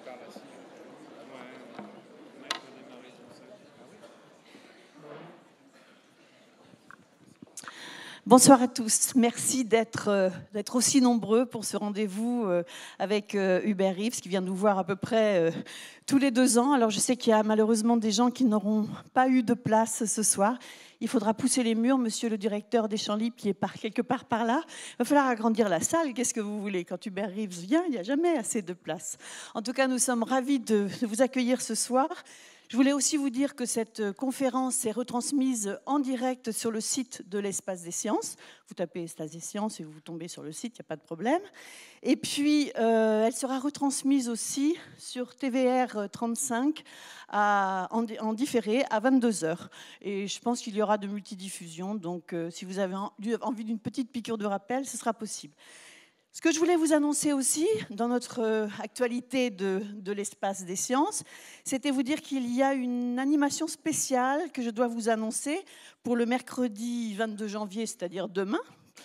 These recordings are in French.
Bonsoir à tous. Merci d'être aussi nombreux pour ce rendez-vous avec Hubert Reeves qui vient nous voir à peu près tous les 2 ans. Alors je sais qu'il y a malheureusement des gens qui n'auront pas eu de place ce soir. Il faudra pousser les murs, monsieur le directeur des Champs Libres qui est quelque part par là. Il va falloir agrandir la salle. Qu'est-ce que vous voulez? Quand Hubert Reeves vient, il n'y a jamais assez de place. En tout cas, nous sommes ravis de vous accueillir ce soir. Je voulais aussi vous dire que cette conférence est retransmise en direct sur le site de l'Espace des Sciences. Vous tapez Espace des Sciences et vous tombez sur le site, il n'y a pas de problème. Et puis, elle sera retransmise aussi sur TVR 35 en différé à 22h. Et je pense qu'il y aura de multidiffusions. Donc, si vous avez envie d'une petite piqûre de rappel, ce sera possible. Ce que je voulais vous annoncer aussi, dans notre actualité de l'Espace des Sciences, c'était vous dire qu'il y a une animation spéciale que je dois vous annoncer pour le mercredi 22 janvier, c'est-à-dire demain,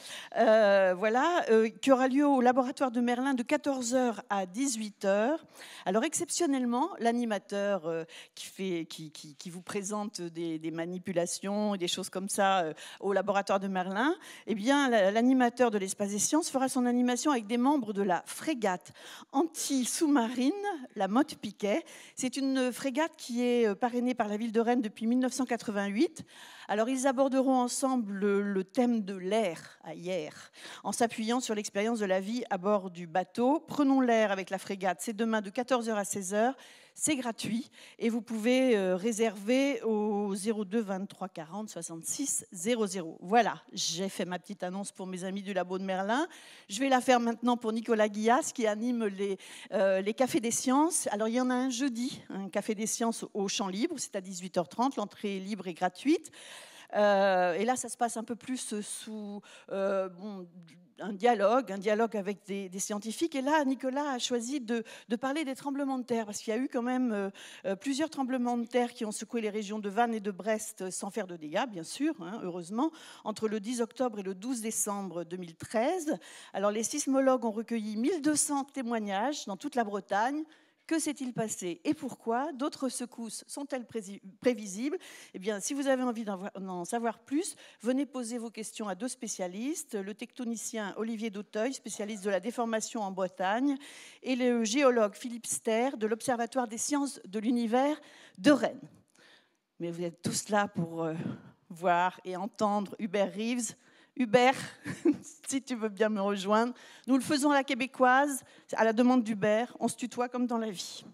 qui aura lieu au laboratoire de Merlin de 14h à 18h. Alors exceptionnellement, l'animateur qui vous présente des manipulations et des choses comme ça au laboratoire de Merlin, eh bien l'animateur de l'Espace des Sciences fera son animation avec des membres de la frégate anti-sous-marine, la Motte Piquet. C'est une frégate qui est parrainée par la ville de Rennes depuis 1988. Alors ils aborderont ensemble le thème de l'air à hier, en s'appuyant sur l'expérience de la vie à bord du bateau. Prenons l'air avec la frégate, c'est demain de 14h à 16h, c'est gratuit et vous pouvez réserver au 02 23 40 66 00. Voilà, j'ai fait ma petite annonce pour mes amis du labo de Merlin. Je vais la faire maintenant pour Nicolas Guillas qui anime les cafés des sciences. Alors il y en a un jeudi, un café des sciences au Champ Libre, c'est à 18h30, l'entrée est libre et gratuite. Et là, ça se passe un peu plus sous un dialogue avec des scientifiques. Et là, Nicolas a choisi de parler des tremblements de terre, parce qu'il y a eu quand même plusieurs tremblements de terre qui ont secoué les régions de Vannes et de Brest sans faire de dégâts, bien sûr, heureusement, entre le 10 octobre et le 12 décembre 2013. Alors, les sismologues ont recueilli 1200 témoignages dans toute la Bretagne. Que s'est-il passé et pourquoi? D'autres secousses sont-elles prévisibles? Eh bien, si vous avez envie d'en savoir plus, venez poser vos questions à 2 spécialistes, le tectonicien Olivier Dauteuil, spécialiste de la déformation en Bretagne, et le géologue Philippe Ster de l'Observatoire des sciences de l'univers de Rennes. Mais vous êtes tous là pour voir et entendre Hubert Reeves. Hubert, si tu veux bien me rejoindre. Nous le faisons à la québécoise, à la demande d'Hubert. On se tutoie comme dans la vie.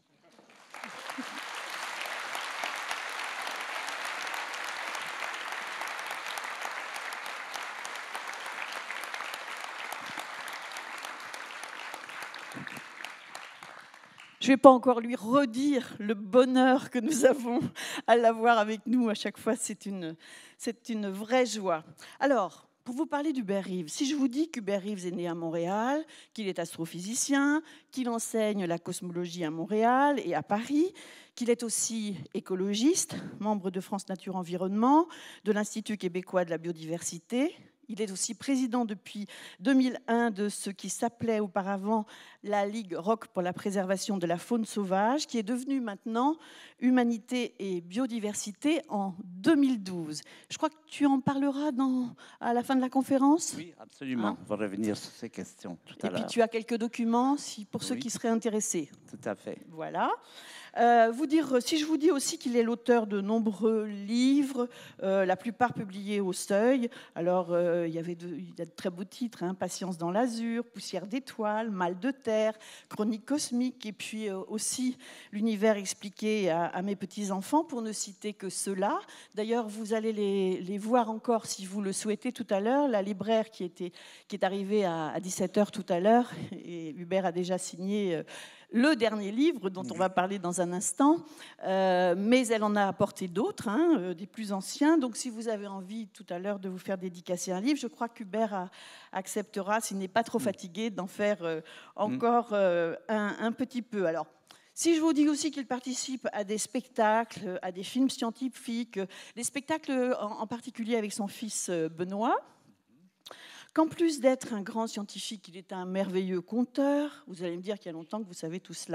Je ne vais pas encore lui redire le bonheur que nous avons à l'avoir avec nous. À chaque fois, c'est une vraie joie. Alors, pour vous parler d'Hubert Reeves, si je vous dis qu'Hubert Reeves est né à Montréal, qu'il est astrophysicien, qu'il enseigne la cosmologie à Montréal et à Paris, qu'il est aussi écologiste, membre de France Nature Environnement, de l'Institut québécois de la biodiversité. Il est aussi président depuis 2001 de ce qui s'appelait auparavant la Ligue Rock pour la préservation de la faune sauvage, qui est devenue maintenant Humanité et Biodiversité en 2012. Je crois que tu en parleras à la fin de la conférence. Oui, absolument. On va revenir sur ces questions tout à l'heure. Et puis tu as quelques documents pour ceux qui seraient intéressés. Tout à fait. Voilà. Si je vous dis aussi qu'il est l'auteur de nombreux livres, la plupart publiés au Seuil. Alors, il y a de très beaux titres, Patience dans l'azur, Poussière d'étoiles, Mal de terre, Chronique cosmique, et puis aussi L'univers expliqué à mes petits-enfants, pour ne citer que ceux-là. D'ailleurs, vous allez les voir encore, si vous le souhaitez, tout à l'heure. La libraire qui est arrivée à 17h tout à l'heure, et Hubert a déjà signé le dernier livre dont on va parler dans un instant, mais elle en a apporté d'autres, des plus anciens. Donc si vous avez envie tout à l'heure de vous faire dédicacer un livre, je crois qu'Hubert acceptera, s'il n'est pas trop fatigué, d'en faire encore un petit peu. Alors, si je vous dis aussi qu'il participe à des spectacles, à des films scientifiques, des spectacles en particulier avec son fils Benoît, qu'en plus d'être un grand scientifique, il est un merveilleux conteur. Vous allez me dire qu'il y a longtemps que vous savez tout cela.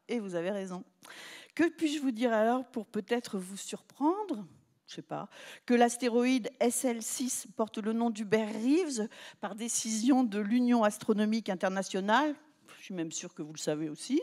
et vous avez raison. Que puis-je vous dire alors pour peut-être vous surprendre ? Je ne sais pas, que l'astéroïde SL6 porte le nom d'Hubert Reeves par décision de l'Union astronomique internationale. Je suis même sûre que vous le savez aussi.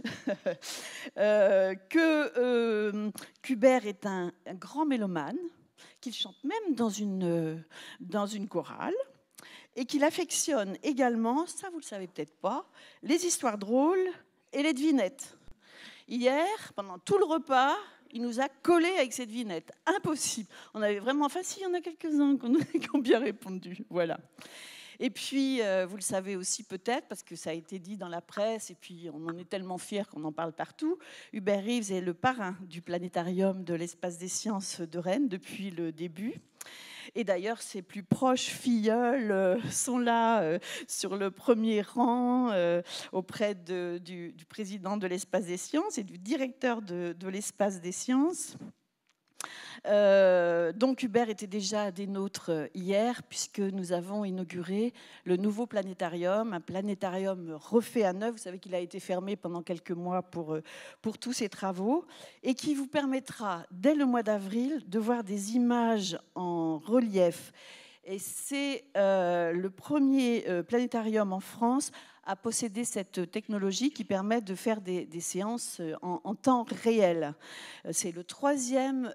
Qu'Hubert est un grand mélomane, qu'il chante même dans une chorale, et qu'il affectionne également, ça vous ne le savez peut-être pas, les histoires drôles et les devinettes. Hier, pendant tout le repas, il nous a collé avec cette devinette. Impossible. On avait vraiment... Enfin, si, il y en a quelques-uns qui ont bien répondu. Voilà. Et puis, vous le savez aussi peut-être, parce que ça a été dit dans la presse, et puis on en est tellement fiers qu'on en parle partout, Hubert Reeves est le parrain du planétarium de l'Espace des Sciences de Rennes depuis le début. Et d'ailleurs, ses plus proches filleuls sont là sur le premier rang auprès du président de l'Espace des Sciences et du directeur de l'Espace des Sciences. Donc Hubert était déjà des nôtres hier, puisque nous avons inauguré le nouveau planétarium, un planétarium refait à neuf. Vous savez qu'il a été fermé pendant quelques mois pour tous ses travaux, et qui vous permettra, dès le mois d'avril, de voir des images en relief. Et c'est le premier planétarium en France à posséder cette technologie qui permet de faire des séances en temps réel. C'est le 3e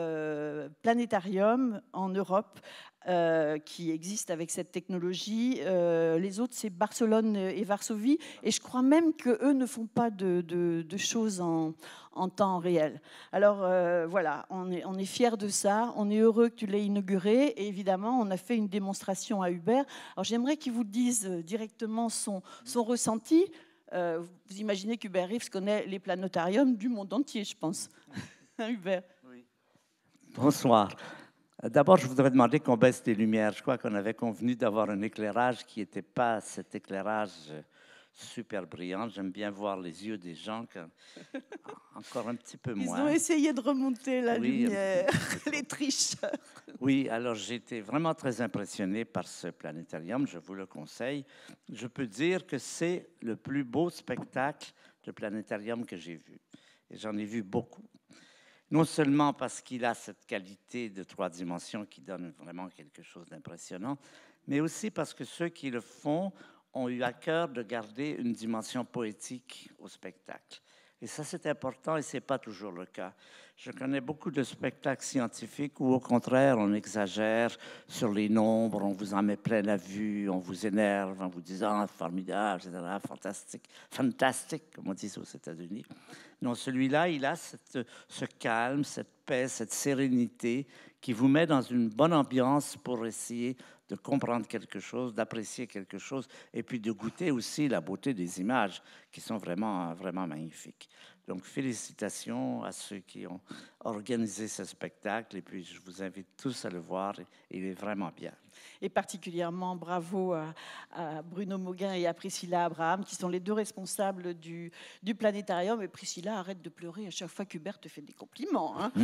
planétarium en Europe qui existe avec cette technologie. Les autres, c'est Barcelone et Varsovie. Et je crois même qu'eux ne font pas de choses en temps réel. Alors voilà, on est fiers de ça. On est heureux que tu l'aies inauguré. Et évidemment, on a fait une démonstration à Hubert. Alors j'aimerais qu'il vous dise directement son ressenti. Vous imaginez qu'Hubert Reeves connaît les planétariums du monde entier, je pense. Hubert. Oui. Bonsoir. D'abord, je voudrais demander qu'on baisse les lumières. Je crois qu'on avait convenu d'avoir un éclairage qui n'était pas cet éclairage super brillant. J'aime bien voir les yeux des gens, encore un petit peu moins. Ils ont essayé de remonter la lumière, les tricheurs. Oui, alors j'ai été vraiment très impressionné par ce planétarium, je vous le conseille. Je peux dire que c'est le plus beau spectacle de planétarium que j'ai vu. Et j'en ai vu beaucoup. Non seulement parce qu'il a cette qualité de 3 dimensions qui donne vraiment quelque chose d'impressionnant, mais aussi parce que ceux qui le font ont eu à cœur de garder une dimension poétique au spectacle. Et ça, c'est important et ce n'est pas toujours le cas. Je connais beaucoup de spectacles scientifiques où, au contraire, on exagère sur les nombres, on vous en met plein la vue, on vous énerve en vous disant « formidable, etc., fantastique, fantastique », comme on dit aux États-Unis. Non, celui-là, il a ce calme, cette paix, cette sérénité qui vous met dans une bonne ambiance pour essayer de comprendre quelque chose, d'apprécier quelque chose, et puis de goûter aussi la beauté des images qui sont vraiment, vraiment magnifiques. Donc, félicitations à ceux qui ont organisé ce spectacle, et puis je vous invite tous à le voir, il est vraiment bien. Et particulièrement bravo à Bruno Mauguin et à Priscilla Abraham, qui sont les 2 responsables du planétarium. Et Priscilla, arrête de pleurer à chaque fois qu'Hubert te fait des compliments. Hein.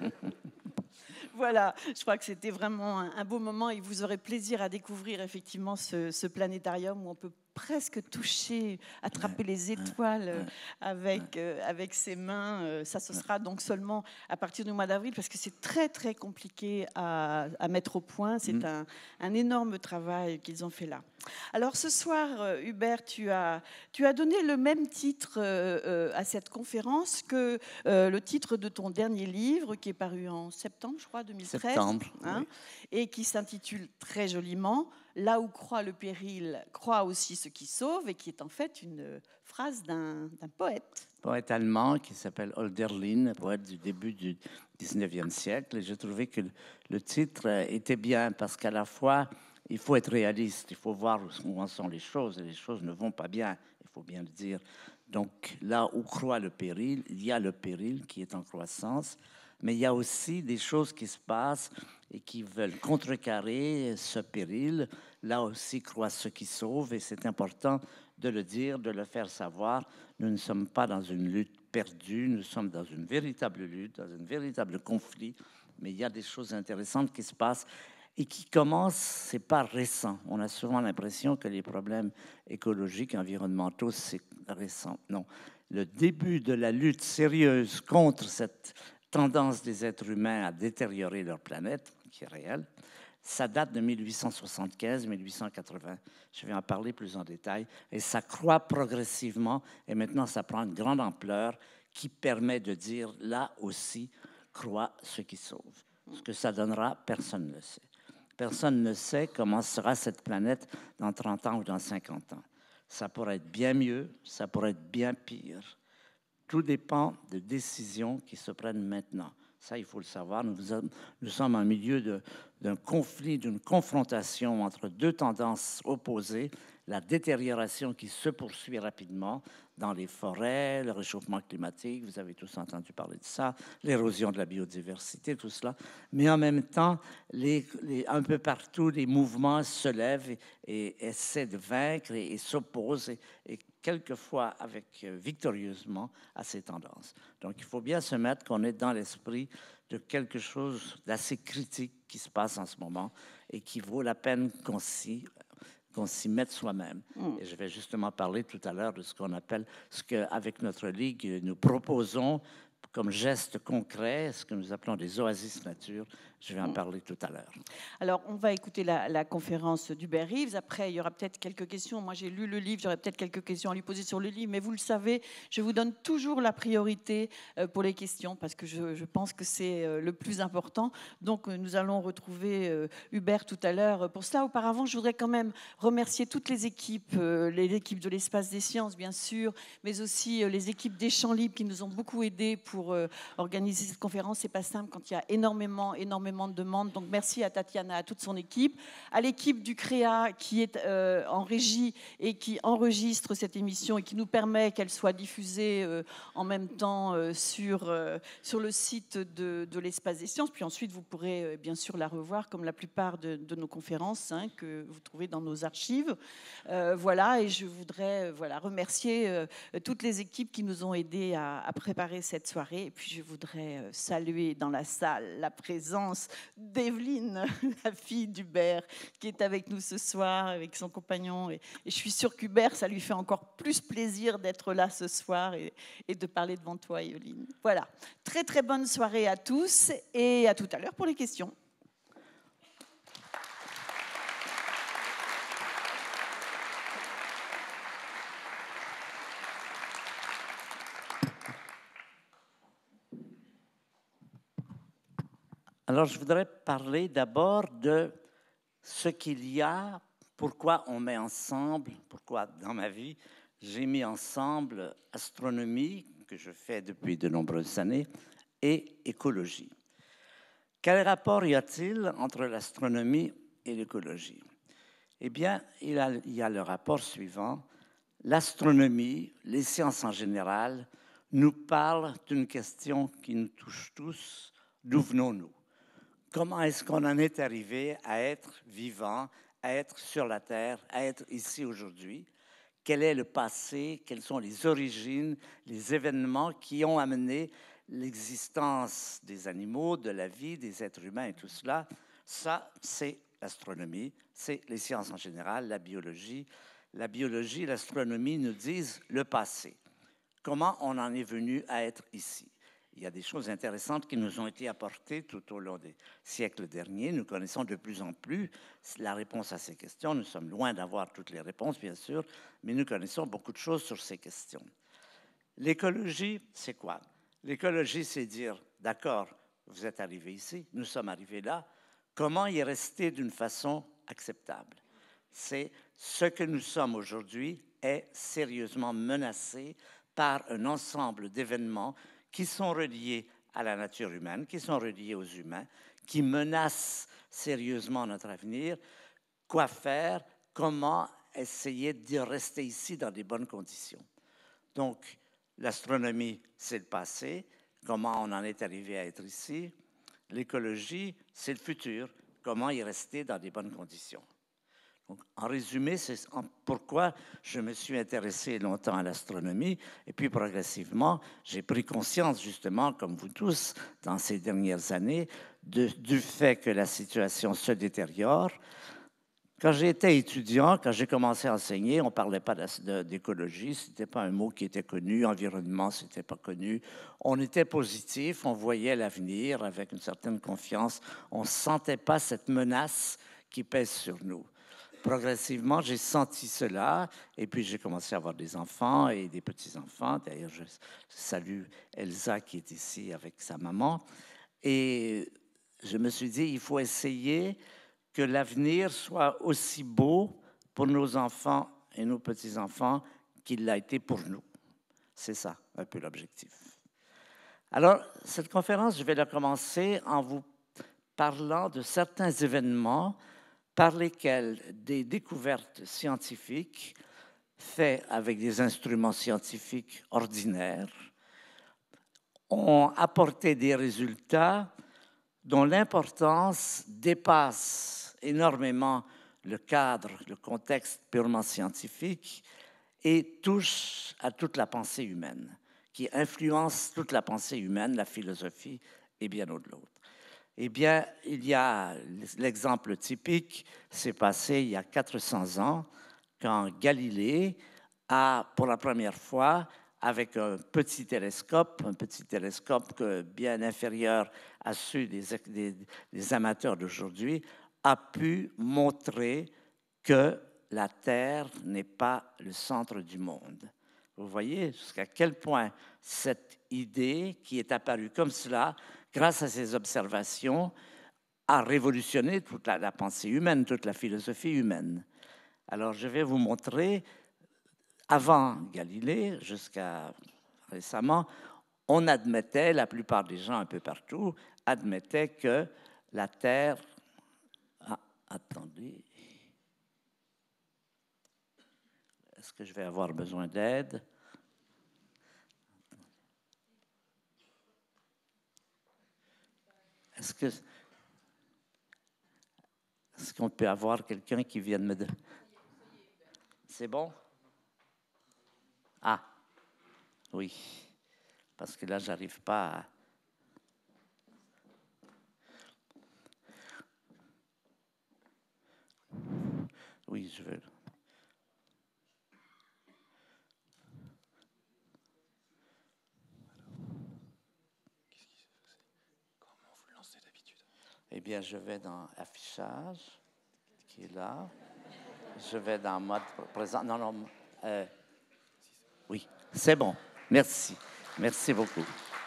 Voilà, je crois que c'était vraiment un beau moment et vous aurez plaisir à découvrir effectivement ce planétarium où on peut presque toucher, attraper les étoiles avec ses mains. Ça, ce sera donc seulement à partir du mois d'avril parce que c'est très, très compliqué à mettre au point. C'est un énorme travail qu'ils ont fait là. Alors, ce soir, Hubert, tu as donné le même titre à cette conférence que le titre de ton dernier livre qui est paru en septembre, je crois, 2013. Septembre, oui. Et qui s'intitule très joliment « Là où croit le péril, croit aussi ce qui sauve » et qui est en fait une phrase d'un poète. Poète allemand qui s'appelle Hölderlin, poète du début du 19e siècle. Et j'ai trouvé que le titre était bien parce qu'à la fois, il faut être réaliste, il faut voir où en sont les choses, et les choses ne vont pas bien, il faut bien le dire. Donc là où croit le péril, il y a le péril qui est en croissance, mais il y a aussi des choses qui se passent et qui veulent contrecarrer ce péril. Là aussi croit ce qui sauve, et c'est important de le dire, de le faire savoir. Nous ne sommes pas dans une lutte perdue, nous sommes dans une véritable lutte, dans un véritable conflit, mais il y a des choses intéressantes qui se passent et qui commencent, c'est pas récent. On a souvent l'impression que les problèmes écologiques, environnementaux, c'est récent. Non. le début de la lutte sérieuse contre cette tendance des êtres humains à détériorer leur planète, qui est réelle, ça date de 1875-1880. Je vais en parler plus en détail. Et ça croît progressivement. Et maintenant, ça prend une grande ampleur qui permet de dire, là aussi, croît ce qui sauve. Ce que ça donnera, personne ne le sait. Personne ne sait comment sera cette planète dans 30 ans ou dans 50 ans. Ça pourrait être bien mieux, ça pourrait être bien pire. Tout dépend de décisions qui se prennent maintenant. Ça, il faut le savoir. Nous sommes en milieu d'un conflit, d'une confrontation entre deux tendances opposées. La détérioration qui se poursuit rapidement dans les forêts, le réchauffement climatique, vous avez tous entendu parler de ça, l'érosion de la biodiversité, tout cela. Mais en même temps, un peu partout, les mouvements se lèvent et essaient de vaincre et s'opposent et quelquefois victorieusement à ces tendances. Donc, il faut bien se mettre qu'on est dans l'esprit de quelque chose d'assez critique qui se passe en ce moment et qui vaut la peine qu'on s'y mette soi-même. Et je vais justement parler tout à l'heure de ce qu'on appelle, ce qu'avec notre Ligue, nous proposons comme geste concret, ce que nous appelons des oasis nature. Je vais en parler tout à l'heure. Alors, on va écouter la conférence d'Hubert Reeves. Après, il y aura peut-être quelques questions. Moi, j'ai lu le livre, j'aurai peut-être quelques questions à lui poser sur le livre. Mais vous le savez, je vous donne toujours la priorité pour les questions parce que je pense que c'est le plus important. Donc, nous allons retrouver Hubert tout à l'heure. Pour cela, auparavant, je voudrais quand même remercier toutes les équipes de l'Espace des Sciences, bien sûr, mais aussi les équipes des Champs Libres qui nous ont beaucoup aidés pour organiser cette conférence. C'est pas simple quand il y a énormément de demandes. Donc merci à Tatiana, à toute son équipe, à l'équipe du CREA qui est en régie et qui enregistre cette émission et qui nous permet qu'elle soit diffusée en même temps sur le site de l'Espace des Sciences. Puis ensuite, vous pourrez bien sûr la revoir comme la plupart de nos conférences que vous trouvez dans nos archives. Voilà, et je voudrais remercier toutes les équipes qui nous ont aidés à préparer cette soirée. Et puis je voudrais saluer dans la salle la présence d'Evelyne, la fille d'Hubert, qui est avec nous ce soir avec son compagnon. Et je suis sûre qu'Hubert, ça lui fait encore plus plaisir d'être là ce soir et de parler devant toi, Evelyne. Voilà, très très bonne soirée à tous et à tout à l'heure pour les questions. Alors, je voudrais parler d'abord de ce qu'il y a, pourquoi on met ensemble, pourquoi dans ma vie, j'ai mis ensemble astronomie, que je fais depuis de nombreuses années, et écologie. Quel rapport y a-t-il entre l'astronomie et l'écologie? Eh bien, il y a le rapport suivant. L'astronomie, les sciences en général, nous parlent d'une question qui nous touche tous. D'où venons-nous? Comment est-ce qu'on en est arrivé à être vivant, à être sur la Terre, à être ici aujourd'hui? Quel est le passé? Quelles sont les origines, les événements qui ont amené l'existence des animaux, de la vie, des êtres humains et tout cela? Ça, c'est l'astronomie, c'est les sciences en général, la biologie. La biologie, l'astronomie nous disent le passé. Comment on en est venu à être ici? Il y a des choses intéressantes qui nous ont été apportées tout au long des siècles derniers. Nous connaissons de plus en plus la réponse à ces questions. Nous sommes loin d'avoir toutes les réponses, bien sûr, mais nous connaissons beaucoup de choses sur ces questions. L'écologie, c'est quoi? L'écologie, c'est dire, d'accord, vous êtes arrivés ici, nous sommes arrivés là, comment y rester d'une façon acceptable? C'est ce que nous sommes aujourd'hui est sérieusement menacé par un ensemble d'événements qui sont reliés à la nature humaine, qui sont reliés aux humains, qui menacent sérieusement notre avenir. Quoi faire? Comment essayer de rester ici dans des bonnes conditions? Donc, l'astronomie, c'est le passé. Comment on en est arrivé à être ici? L'écologie, c'est le futur. Comment y rester dans des bonnes conditions? Donc, en résumé, c'est pourquoi je me suis intéressé longtemps à l'astronomie. Et puis, progressivement, j'ai pris conscience, justement, comme vous tous, dans ces dernières années, du fait que la situation se détériore. Quand j'étais étudiant, quand j'ai commencé à enseigner, on ne parlait pas d'écologie, ce n'était pas un mot qui était connu, environnement, ce n'était pas connu. On était positif, on voyait l'avenir avec une certaine confiance, on ne sentait pas cette menace qui pèse sur nous. Progressivement, j'ai senti cela, et puis j'ai commencé à avoir des enfants et des petits-enfants. D'ailleurs, je salue Elsa qui est ici avec sa maman. Et je me suis dit, il faut essayer que l'avenir soit aussi beau pour nos enfants et nos petits-enfants qu'il l'a été pour nous. C'est ça, un peu l'objectif. Alors, cette conférence, je vais la commencer en vous parlant de certains événements par lesquels des découvertes scientifiques faites avec des instruments scientifiques ordinaires ont apporté des résultats dont l'importance dépasse énormément le cadre, le contexte purement scientifique et touche à toute la pensée humaine, qui influence toute la pensée humaine, la philosophie et bien au-delà. Eh bien, il y a l'exemple typique, c'est passé il y a 400 ans, quand Galilée a, pour la première fois, avec un petit télescope bien inférieur à ceux des amateurs d'aujourd'hui, a pu montrer que la Terre n'est pas le centre du monde. Vous voyez jusqu'à quel point cette idée qui est apparue comme cela, grâce à ces observations, a révolutionné toute la pensée humaine, toute la philosophie humaine. Alors, je vais vous montrer, avant Galilée, jusqu'à récemment, on admettait, la plupart des gens un peu partout, admettaient que la Terre... Ah, attendez. Est-ce que je vais avoir besoin d'aide? Est-ce qu'on peut avoir quelqu'un qui vienne me dire? C'est bon? Ah, oui. Parce que là, je n'arrive pas à... Oui, je veux... Comment vous lancez d'habitude? Eh bien, je vais dans Affichage, qui est là. Je vais dans Mode présent. Non. Oui, c'est bon. Merci. Merci beaucoup.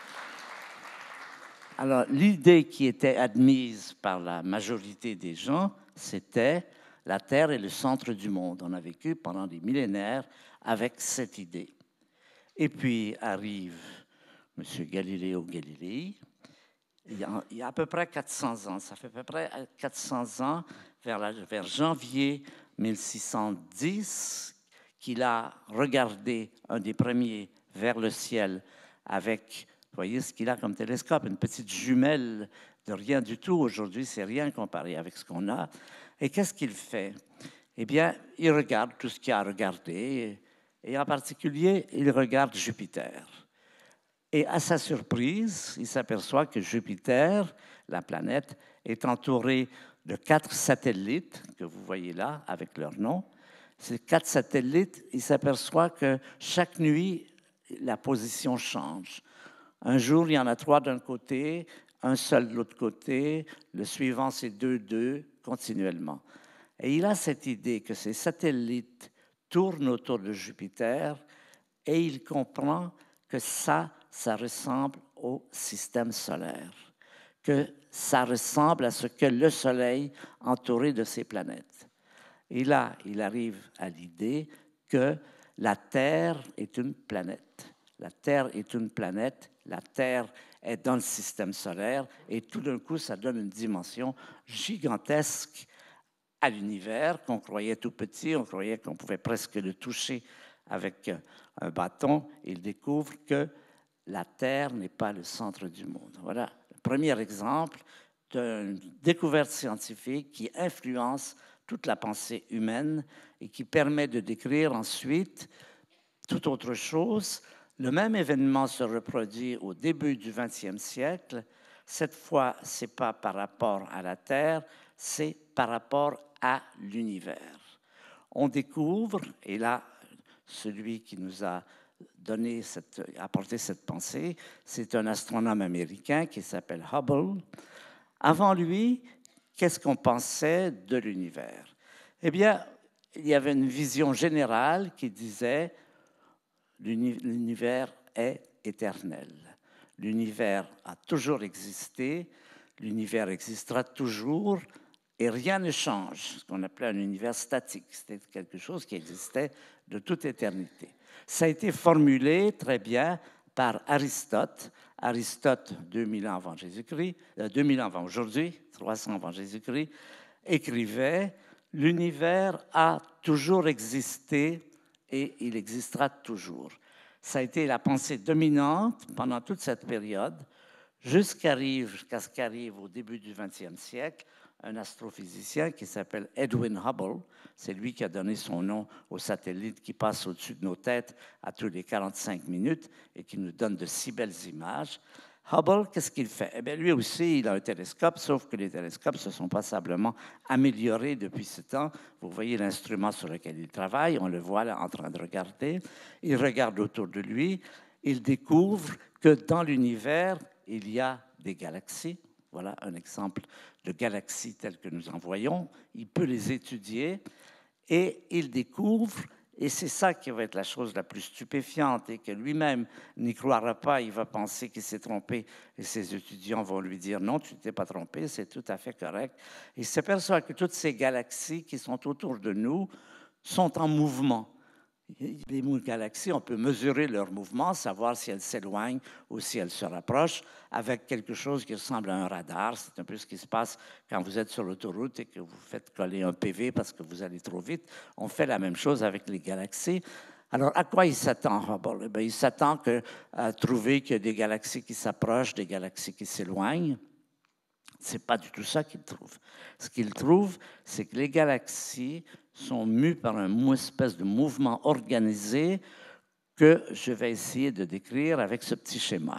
Alors, l'idée qui était admise par la majorité des gens, c'était la Terre est le centre du monde. On a vécu pendant des millénaires avec cette idée. Et puis arrive M. Galileo Galilei. Il y a à peu près 400 ans, ça fait à peu près 400 ans, vers janvier 1610, qu'il a regardé un des premiers vers le ciel avec, vous voyez ce qu'il a comme télescope, une petite jumelle de rien du tout. Aujourd'hui, c'est rien comparé avec ce qu'on a. Et qu'est-ce qu'il fait? Eh bien, il regarde tout ce qu'il a regardé, et en particulier, il regarde Jupiter. Et à sa surprise, il s'aperçoit que Jupiter, la planète, est entourée de 4 satellites que vous voyez là avec leur nom. Ces 4 satellites, il s'aperçoit que chaque nuit, la position change. Un jour, il y en a 3 d'un côté, un seul de l'autre côté, le suivant, c'est 2, continuellement. Et il a cette idée que ces satellites tournent autour de Jupiter et il comprend que ça ressemble au système solaire, que ça ressemble à ce que le Soleil entouré de ses planètes. Et là, il arrive à l'idée que la Terre est une planète. La Terre est une planète, la Terre est dans le système solaire, et tout d'un coup, ça donne une dimension gigantesque à l'univers qu'on croyait tout petit, on croyait qu'on pouvait presque le toucher avec un bâton. Il découvre que la Terre n'est pas le centre du monde. Voilà le premier exemple d'une découverte scientifique qui influence toute la pensée humaine et qui permet de décrire ensuite toute autre chose. Le même événement se reproduit au début du XXe siècle. Cette fois, ce n'est pas par rapport à la Terre, c'est par rapport à l'univers. On découvre, et là, celui qui nous a apporté cette pensée, c'est un astronome américain qui s'appelle Hubble. Avant lui, qu'est-ce qu'on pensait de l'univers? Eh bien, il y avait une vision générale qui disait l'univers est éternel. L'univers a toujours existé, l'univers existera toujours et rien ne change, ce qu'on appelait un univers statique. C'était quelque chose qui existait de toute éternité. Ça a été formulé très bien par Aristote. Aristote, 2000 ans avant Jésus-Christ, 2000 ans avant aujourd'hui, 300 avant Jésus-Christ, écrivait « L'univers a toujours existé et il existera toujours ». Ça a été la pensée dominante pendant toute cette période, jusqu'à ce qu'arrive au début du XXe siècle un astrophysicien qui s'appelle Edwin Hubble. C'est lui qui a donné son nom au satellite qui passe au-dessus de nos têtes à tous les 45 minutes et qui nous donne de si belles images. Hubble, qu'est-ce qu'il fait? Eh bien, lui aussi, il a un télescope, sauf que les télescopes se sont passablement améliorés depuis ce temps. Vous voyez l'instrument sur lequel il travaille, on le voit là en train de regarder. Il regarde autour de lui, il découvre que dans l'univers, il y a des galaxies. Voilà un exemple de galaxies telles que nous en voyons. Il peut les étudier et il découvre, et c'est ça qui va être la chose la plus stupéfiante et que lui-même n'y croira pas, il va penser qu'il s'est trompé et ses étudiants vont lui dire « Non, tu ne t'es pas trompé, c'est tout à fait correct ». Il s'aperçoit que toutes ces galaxies qui sont autour de nous sont en mouvement. Les galaxies, on peut mesurer leur mouvement, savoir si elles s'éloignent ou si elles se rapprochent avec quelque chose qui ressemble à un radar. C'est un peu ce qui se passe quand vous êtes sur l'autoroute et que vous faites coller un PV parce que vous allez trop vite. On fait la même chose avec les galaxies. Alors, à quoi il s'attend, Hubble? Eh bien, il s'attend à trouver qu'il y a des galaxies qui s'approchent, des galaxies qui s'éloignent. Ce n'est pas du tout ça qu'il trouve. Ce qu'il trouve, c'est que les galaxies sont mues par une espèce de mouvement organisé que je vais essayer de décrire avec ce petit schéma.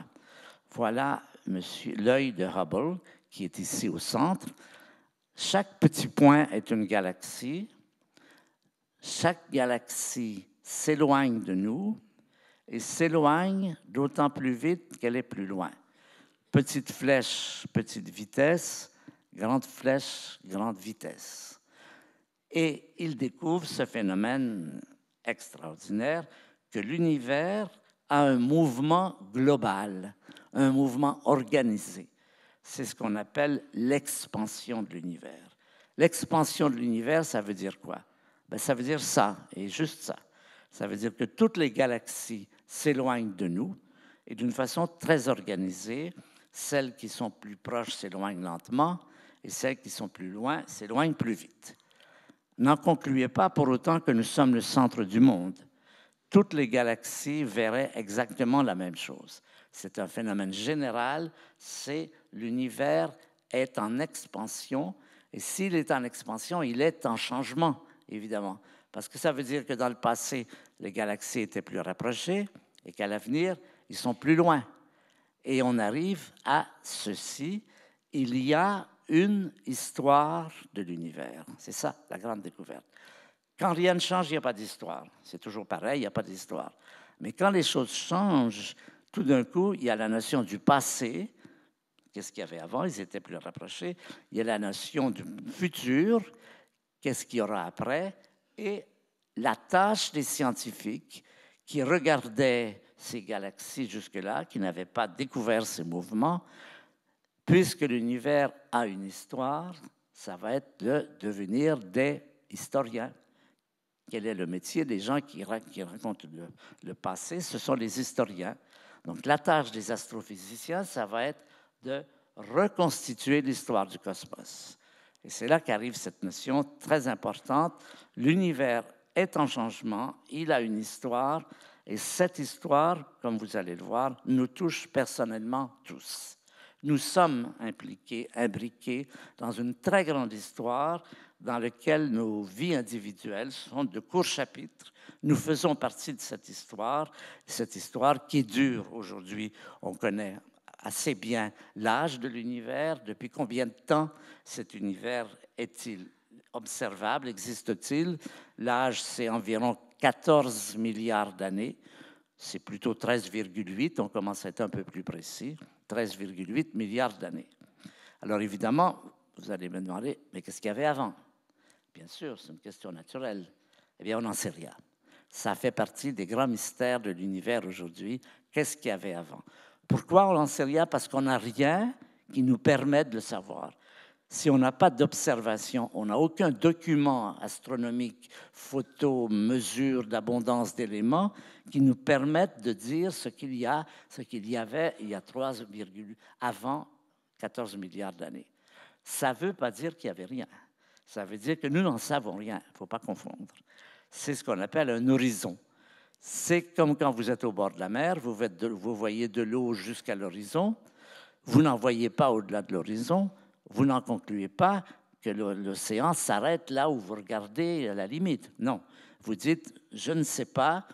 Voilà l'œil de Hubble qui est ici au centre. Chaque petit point est une galaxie. Chaque galaxie s'éloigne de nous et s'éloigne d'autant plus vite qu'elle est plus loin. Petite flèche, petite vitesse, grande flèche, grande vitesse. Et il découvre ce phénomène extraordinaire que l'univers a un mouvement global, un mouvement organisé. C'est ce qu'on appelle l'expansion de l'univers. L'expansion de l'univers, ça veut dire quoi? Ben, ça veut dire ça, et juste ça. Ça veut dire que toutes les galaxies s'éloignent de nous et d'une façon très organisée. Celles qui sont plus proches s'éloignent lentement et celles qui sont plus loin s'éloignent plus vite. N'en concluez pas pour autant que nous sommes le centre du monde. Toutes les galaxies verraient exactement la même chose. C'est un phénomène général, c'est l'univers est en expansion et s'il est en expansion, il est en changement, évidemment. Parce que ça veut dire que dans le passé, les galaxies étaient plus rapprochées et qu'à l'avenir, ils sont plus loin. Et on arrive à ceci, il y a une histoire de l'univers. C'est ça, la grande découverte. Quand rien ne change, il n'y a pas d'histoire. C'est toujours pareil, il n'y a pas d'histoire. Mais quand les choses changent, tout d'un coup, il y a la notion du passé. Qu'est-ce qu'il y avait avant? Ils étaient plus rapprochés. Il y a la notion du futur. Qu'est-ce qu'il y aura après? Et la tâche des scientifiques qui regardaient ces galaxies jusque-là, qui n'avaient pas découvert ces mouvements, puisque l'univers a une histoire, ça va être de devenir des historiens. Quel est le métier des gens qui racontent le passé? Ce sont les historiens. Donc, la tâche des astrophysiciens, ça va être de reconstituer l'histoire du cosmos. Et c'est là qu'arrive cette notion très importante. L'univers est en changement, il a une histoire, et cette histoire, comme vous allez le voir, nous touche personnellement tous. Nous sommes imbriqués dans une très grande histoire dans laquelle nos vies individuelles sont de courts chapitres. Nous faisons partie de cette histoire qui dure aujourd'hui. On connaît assez bien l'âge de l'univers, depuis combien de temps cet univers est-il observable existe-t-il? L'âge, c'est environ 14 milliards d'années. C'est plutôt 13,8, on commence à être un peu plus précis, 13,8 milliards d'années. Alors évidemment, vous allez me demander, mais qu'est-ce qu'il y avait avant? Bien sûr, c'est une question naturelle. Eh bien, on n'en sait rien. Ça fait partie des grands mystères de l'univers aujourd'hui. Qu'est-ce qu'il y avait avant? Pourquoi on n'en sait rien? Parce qu'on n'a rien qui nous permette de le savoir. Si on n'a pas d'observation, on n'a aucun document astronomique, photo, mesure d'abondance d'éléments qui nous permettent de dire ce qu'il y avait il y a avant 14 milliards d'années. Ça ne veut pas dire qu'il n'y avait rien. Ça veut dire que nous n'en savons rien. Il ne faut pas confondre. C'est ce qu'on appelle un horizon. C'est comme quand vous êtes au bord de la mer, vous voyez de l'eau jusqu'à l'horizon, vous n'en voyez pas au-delà de l'horizon, vous n'en concluez pas que l'océan s'arrête là où vous regardez à la limite. Non, vous dites, je ne sais pas,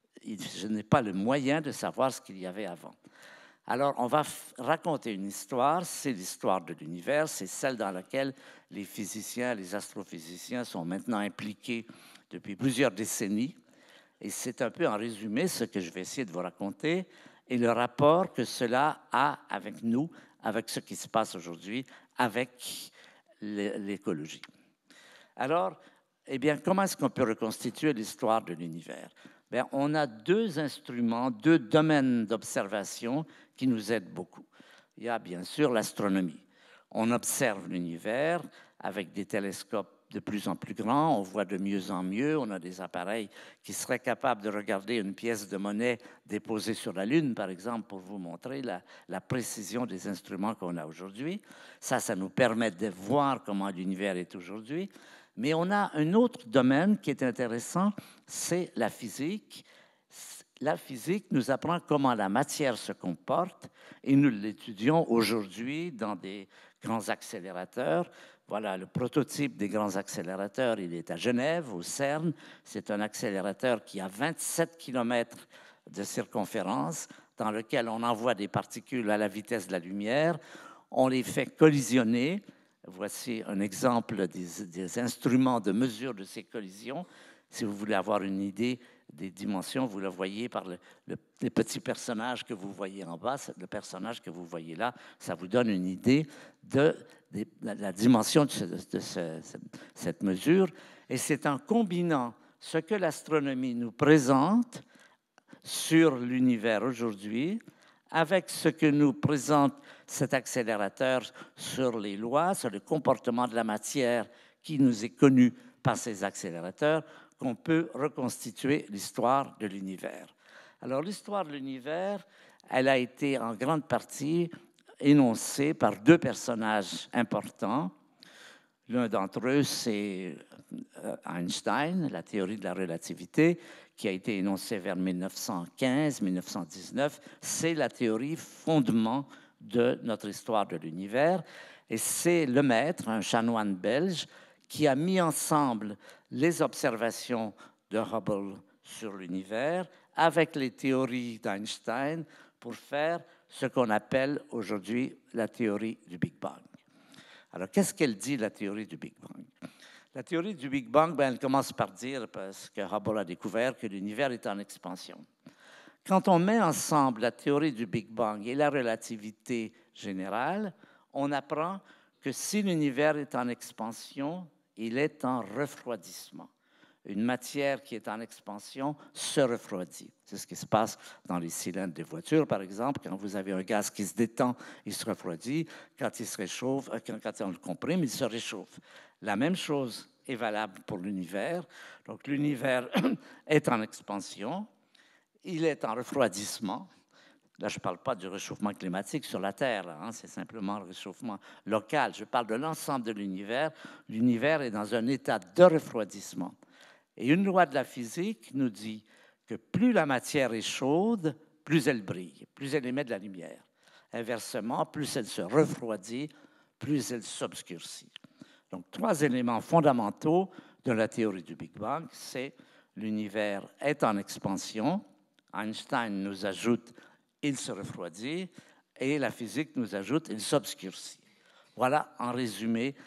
je n'ai pas le moyen de savoir ce qu'il y avait avant. Alors, on va raconter une histoire, c'est l'histoire de l'univers, c'est celle dans laquelle les physiciens, les astrophysiciens sont maintenant impliqués depuis plusieurs décennies. Et c'est un peu en résumé ce que je vais essayer de vous raconter et le rapport que cela a avec nous, avec ce qui se passe aujourd'hui, avec l'écologie. Alors, eh bien, comment est-ce qu'on peut reconstituer l'histoire de l'univers? Bien, on a deux instruments, deux domaines d'observation qui nous aident beaucoup. Il y a bien sûr l'astronomie. On observe l'univers avec des télescopes de plus en plus grands, on voit de mieux en mieux, on a des appareils qui seraient capables de regarder une pièce de monnaie déposée sur la Lune, par exemple, pour vous montrer la précision des instruments qu'on a aujourd'hui. Ça nous permet de voir comment l'univers est aujourd'hui. Mais on a un autre domaine qui est intéressant, c'est la physique. La physique nous apprend comment la matière se comporte et nous l'étudions aujourd'hui dans des grands accélérateurs. Voilà, le prototype des grands accélérateurs, il est à Genève, au CERN. C'est un accélérateur qui a 27 km de circonférence, dans lequel on envoie des particules à la vitesse de la lumière. On les fait collisionner. Voici un exemple des instruments de mesure de ces collisions. Si vous voulez avoir une idée des dimensions, vous le voyez par les petits personnages que vous voyez en bas. Le personnage que vous voyez là, ça vous donne une idée de la dimension de cette mesure. Et c'est en combinant ce que l'astronomie nous présente sur l'univers aujourd'hui avec ce que nous présente cet accélérateur sur les lois, sur le comportement de la matière qui nous est connu par ces accélérateurs, qu'on peut reconstituer l'histoire de l'univers. Alors, l'histoire de l'univers, elle a été en grande partie énoncée par deux personnages importants. L'un d'entre eux, c'est Einstein, la théorie de la relativité, qui a été énoncée vers 1915-1919. C'est la théorie fondement de notre histoire de l'univers. Et c'est le maître, un chanoine belge, qui a mis ensemble les observations de Hubble sur l'univers avec les théories d'Einstein pour faire ce qu'on appelle aujourd'hui la théorie du Big Bang. Alors, qu'est-ce qu'elle dit, la théorie du Big Bang? La théorie du Big Bang, elle commence par dire, parce que Hubble a découvert que l'univers est en expansion. Quand on met ensemble la théorie du Big Bang et la relativité générale, on apprend que si l'univers est en expansion, il est en refroidissement. Une matière qui est en expansion se refroidit. C'est ce qui se passe dans les cylindres des voitures, par exemple. Quand vous avez un gaz qui se détend, il se refroidit. Quand il se réchauffe, quand on le comprime, il se réchauffe. La même chose est valable pour l'univers. Donc, l'univers est en expansion. Il est en refroidissement. Là, je ne parle pas du réchauffement climatique sur la Terre, hein, c'est simplement le réchauffement local. Je parle de l'ensemble de l'univers. L'univers est dans un état de refroidissement. Et une loi de la physique nous dit que plus la matière est chaude, plus elle brille, plus elle émet de la lumière. Inversement, plus elle se refroidit, plus elle s'obscurcit. Donc, trois éléments fondamentaux de la théorie du Big Bang, c'est l'univers est en expansion. Einstein nous ajoute il se refroidit, et la physique nous ajoute il s'obscurcit. Voilà, en résumé,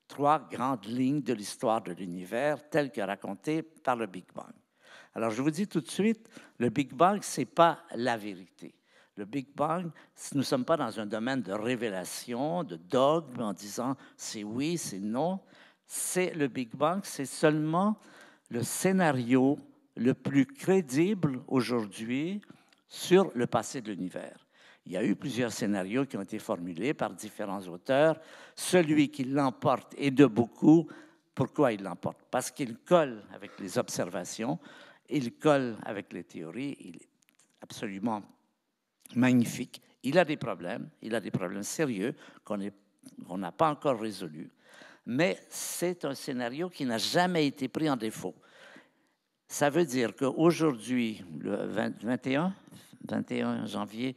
3 grandes lignes de l'histoire de l'univers telles que racontées par le Big Bang. Alors, je vous dis tout de suite, le Big Bang, ce n'est pas la vérité. Le Big Bang, nous ne sommes pas dans un domaine de révélation, de dogme, en disant c'est oui, c'est non. Le Big Bang, c'est seulement le scénario le plus crédible aujourd'hui sur le passé de l'univers. Il y a eu plusieurs scénarios qui ont été formulés par différents auteurs. Celui qui l'emporte est de beaucoup. Pourquoi il l'emporte? Parce qu'il colle avec les observations, il colle avec les théories, il est absolument magnifique. Il a des problèmes sérieux qu'on n'a pas encore résolus, mais c'est un scénario qui n'a jamais été pris en défaut. Ça veut dire qu'aujourd'hui, le 21 janvier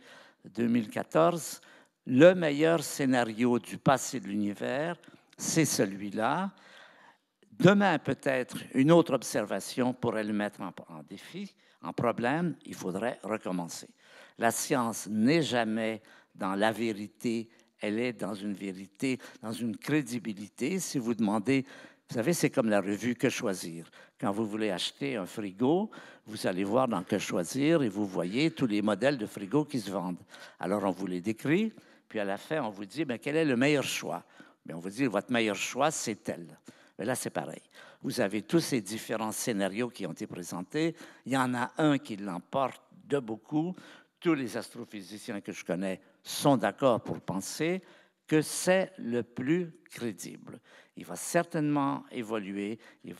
2014, le meilleur scénario du passé de l'univers, c'est celui-là. Demain, peut-être, une autre observation pourrait le mettre en défi, en problème. Il faudrait recommencer. La science n'est jamais dans la vérité, elle est dans une vérité, dans une crédibilité. Si vous demandez, vous savez, c'est comme la revue Que choisir. Quand vous voulez acheter un frigo, vous allez voir dans Que choisir et vous voyez tous les modèles de frigo qui se vendent. Alors, on vous les décrit, puis à la fin, on vous dit, bien, quel est le meilleur choix? Bien, on vous dit, votre meilleur choix, c'est tel. Mais là, c'est pareil. Vous avez tous ces différents scénarios qui ont été présentés. Il y en a un qui l'emporte de beaucoup. Tous les astrophysiciens que je connais sont d'accord pour penser que c'est le plus crédible. Il va certainement évoluer,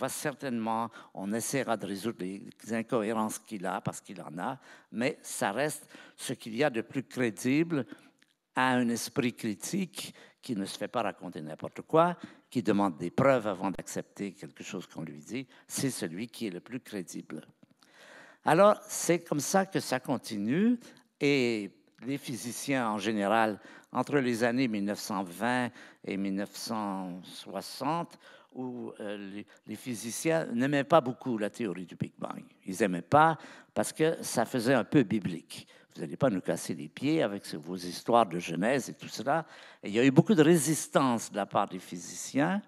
on essaiera de résoudre les incohérences qu'il a, parce qu'il en a, mais ça reste ce qu'il y a de plus crédible à un esprit critique qui ne se fait pas raconter n'importe quoi, qui demande des preuves avant d'accepter quelque chose qu'on lui dit, c'est celui qui est le plus crédible. Alors, c'est comme ça que ça continue, et les physiciens en général, entre les années 1920 et 1960, où les physiciens n'aimaient pas beaucoup la théorie du Big Bang. Ils n'aimaient pas parce que ça faisait un peu biblique. Vous n'allez pas nous casser les pieds avec vos histoires de Genèse et tout cela. Et il y a eu beaucoup de résistance de la part des physiciens,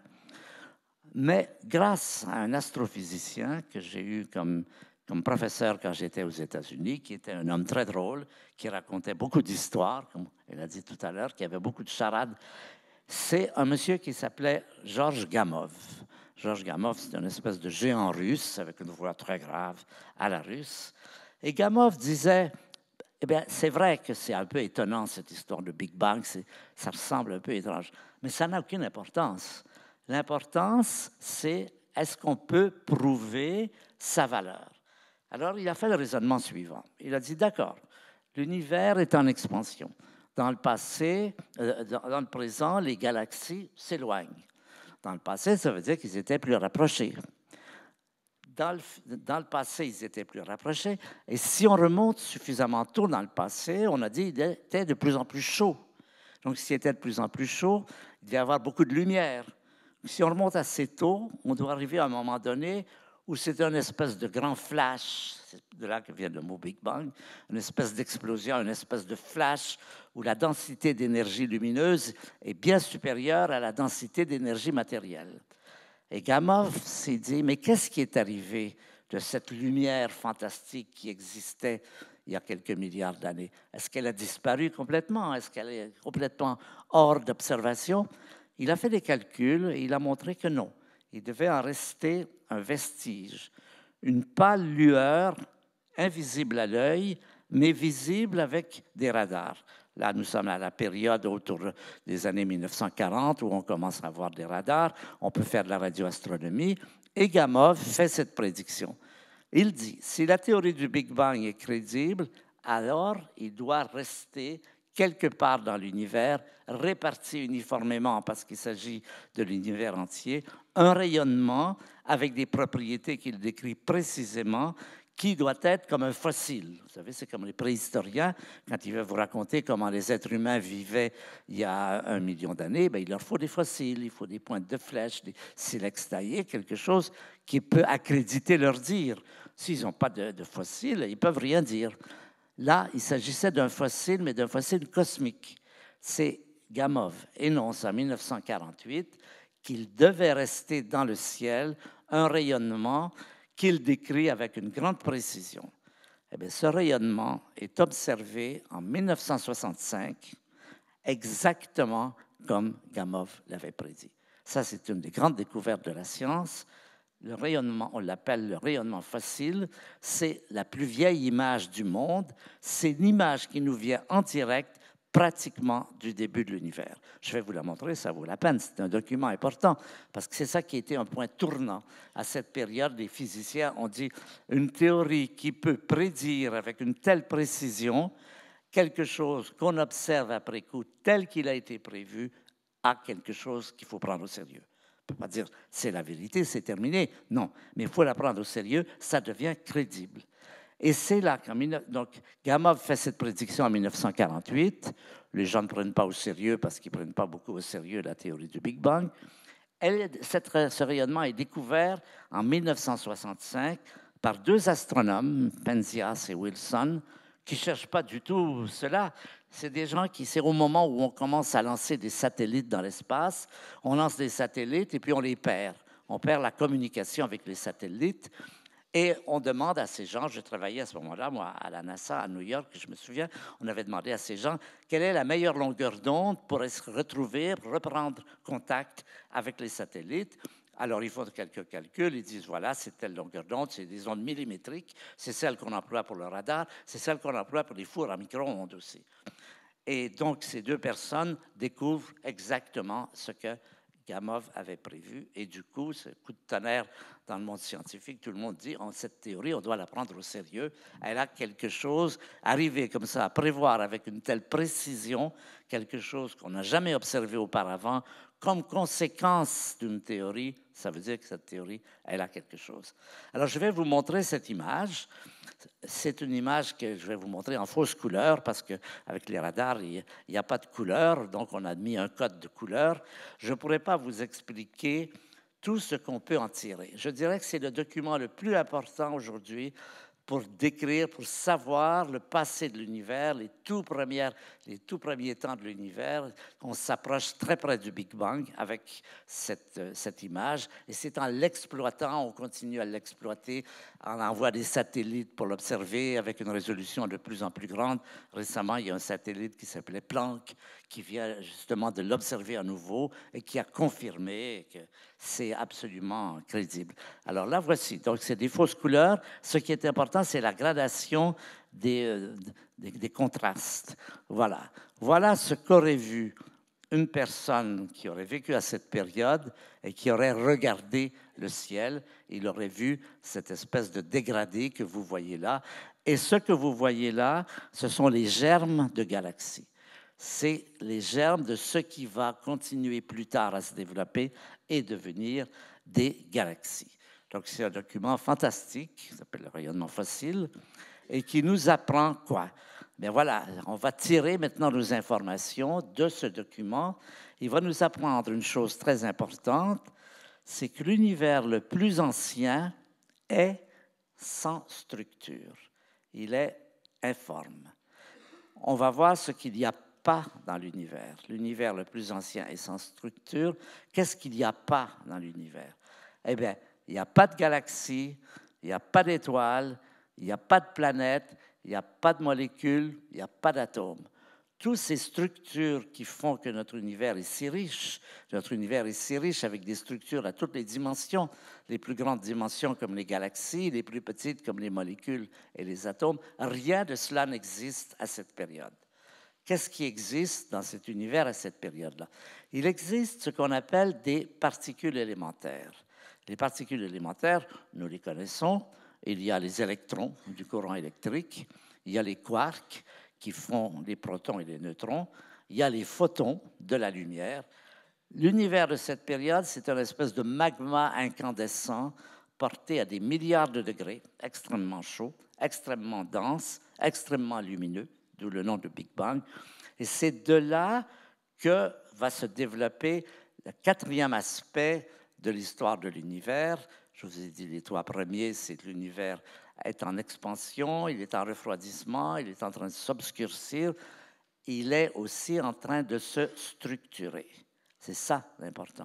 mais grâce à un astrophysicien que j'ai eu comme professeur quand j'étais aux États-Unis, qui était un homme très drôle, qui racontait beaucoup d'histoires, comme elle a dit tout à l'heure, qui avait beaucoup de charades. C'est un monsieur qui s'appelait Georges Gamow. Georges Gamow, c'est une espèce de géant russe, avec une voix très grave à la russe. Et Gamow disait, eh bien, c'est vrai que c'est un peu étonnant, cette histoire de Big Bang, ça ressemble un peu étrange, mais ça n'a aucune importance. L'importance, c'est est-ce qu'on peut prouver sa valeur? Alors, il a fait le raisonnement suivant. Il a dit, d'accord, l'univers est en expansion. Dans le passé, dans le présent, les galaxies s'éloignent. Dans le passé, ça veut dire qu'ils étaient plus rapprochés. Dans le passé, ils étaient plus rapprochés. Et si on remonte suffisamment tôt dans le passé, on a dit qu'il était de plus en plus chaud. Donc, s'il était de plus en plus chaud, il devait y avoir beaucoup de lumière. Si on remonte assez tôt, on doit arriver à un moment donné où c'est une espèce de grand flash, c'est de là que vient le mot Big Bang, une espèce d'explosion, une espèce de flash où la densité d'énergie lumineuse est bien supérieure à la densité d'énergie matérielle. Et Gamow s'est dit, mais qu'est-ce qui est arrivé de cette lumière fantastique qui existait il y a quelques milliards d'années? Est-ce qu'elle a disparu complètement? Est-ce qu'elle est complètement hors d'observation? Il a fait des calculs et il a montré que non. Il devait en rester un vestige, une pâle lueur invisible à l'œil, mais visible avec des radars. Là, nous sommes à la période autour des années 1940 où on commence à avoir des radars, on peut faire de la radioastronomie, et Gamow fait cette prédiction. Il dit, si la théorie du Big Bang est crédible, alors il doit rester quelque part dans l'univers, réparti uniformément, parce qu'il s'agit de l'univers entier, un rayonnement avec des propriétés qu'il décrit précisément, qui doit être comme un fossile. Vous savez, c'est comme les préhistoriens, quand ils veulent vous raconter comment les êtres humains vivaient il y a 1 million d'années, il leur faut des fossiles, il faut des pointes de flèches, des silex taillés, quelque chose qui peut accréditer leur dire. S'ils n'ont pas de fossiles, ils ne peuvent rien dire. Là, il s'agissait d'un fossile, mais d'un fossile cosmique. C'est Gamow énonce en 1948 qu'il devait rester dans le ciel un rayonnement qu'il décrit avec une grande précision. Eh bien, ce rayonnement est observé en 1965, exactement comme Gamow l'avait prédit. Ça, c'est une des grandes découvertes de la science. Le rayonnement, on l'appelle le rayonnement fossile, c'est la plus vieille image du monde. C'est une image qui nous vient en direct pratiquement du début de l'univers. Je vais vous la montrer, ça vaut la peine. C'est un document important parce que c'est ça qui a été un point tournant à cette période. Les physiciens ont dit une théorie qui peut prédire avec une telle précision quelque chose qu'on observe après coup tel qu'il a été prévu a quelque chose qu'il faut prendre au sérieux. On ne peut pas dire c'est la vérité, c'est terminé. Non, mais il faut la prendre au sérieux, ça devient crédible. Et c'est là donc Gamow fait cette prédiction en 1948. Les gens ne prennent pas au sérieux parce qu'ils ne prennent pas beaucoup au sérieux la théorie du Big Bang. Ce rayonnement est découvert en 1965 par deux astronomes, Penzias et Wilson, qui ne cherchent pas du tout cela. C'est des gens qui, c'est au moment où on commence à lancer des satellites dans l'espace, on lance des satellites et puis on les perd. On perd la communication avec les satellites et on demande à ces gens, je travaillais à ce moment-là, moi, à la NASA, à New York, je me souviens, on avait demandé à ces gens quelle est la meilleure longueur d'onde pour se retrouver, reprendre contact avec les satellites. Alors, ils font quelques calculs, ils disent, voilà, c'est telle longueur d'onde, c'est des ondes millimétriques, c'est celle qu'on emploie pour le radar, c'est celle qu'on emploie pour les fours à micro-ondes aussi. Et donc, ces deux personnes découvrent exactement ce que Gamow avait prévu. Et du coup, ce coup de tonnerre dans le monde scientifique, tout le monde dit, cette théorie, on doit la prendre au sérieux. Elle a quelque chose, arriver comme ça, à prévoir avec une telle précision, quelque chose qu'on n'a jamais observé auparavant, comme conséquence d'une théorie, ça veut dire que cette théorie, elle a quelque chose. Alors, je vais vous montrer cette image. C'est une image que je vais vous montrer en fausse couleur parce qu'avec les radars, il n'y a pas de couleur, donc on a mis un code de couleur. Je ne pourrais pas vous expliquer tout ce qu'on peut en tirer. Je dirais que c'est le document le plus important aujourd'hui pour décrire, pour savoir le passé de l'univers, les tout premiers temps de l'univers. On s'approche très près du Big Bang avec cette image. Et c'est en l'exploitant, on continue à l'exploiter. On envoie des satellites pour l'observer avec une résolution de plus en plus grande. Récemment, il y a un satellite qui s'appelait Planck qui vient justement de l'observer à nouveau et qui a confirmé que c'est absolument crédible. Alors là, voici. Donc, c'est des fausses couleurs. Ce qui est important, c'est la gradation des contrastes. Voilà. Voilà ce qu'aurait vu une personne qui aurait vécu à cette période et qui aurait regardé le ciel. Il aurait vu cette espèce de dégradé que vous voyez là. Et ce que vous voyez là, ce sont les germes de galaxies. C'est les germes de ce qui va continuer plus tard à se développer et devenir des galaxies. Donc, c'est un document fantastique qui s'appelle le rayonnement fossile et qui nous apprend quoi? Bien voilà, on va tirer maintenant nos informations de ce document. Il va nous apprendre une chose très importante, c'est que l'univers le plus ancien est sans structure. Il est informe. On va voir ce qu'il n'y a pas dans l'univers. L'univers le plus ancien est sans structure. Qu'est-ce qu'il n'y a pas dans l'univers? Eh bien, il n'y a pas de galaxies, il n'y a pas d'étoiles, il n'y a pas de planètes, il n'y a pas de molécules, il n'y a pas d'atomes. Toutes ces structures qui font que notre univers est si riche avec des structures à toutes les dimensions, les plus grandes dimensions comme les galaxies, les plus petites comme les molécules et les atomes, rien de cela n'existe à cette période. Qu'est-ce qui existe dans cet univers à cette période-là? Il existe ce qu'on appelle des particules élémentaires. Les particules élémentaires, nous les connaissons. Il y a les électrons du courant électrique. Il y a les quarks qui font les protons et les neutrons. Il y a les photons de la lumière. L'univers de cette période, c'est une espèce de magma incandescent porté à des milliards de degrés, extrêmement chaud, extrêmement dense, extrêmement lumineux, d'où le nom de Big Bang. Et c'est de là que va se développer le quatrième aspect de l'histoire de l'univers. Je vous ai dit les trois premiers, c'est que l'univers est en expansion, il est en refroidissement, il est en train de s'obscurcir, il est aussi en train de se structurer. C'est ça l'important.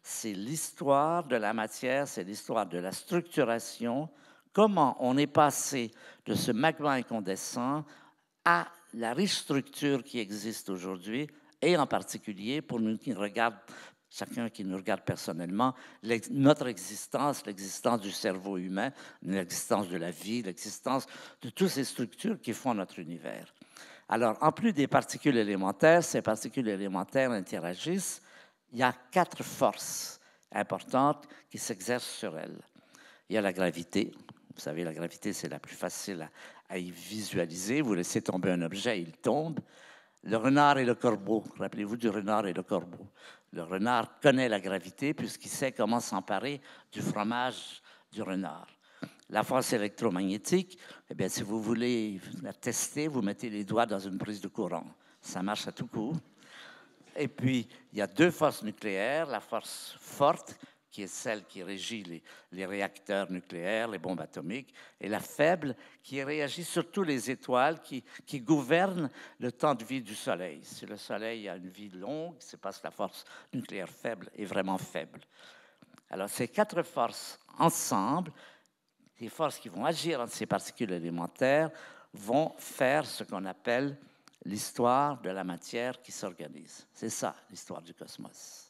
c'est l'histoire de la matière, c'est l'histoire de la structuration, comment on est passé de ce magma incandescent à la riche structure qui existe aujourd'hui, et en particulier, pour nous qui regardent, chacun qui nous regarde personnellement, notre existence, l'existence du cerveau humain, l'existence de la vie, l'existence de toutes ces structures qui font notre univers. Alors, en plus des particules élémentaires, ces particules élémentaires interagissent. Il y a 4 forces importantes qui s'exercent sur elles. Il y a la gravité. Vous savez, la gravité, c'est la plus facile à y visualiser. Vous laissez tomber un objet, il tombe. Le renard et le corbeau. Rappelez-vous du renard et le corbeau. Le renard connaît la gravité puisqu'il sait comment s'emparer du fromage du renard. La force électromagnétique, eh bien, si vous voulez la tester, vous mettez les doigts dans une prise de courant. Ça marche à tout coup. Et puis, il y a 2 forces nucléaires. La force forte, qui est celle qui régit les réacteurs nucléaires, les bombes atomiques, et la faible, qui réagit sur toutes les étoiles, qui gouverne le temps de vie du Soleil. Si le Soleil a une vie longue, c'est parce que la force nucléaire faible est vraiment faible. Alors, ces 4 forces ensemble, les forces qui vont agir entre ces particules élémentaires, vont faire ce qu'on appelle l'histoire de la matière qui s'organise. C'est ça, l'histoire du cosmos.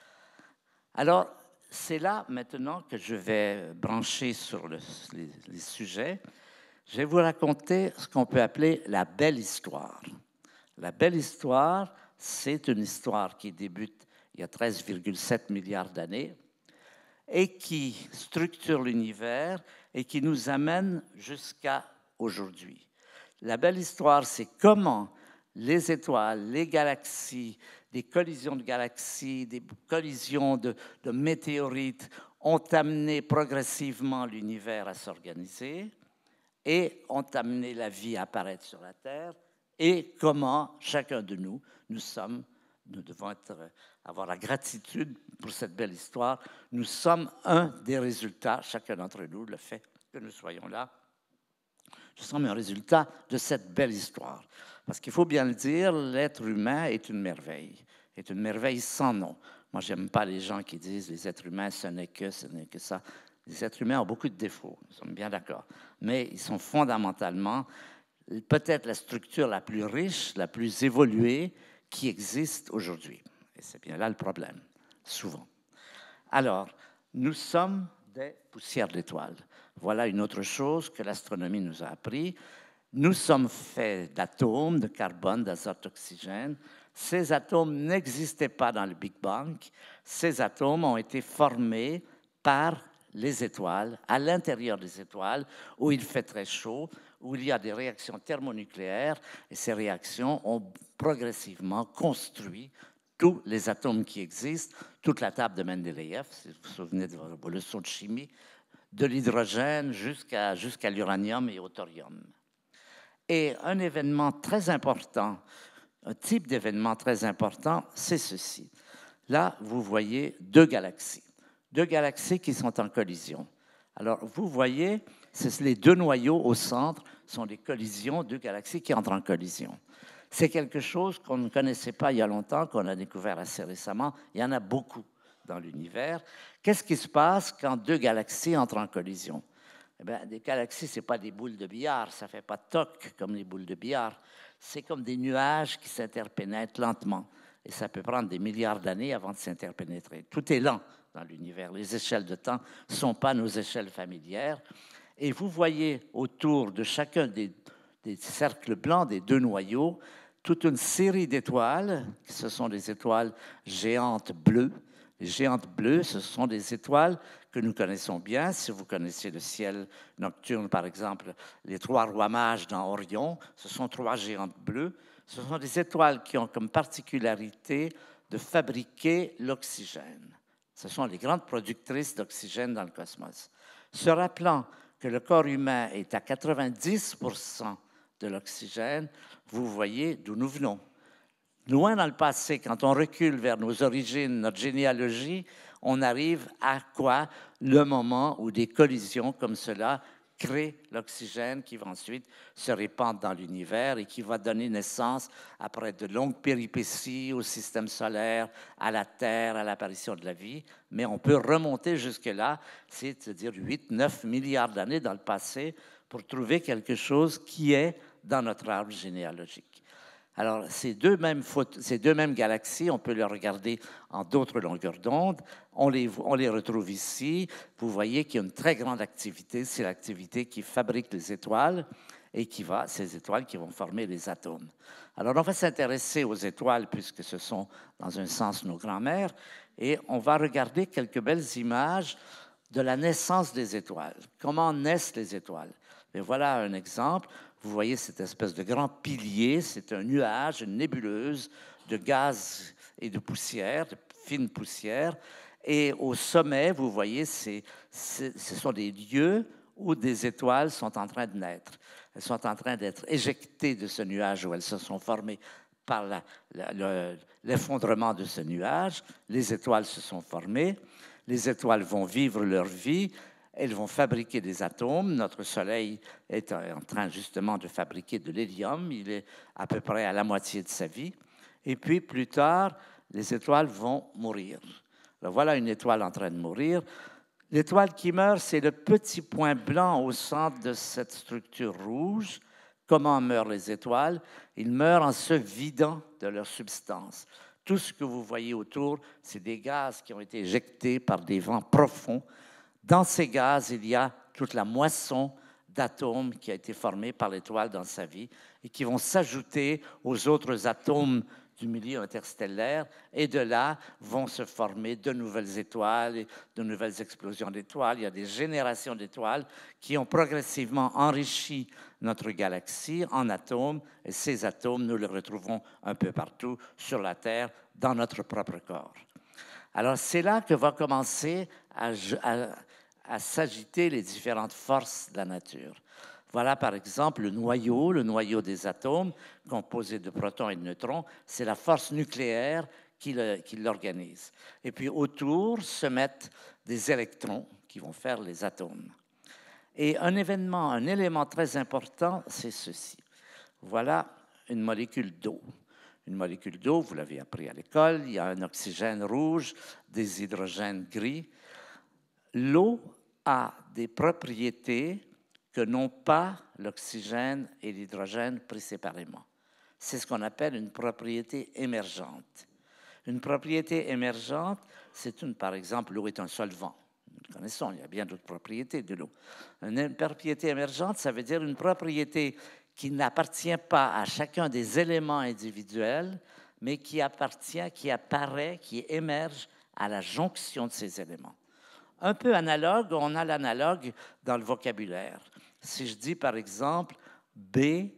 Alors, c'est là maintenant que je vais brancher sur les sujets. Je vais vous raconter ce qu'on peut appeler la belle histoire. La belle histoire, c'est une histoire qui débute il y a 13,7 milliards d'années et qui structure l'univers et qui nous amène jusqu'à aujourd'hui. La belle histoire, c'est comment les étoiles, les galaxies, des collisions de galaxies, des collisions de météorites ont amené progressivement l'univers à s'organiser et ont amené la vie à apparaître sur la Terre et comment chacun de nous devons avoir la gratitude pour cette belle histoire. Nous sommes un des résultats, chacun d'entre nous, le fait que nous soyons là, nous sommes un résultat de cette belle histoire. Parce qu'il faut bien le dire, l'être humain est une merveille sans nom. Moi, je n'aime pas les gens qui disent les êtres humains, ce n'est que ça. Les êtres humains ont beaucoup de défauts, nous sommes bien d'accord. Mais ils sont fondamentalement peut-être la structure la plus riche, la plus évoluée qui existe aujourd'hui. Et c'est bien là le problème, souvent. Alors, nous sommes des poussières d'étoiles. Voilà une autre chose que l'astronomie nous a appris. Nous sommes faits d'atomes, de carbone, d'azote, d'oxygène. Ces atomes n'existaient pas dans le Big Bang. Ces atomes ont été formés par les étoiles, à l'intérieur des étoiles, où il fait très chaud, où il y a des réactions thermonucléaires, et ces réactions ont progressivement construit tous les atomes qui existent, toute la table de Mendeleïev, si vous vous souvenez de vos leçons de chimie, de l'hydrogène jusqu'à l'uranium et au thorium. Et un événement très important, un type d'événement très important, c'est ceci. Là, vous voyez 2 galaxies qui sont en collision. Alors, vous voyez, les 2 noyaux au centre sont des collisions, 2 galaxies qui entrent en collision. C'est quelque chose qu'on ne connaissait pas il y a longtemps, qu'on a découvert assez récemment. Il y en a beaucoup dans l'univers. Qu'est-ce qui se passe quand 2 galaxies entrent en collision? Eh bien, des galaxies, ce n'est pas des boules de billard, ça ne fait pas toc comme les boules de billard. C'est comme des nuages qui s'interpénètrent lentement. Et ça peut prendre des milliards d'années avant de s'interpénétrer. Tout est lent dans l'univers. Les échelles de temps ne sont pas nos échelles familières. Et vous voyez autour de chacun des cercles blancs, des 2 noyaux, toute une série d'étoiles. Ce sont des étoiles géantes bleues. Les géantes bleues, ce sont des étoiles que nous connaissons bien. Si vous connaissez le ciel nocturne, par exemple, les 3 rois mages dans Orion, ce sont 3 géantes bleues. Ce sont des étoiles qui ont comme particularité de fabriquer l'oxygène. Ce sont les grandes productrices d'oxygène dans le cosmos. Se rappelant que le corps humain est à 90% de l'oxygène, vous voyez d'où nous venons. Loin dans le passé, quand on recule vers nos origines, notre généalogie, on arrive à quoi? Le moment où des collisions comme cela crée l'oxygène qui va ensuite se répandre dans l'univers et qui va donner naissance, après de longues péripéties, au système solaire, à la Terre, à l'apparition de la vie. Mais on peut remonter jusque-là, c'est-à-dire 8-9 milliards d'années dans le passé, pour trouver quelque chose qui est dans notre arbre généalogique. Alors, ces deux mêmes galaxies, on peut les regarder en d'autres longueurs d'onde. On les retrouve ici. Vous voyez qu'il y a une très grande activité. C'est l'activité qui fabrique les étoiles et ces étoiles qui vont former les atomes. Alors, on va s'intéresser aux étoiles puisque ce sont, dans un sens, nos grands-mères. Et on va regarder quelques belles images de la naissance des étoiles. Comment naissent les étoiles? Et voilà un exemple. Vous voyez cette espèce de grand pilier, c'est un nuage, une nébuleuse de gaz et de poussière, de fine poussière. Et au sommet, vous voyez, ce sont des lieux où des étoiles sont en train de naître. Elles sont en train d'être éjectées de ce nuage où elles se sont formées par l'effondrement de ce nuage. Les étoiles se sont formées. Les étoiles vont vivre leur vie. Elles vont fabriquer des atomes. Notre Soleil est en train justement de fabriquer de l'hélium. Il est à peu près à la moitié de sa vie. Et puis plus tard, les étoiles vont mourir. Alors, voilà une étoile en train de mourir. L'étoile qui meurt, c'est le petit point blanc au centre de cette structure rouge. Comment meurent les étoiles? Ils meurent en se vidant de leur substance. Tout ce que vous voyez autour, c'est des gaz qui ont été éjectés par des vents profonds. Dans ces gaz, il y a toute la moisson d'atomes qui a été formée par l'étoile dans sa vie et qui vont s'ajouter aux autres atomes du milieu interstellaire, et de là vont se former de nouvelles étoiles, et de nouvelles explosions d'étoiles. Il y a des générations d'étoiles qui ont progressivement enrichi notre galaxie en atomes, et ces atomes, nous les retrouvons un peu partout sur la Terre, dans notre propre corps. Alors, c'est là que va commencer à s'agiter les différentes forces de la nature. Voilà, par exemple, le noyau des atomes, composé de protons et de neutrons. C'est la force nucléaire qui l'organise. Et puis, autour se mettent des électrons qui vont faire les atomes. Et un élément très important, c'est ceci. Voilà une molécule d'eau. Une molécule d'eau, vous l'avez appris à l'école, il y a un oxygène rouge, des hydrogènes gris. L'eau a des propriétés que n'ont pas l'oxygène et l'hydrogène pris séparément. C'est ce qu'on appelle une propriété émergente. Une propriété émergente, par exemple, l'eau est un solvant. Nous le connaissons, il y a bien d'autres propriétés de l'eau. Une propriété émergente, ça veut dire une propriété qui n'appartient pas à chacun des éléments individuels, mais qui apparaît, qui émerge à la jonction de ces éléments. Un peu analogue, on a l'analogue dans le vocabulaire. Si je dis, par exemple, B-L-E-U,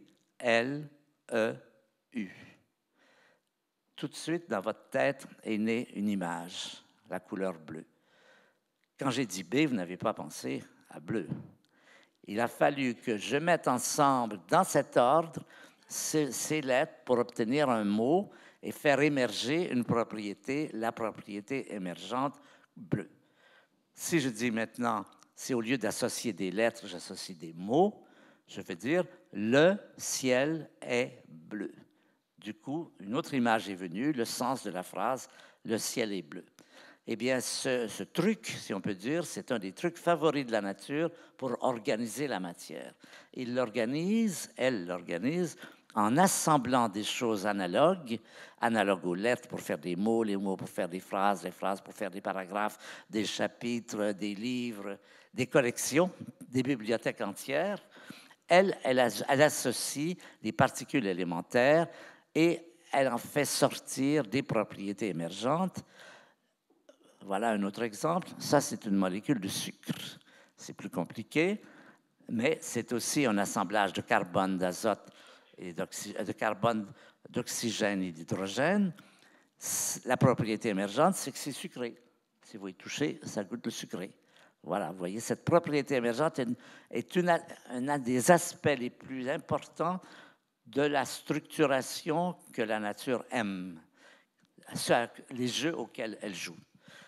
tout de suite, dans votre tête est née une image, la couleur bleue. Quand j'ai dit B, vous n'avez pas pensé à bleu. Il a fallu que je mette ensemble, dans cet ordre, ces lettres pour obtenir un mot et faire émerger une propriété, la propriété émergente bleue. Si je dis maintenant, si au lieu d'associer des lettres, j'associe des mots, je vais dire « le ciel est bleu ». Du coup, une autre image est venue, le sens de la phrase « le ciel est bleu ». Eh bien, ce truc, si on peut dire, c'est un des trucs favoris de la nature pour organiser la matière. Elle l'organise en assemblant des choses analogues aux lettres pour faire des mots, les mots pour faire des phrases, les phrases pour faire des paragraphes, des chapitres, des livres, des collections, des bibliothèques entières. Elle associe des particules élémentaires et elle en fait sortir des propriétés émergentes. Voilà un autre exemple. Ça, c'est une molécule de sucre. C'est plus compliqué, mais c'est aussi un assemblage de carbone, d'azote, et de carbone, d'oxygène et d'hydrogène. La propriété émergente, c'est que c'est sucré. Si vous y touchez, ça goûte le sucré. Voilà, vous voyez, cette propriété émergente est un des aspects les plus importants de la structuration que la nature aime, les jeux auxquels elle joue.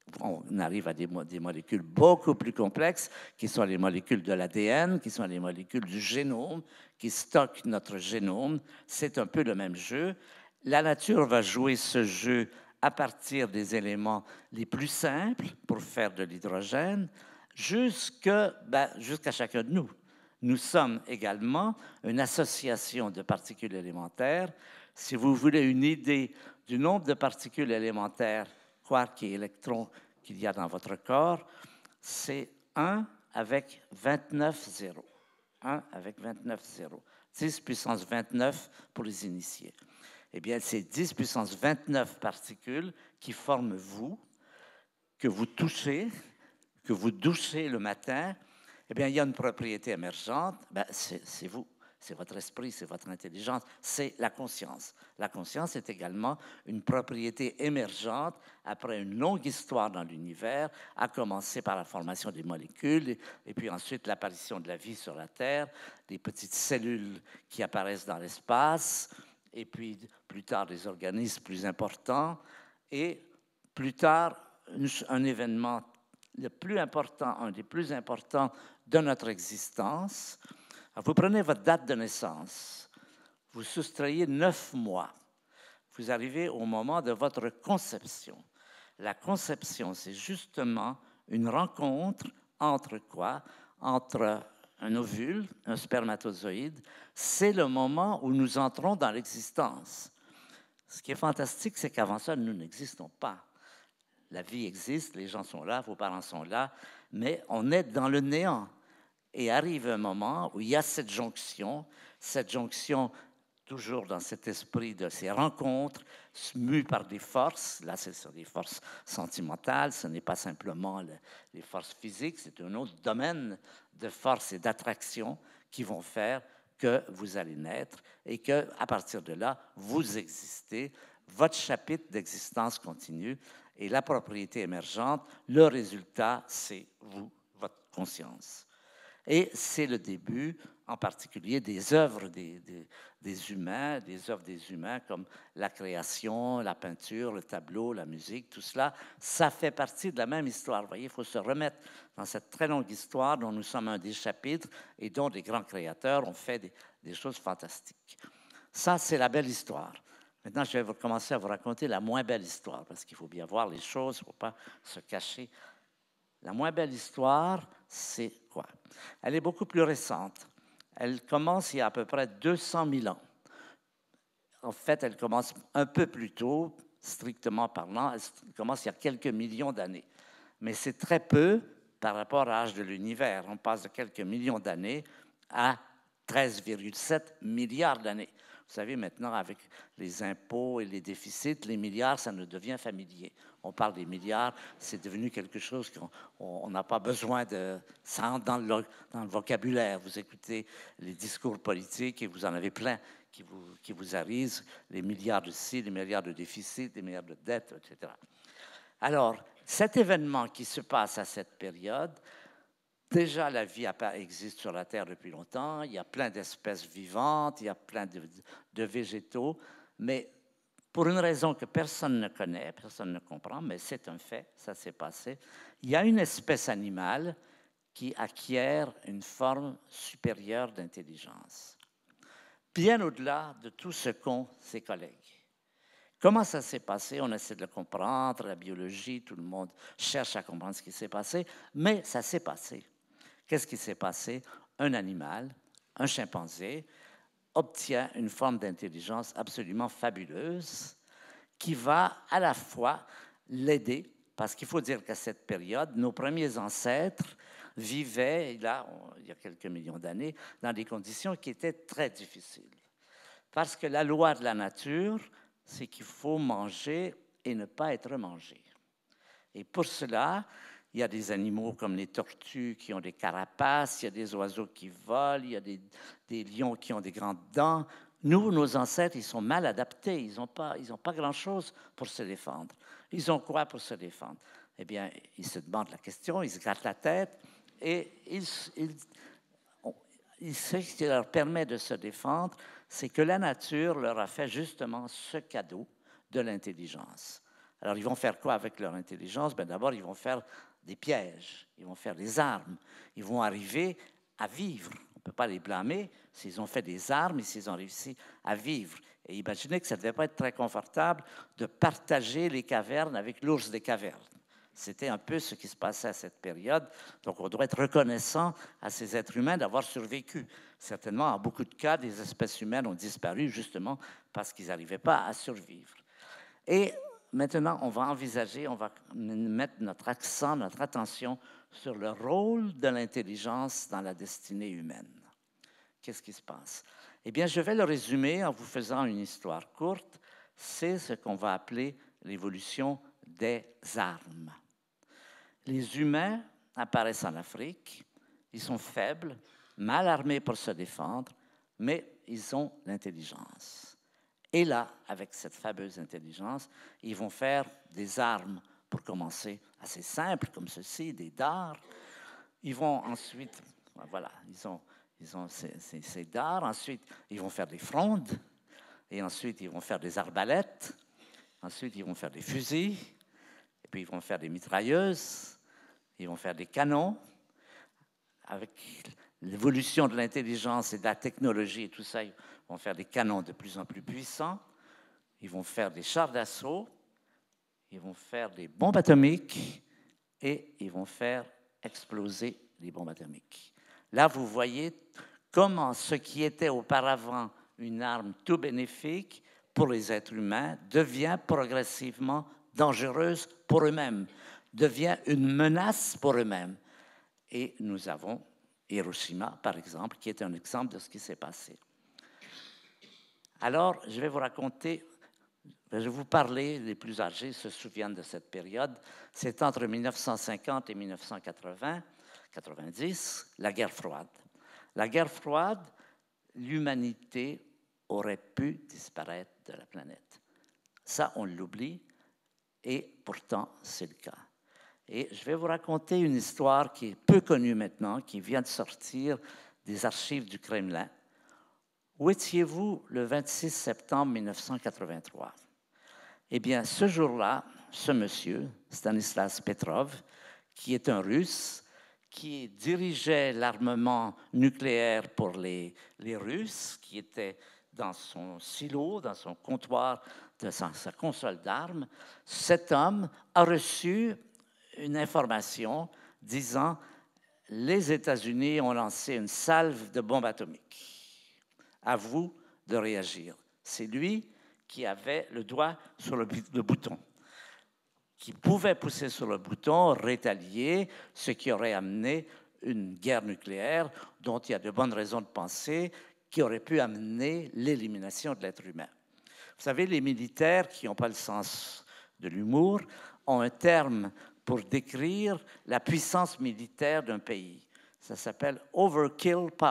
on arrive à des molécules beaucoup plus complexes, qui sont les molécules de l'ADN, qui sont les molécules du génome, qui stockent notre génome. C'est un peu le même jeu. La nature va jouer ce jeu à partir des éléments les plus simples pour faire de l'hydrogène, jusqu'à chacun de nous. Nous sommes également une association de particules élémentaires. Si vous voulez une idée du nombre de particules élémentaires, quarks et électrons qu'il y a dans votre corps, c'est 1 avec 29 zéros. 1 avec 29 zéros. 10 puissance 29 pour les initiés. Eh bien, c'est 10 puissance 29 particules qui forment vous, que vous touchez le matin. Eh bien, il y a une propriété émergente, c'est vous. C'est votre esprit, c'est votre intelligence, c'est la conscience. La conscience est également une propriété émergente après une longue histoire dans l'univers, à commencer par la formation des molécules et puis ensuite l'apparition de la vie sur la Terre, des petites cellules qui apparaissent dans l'espace, et puis plus tard des organismes plus importants, et plus tard un événement le plus important, un des plus importants de notre existence. Vous prenez votre date de naissance, vous soustrayez 9 mois, vous arrivez au moment de votre conception. La conception, c'est justement une rencontre entre quoi? Entre un ovule, un spermatozoïde. C'est le moment où nous entrons dans l'existence. Ce qui est fantastique, c'est qu'avant ça, nous n'existons pas. La vie existe, les gens sont là, vos parents sont là, mais on est dans le néant. Et arrive un moment où il y a cette jonction toujours dans cet esprit de ces rencontres, mues par des forces. Là, c'est sur des forces sentimentales, ce n'est pas simplement les forces physiques, c'est un autre domaine de force et d'attraction qui vont faire que vous allez naître et qu'à partir de là, vous existez. Votre chapitre d'existence continue et la propriété émergente, le résultat, c'est vous, votre conscience. Et c'est le début, en particulier, des œuvres des humains, des œuvres des humains comme la création, la peinture, le tableau, la musique, tout cela, ça fait partie de la même histoire. Vous voyez, il faut se remettre dans cette très longue histoire dont nous sommes un des chapitres et dont des grands créateurs ont fait des choses fantastiques. Ça, c'est la belle histoire. Maintenant, je vais commencer à vous raconter la moins belle histoire, parce qu'il faut bien voir les choses, il ne faut pas se cacher. La moins belle histoire, c'est quoi? Elle est beaucoup plus récente. Elle commence il y a à peu près 200 000 ans. En fait, elle commence un peu plus tôt, strictement parlant. Elle commence il y a quelques millions d'années. Mais c'est très peu par rapport à l'âge de l'univers. On passe de quelques millions d'années à 13,7 milliards d'années. Vous savez, maintenant, avec les impôts et les déficits, les milliards, ça nous devient familier. On parle des milliards, c'est devenu quelque chose qu'on n'a pas besoin de... Ça entre dans le vocabulaire. Vous écoutez les discours politiques et vous en avez plein qui vous arrivent, les milliards de ci, les milliards de déficits, les milliards de dettes, etc. Alors, cet événement qui se passe à cette période, déjà, la vie existe sur la Terre depuis longtemps, il y a plein d'espèces vivantes, il y a plein de végétaux, mais pour une raison que personne ne connaît, personne ne comprend, mais c'est un fait, ça s'est passé, il y a une espèce animale qui acquiert une forme supérieure d'intelligence, bien au-delà de tout ce qu'ont ses collègues. Comment ça s'est passé? On essaie de le comprendre, la biologie, tout le monde cherche à comprendre ce qui s'est passé, mais ça s'est passé. Qu'est-ce qui s'est passé? Un animal, un chimpanzé, obtient une forme d'intelligence absolument fabuleuse qui va à la fois l'aider, parce qu'il faut dire qu'à cette période, nos premiers ancêtres vivaient, là, il y a quelques millions d'années, dans des conditions qui étaient très difficiles. Parce que la loi de la nature, c'est qu'il faut manger et ne pas être mangé. Et pour cela, il y a des animaux comme les tortues qui ont des carapaces, il y a des oiseaux qui volent, il y a des lions qui ont des grandes dents. Nous, nos ancêtres, ils sont mal adaptés, ils n'ont pas grand-chose pour se défendre. Ils ont quoi pour se défendre? Eh bien, ils se demandent la question, ils se grattent la tête et ce qui leur permet de se défendre, c'est que la nature leur a fait justement ce cadeau de l'intelligence. Alors, ils vont faire quoi avec leur intelligence? Ben, d'abord, ils vont faire des pièges, ils vont faire des armes, ils vont arriver à vivre. On ne peut pas les blâmer s'ils ont fait des armes et s'ils ont réussi à vivre. Et imaginez que ça ne devait pas être très confortable de partager les cavernes avec l'ours des cavernes. C'était un peu ce qui se passait à cette période. Donc, on doit être reconnaissant à ces êtres humains d'avoir survécu. Certainement, en beaucoup de cas, des espèces humaines ont disparu justement parce qu'ils n'arrivaient pas à survivre. Et maintenant, on va envisager, on va mettre notre accent, notre attention sur le rôle de l'intelligence dans la destinée humaine. Qu'est-ce qui se passe? Eh bien, je vais le résumer en vous faisant une histoire courte. C'est ce qu'on va appeler l'évolution des armes. Les humains apparaissent en Afrique, ils sont faibles, mal armés pour se défendre, mais ils ont l'intelligence. Et là, avec cette fameuse intelligence, ils vont faire des armes, pour commencer, assez simples, comme ceci, des dards. Ils vont ensuite, voilà, ils ont ces dards. Ensuite, ils vont faire des frondes. Et ensuite, ils vont faire des arbalètes. Ensuite, ils vont faire des fusils. Et puis, ils vont faire des mitrailleuses. Ils vont faire des canons. Avec l'évolution de l'intelligence et de la technologie et tout ça, ils vont faire des canons de plus en plus puissants. Ils vont faire des chars d'assaut. Ils vont faire des bombes atomiques. Et ils vont faire exploser les bombes atomiques. Là, vous voyez comment ce qui était auparavant une arme tout bénéfique pour les êtres humains devient progressivement dangereuse pour eux-mêmes, devient une menace pour eux-mêmes. Et nous avons Hiroshima, par exemple, qui est un exemple de ce qui s'est passé. Alors, je vais vous raconter, je vais vous parler, les plus âgés se souviennent de cette période, c'est entre 1950 et 1980, 90, la guerre froide. La guerre froide, l'humanité aurait pu disparaître de la planète. Ça, on l'oublie, et pourtant, c'est le cas. Et je vais vous raconter une histoire qui est peu connue maintenant, qui vient de sortir des archives du Kremlin. Où étiez-vous le 26 septembre 1983? Eh bien, ce jour-là, ce monsieur, Stanislas Petrov, qui est un Russe, qui dirigeait l'armement nucléaire pour les Russes, qui était dans son silo, dans son comptoir, dans sa console d'armes, cet homme a reçu une information disant « Les États-Unis ont lancé une salve de bombes atomiques. À vous de réagir. » C'est lui qui avait le doigt sur le bouton, qui pouvait pousser sur le bouton, rétalier, ce qui aurait amené une guerre nucléaire dont il y a de bonnes raisons de penser qui aurait pu amener l'élimination de l'être humain. Vous savez, les militaires qui n'ont pas le sens de l'humour ont un terme pour décrire la puissance militaire d'un pays. Ça s'appelle « overkill power »,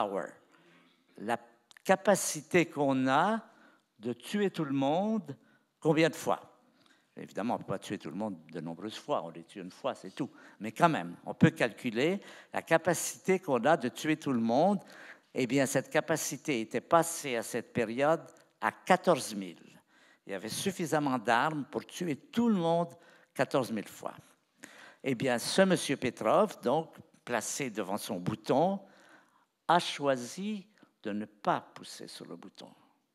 la capacité qu'on a de tuer tout le monde combien de fois? Évidemment, on ne peut pas tuer tout le monde de nombreuses fois, on les tue une fois, c'est tout. Mais quand même, on peut calculer la capacité qu'on a de tuer tout le monde. Eh bien, cette capacité était passée à cette période à 14 000. Il y avait suffisamment d'armes pour tuer tout le monde 14 000 fois. Eh bien, ce monsieur Petrov, donc, placé devant son bouton, a choisi de ne pas pousser sur le bouton.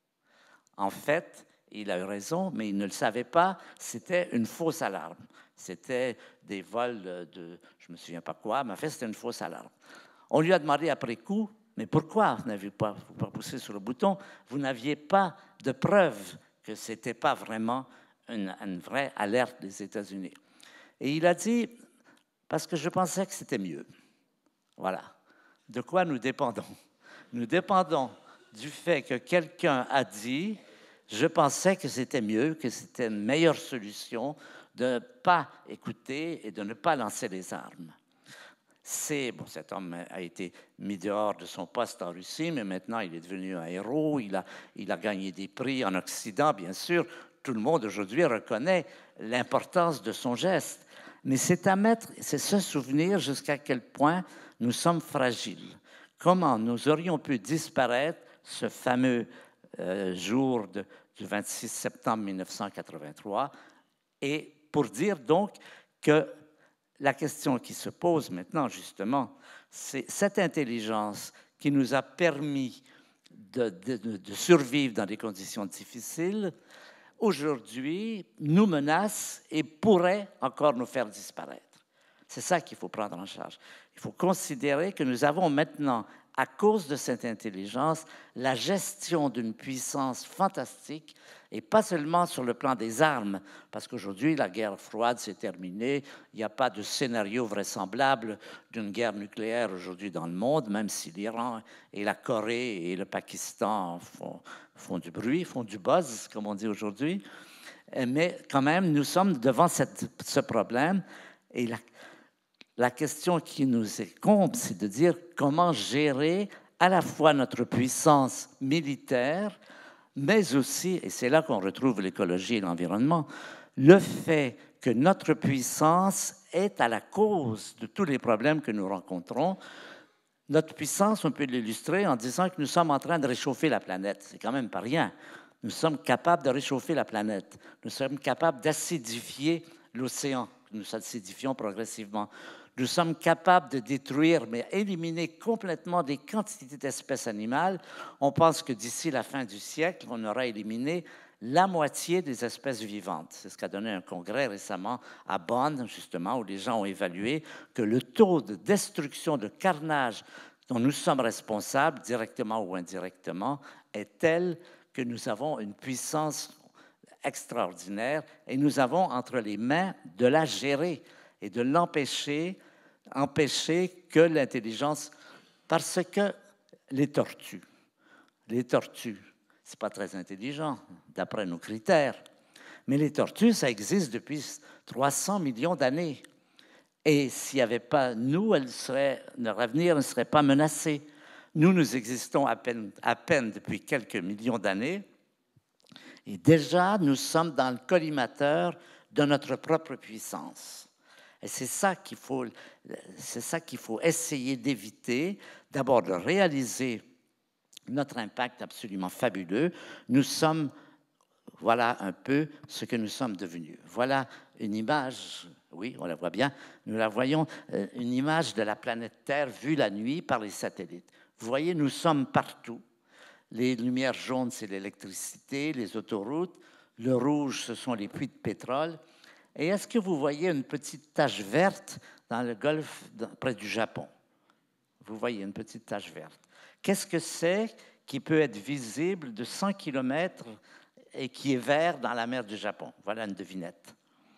En fait, il a eu raison, mais il ne le savait pas, c'était une fausse alarme. C'était des vols de, je ne me souviens pas quoi, mais en fait, c'était une fausse alarme. On lui a demandé après coup, mais pourquoi vous n'avez pas poussé sur le bouton? Vous n'aviez pas de preuve que ce n'était pas vraiment une vraie alerte des États-Unis. Et il a dit, parce que je pensais que c'était mieux. Voilà. De quoi nous dépendons? Nous dépendons du fait que quelqu'un a dit, je pensais que c'était mieux, que c'était une meilleure solution de ne pas écouter et de ne pas lancer les armes. Cet homme a été mis dehors de son poste en Russie, mais maintenant il est devenu un héros, il a gagné des prix en Occident, bien sûr. Tout le monde aujourd'hui reconnaît l'importance de son geste. Mais c'est se souvenir jusqu'à quel point nous sommes fragiles. Comment nous aurions pu disparaître ce fameux jour du 26 septembre 1983 et pour dire donc que la question qui se pose maintenant, justement, c'est cette intelligence qui nous a permis de survivre dans des conditions difficiles, aujourd'hui, nous menace et pourrait encore nous faire disparaître. C'est ça qu'il faut prendre en charge. Il faut considérer que nous avons maintenant, à cause de cette intelligence, la gestion d'une puissance fantastique, et pas seulement sur le plan des armes, parce qu'aujourd'hui, la guerre froide s'est terminée, il n'y a pas de scénario vraisemblable d'une guerre nucléaire aujourd'hui dans le monde, même si l'Iran et la Corée et le Pakistan font du bruit, font du buzz, comme on dit aujourd'hui. Mais quand même, nous sommes devant ce problème, et la question qui nous incombe, c'est de dire comment gérer à la fois notre puissance militaire, mais aussi, et c'est là qu'on retrouve l'écologie et l'environnement, le fait que notre puissance est à la cause de tous les problèmes que nous rencontrons. Notre puissance, on peut l'illustrer en disant que nous sommes en train de réchauffer la planète. C'est quand même pas rien. Nous sommes capables de réchauffer la planète. Nous sommes capables d'acidifier l'océan. Nous acidifions progressivement. Nous sommes capables de détruire, mais éliminer complètement des quantités d'espèces animales. On pense que d'ici la fin du siècle, on aura éliminé la moitié des espèces vivantes. C'est ce qu'a donné un congrès récemment à Bonn, justement, où les gens ont évalué que le taux de destruction, de carnage dont nous sommes responsables, directement ou indirectement, est tel que nous avons une puissance extraordinaire et nous avons entre les mains de la gérer et de empêcher que l'intelligence, parce que les tortues, c'est pas très intelligent d'après nos critères, mais les tortues, ça existe depuis 300 millions d'années. Et s'il n'y avait pas nous, leur avenir ne serait pas menacé. Nous existons à peine depuis quelques millions d'années, et déjà, nous sommes dans le collimateur de notre propre puissance. Et c'est ça qu'il faut essayer d'éviter, d'abord de réaliser notre impact absolument fabuleux. Nous sommes, voilà un peu ce que nous sommes devenus. Voilà une image, oui, on la voit bien, nous la voyons, une image de la planète Terre vue la nuit par les satellites. Vous voyez, nous sommes partout. Les lumières jaunes, c'est l'électricité, les autoroutes. Le rouge, ce sont les puits de pétrole. Et est-ce que vous voyez une petite tache verte dans le golfe près du Japon? Vous voyez une petite tache verte. Qu'est-ce que c'est qui peut être visible de 100 km et qui est vert dans la mer du Japon? Voilà une devinette.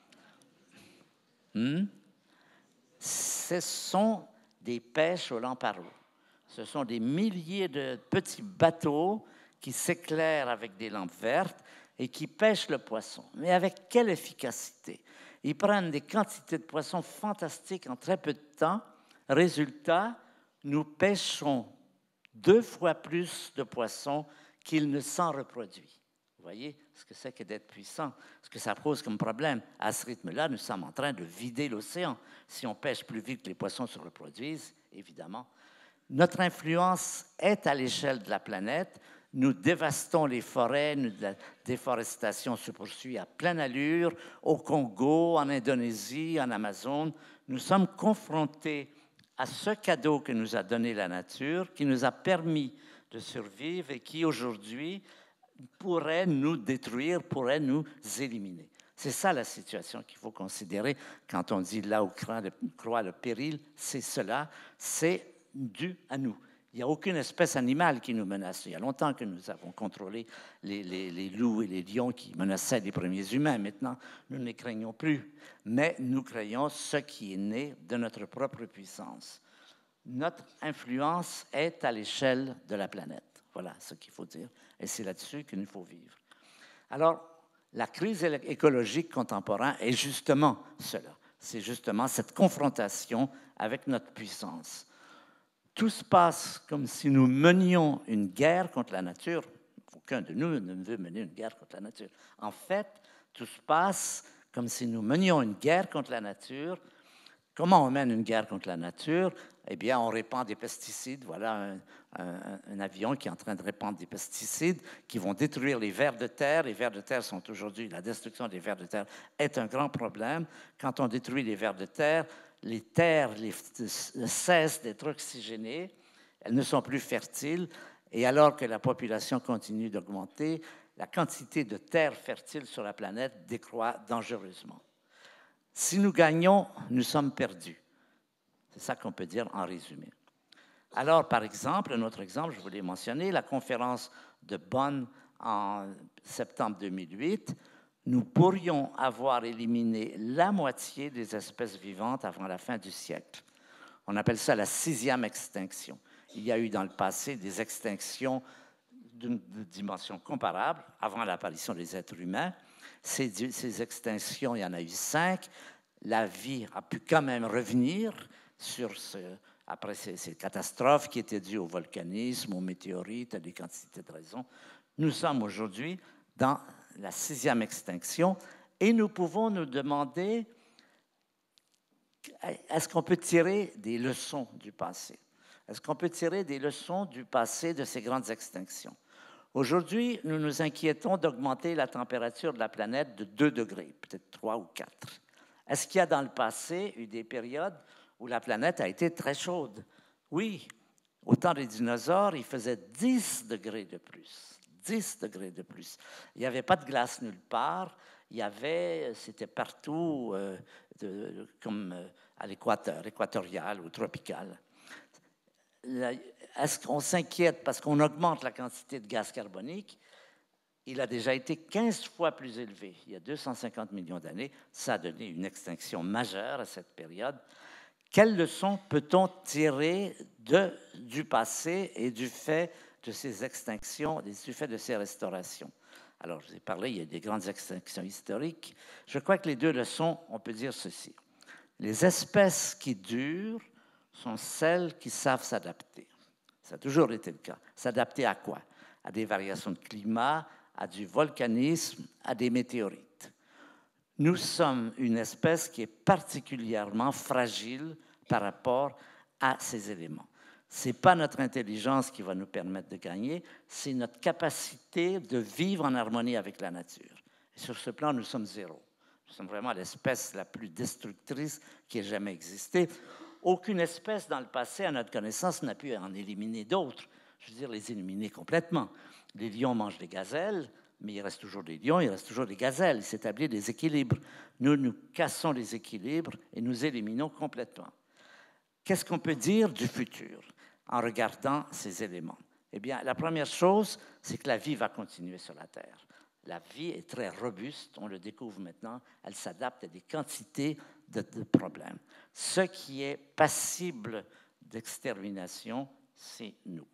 Ce sont des pêches aux lampes à roues. Ce sont des milliers de petits bateaux qui s'éclairent avec des lampes vertes et qui pêchent le poisson. Mais avec quelle efficacité? Ils prennent des quantités de poissons fantastiques en très peu de temps. Résultat, nous pêchons 2 fois plus de poissons qu'ils ne s'en reproduisent. Vous voyez ce que c'est que d'être puissant, ce que ça pose comme problème. À ce rythme-là, nous sommes en train de vider l'océan. Si on pêche plus vite que les poissons se reproduisent, évidemment. Notre influence est à l'échelle de la planète. Nous dévastons les forêts, la déforestation se poursuit à pleine allure au Congo, en Indonésie, en Amazone. Nous sommes confrontés à ce cadeau que nous a donné la nature, qui nous a permis de survivre et qui aujourd'hui pourrait nous détruire, pourrait nous éliminer. C'est ça la situation qu'il faut considérer quand on dit là où croit le péril, c'est cela, c'est dû à nous. Il n'y a aucune espèce animale qui nous menace. Il y a longtemps que nous avons contrôlé les loups et les lions qui menaçaient les premiers humains. Maintenant, nous ne les craignons plus. Mais nous craignons ce qui est né de notre propre puissance. Notre influence est à l'échelle de la planète. Voilà ce qu'il faut dire. Et c'est là-dessus qu'il nous faut vivre. Alors, la crise écologique contemporaine est justement cela. C'est justement cette confrontation avec notre puissance. Tout se passe comme si nous menions une guerre contre la nature. Aucun de nous ne veut mener une guerre contre la nature. En fait, tout se passe comme si nous menions une guerre contre la nature Comment on mène une guerre contre la nature? Eh bien, on répand des pesticides. Voilà un avion qui est en train de répandre des pesticides qui vont détruire les vers de terre. Les vers de terre sont aujourd'hui, la destruction des vers de terre est un grand problème. Quand on détruit les vers de terre, les terres cessent d'être oxygénées, elles ne sont plus fertiles, et alors que la population continue d'augmenter, la quantité de terre fertile sur la planète décroît dangereusement. Si nous gagnons, nous sommes perdus. C'est ça qu'on peut dire en résumé. Alors, par exemple, un autre exemple, je voulais mentionner, la conférence de Bonn en septembre 2008, nous pourrions avoir éliminé la moitié des espèces vivantes avant la fin du siècle. On appelle ça la 6e extinction. Il y a eu dans le passé des extinctions d'une dimension comparable avant l'apparition des êtres humains. Ces extinctions, il y en a eu 5. La vie a pu quand même revenir après ces catastrophes qui étaient dues au volcanisme, aux météorites, à des quantités de raisons. Nous sommes aujourd'hui dans la 6e extinction et nous pouvons nous demander est-ce qu'on peut tirer des leçons du passé? Est-ce qu'on peut tirer des leçons du passé de ces grandes extinctions? Aujourd'hui, nous nous inquiétons d'augmenter la température de la planète de 2 degrés, peut-être 3 ou 4. Est-ce qu'il y a dans le passé eu des périodes où la planète a été très chaude? Oui. Au temps des dinosaures, il faisait 10 degrés de plus. 10 degrés de plus. Il n'y avait pas de glace nulle part. C'était partout, comme à l'équateur, équatorial ou tropical. Est-ce qu'on s'inquiète parce qu'on augmente la quantité de gaz carbonique? Il a déjà été 15 fois plus élevé. Il y a 250 millions d'années, ça a donné une extinction majeure à cette période. Quelles leçons peut-on tirer du passé et du fait de ces extinctions, du fait de ces restaurations? Alors, je vous ai parlé, il y a des grandes extinctions historiques. Je crois que les 2 leçons, on peut dire ceci. Les espèces qui durent sont celles qui savent s'adapter. Ça a toujours été le cas. S'adapter à quoi? À des variations de climat, à du volcanisme, à des météorites. Nous sommes une espèce qui est particulièrement fragile par rapport à ces éléments. Ce n'est pas notre intelligence qui va nous permettre de gagner, c'est notre capacité de vivre en harmonie avec la nature. Et sur ce plan, nous sommes zéro. Nous sommes vraiment l'espèce la plus destructrice qui ait jamais existé. Aucune espèce dans le passé, à notre connaissance, n'a pu en éliminer d'autres. Je veux dire, les éliminer complètement. Les lions mangent des gazelles, mais il reste toujours des lions, il reste toujours des gazelles. Il s'établit des équilibres. Nous, nous cassons les équilibres et nous éliminons complètement. Qu'est-ce qu'on peut dire du futur en regardant ces éléments? Eh bien, la première chose, c'est que la vie va continuer sur la Terre. La vie est très robuste, on le découvre maintenant, elle s'adapte à des quantités de problèmes. Ce qui est passible d'extermination, c'est nous.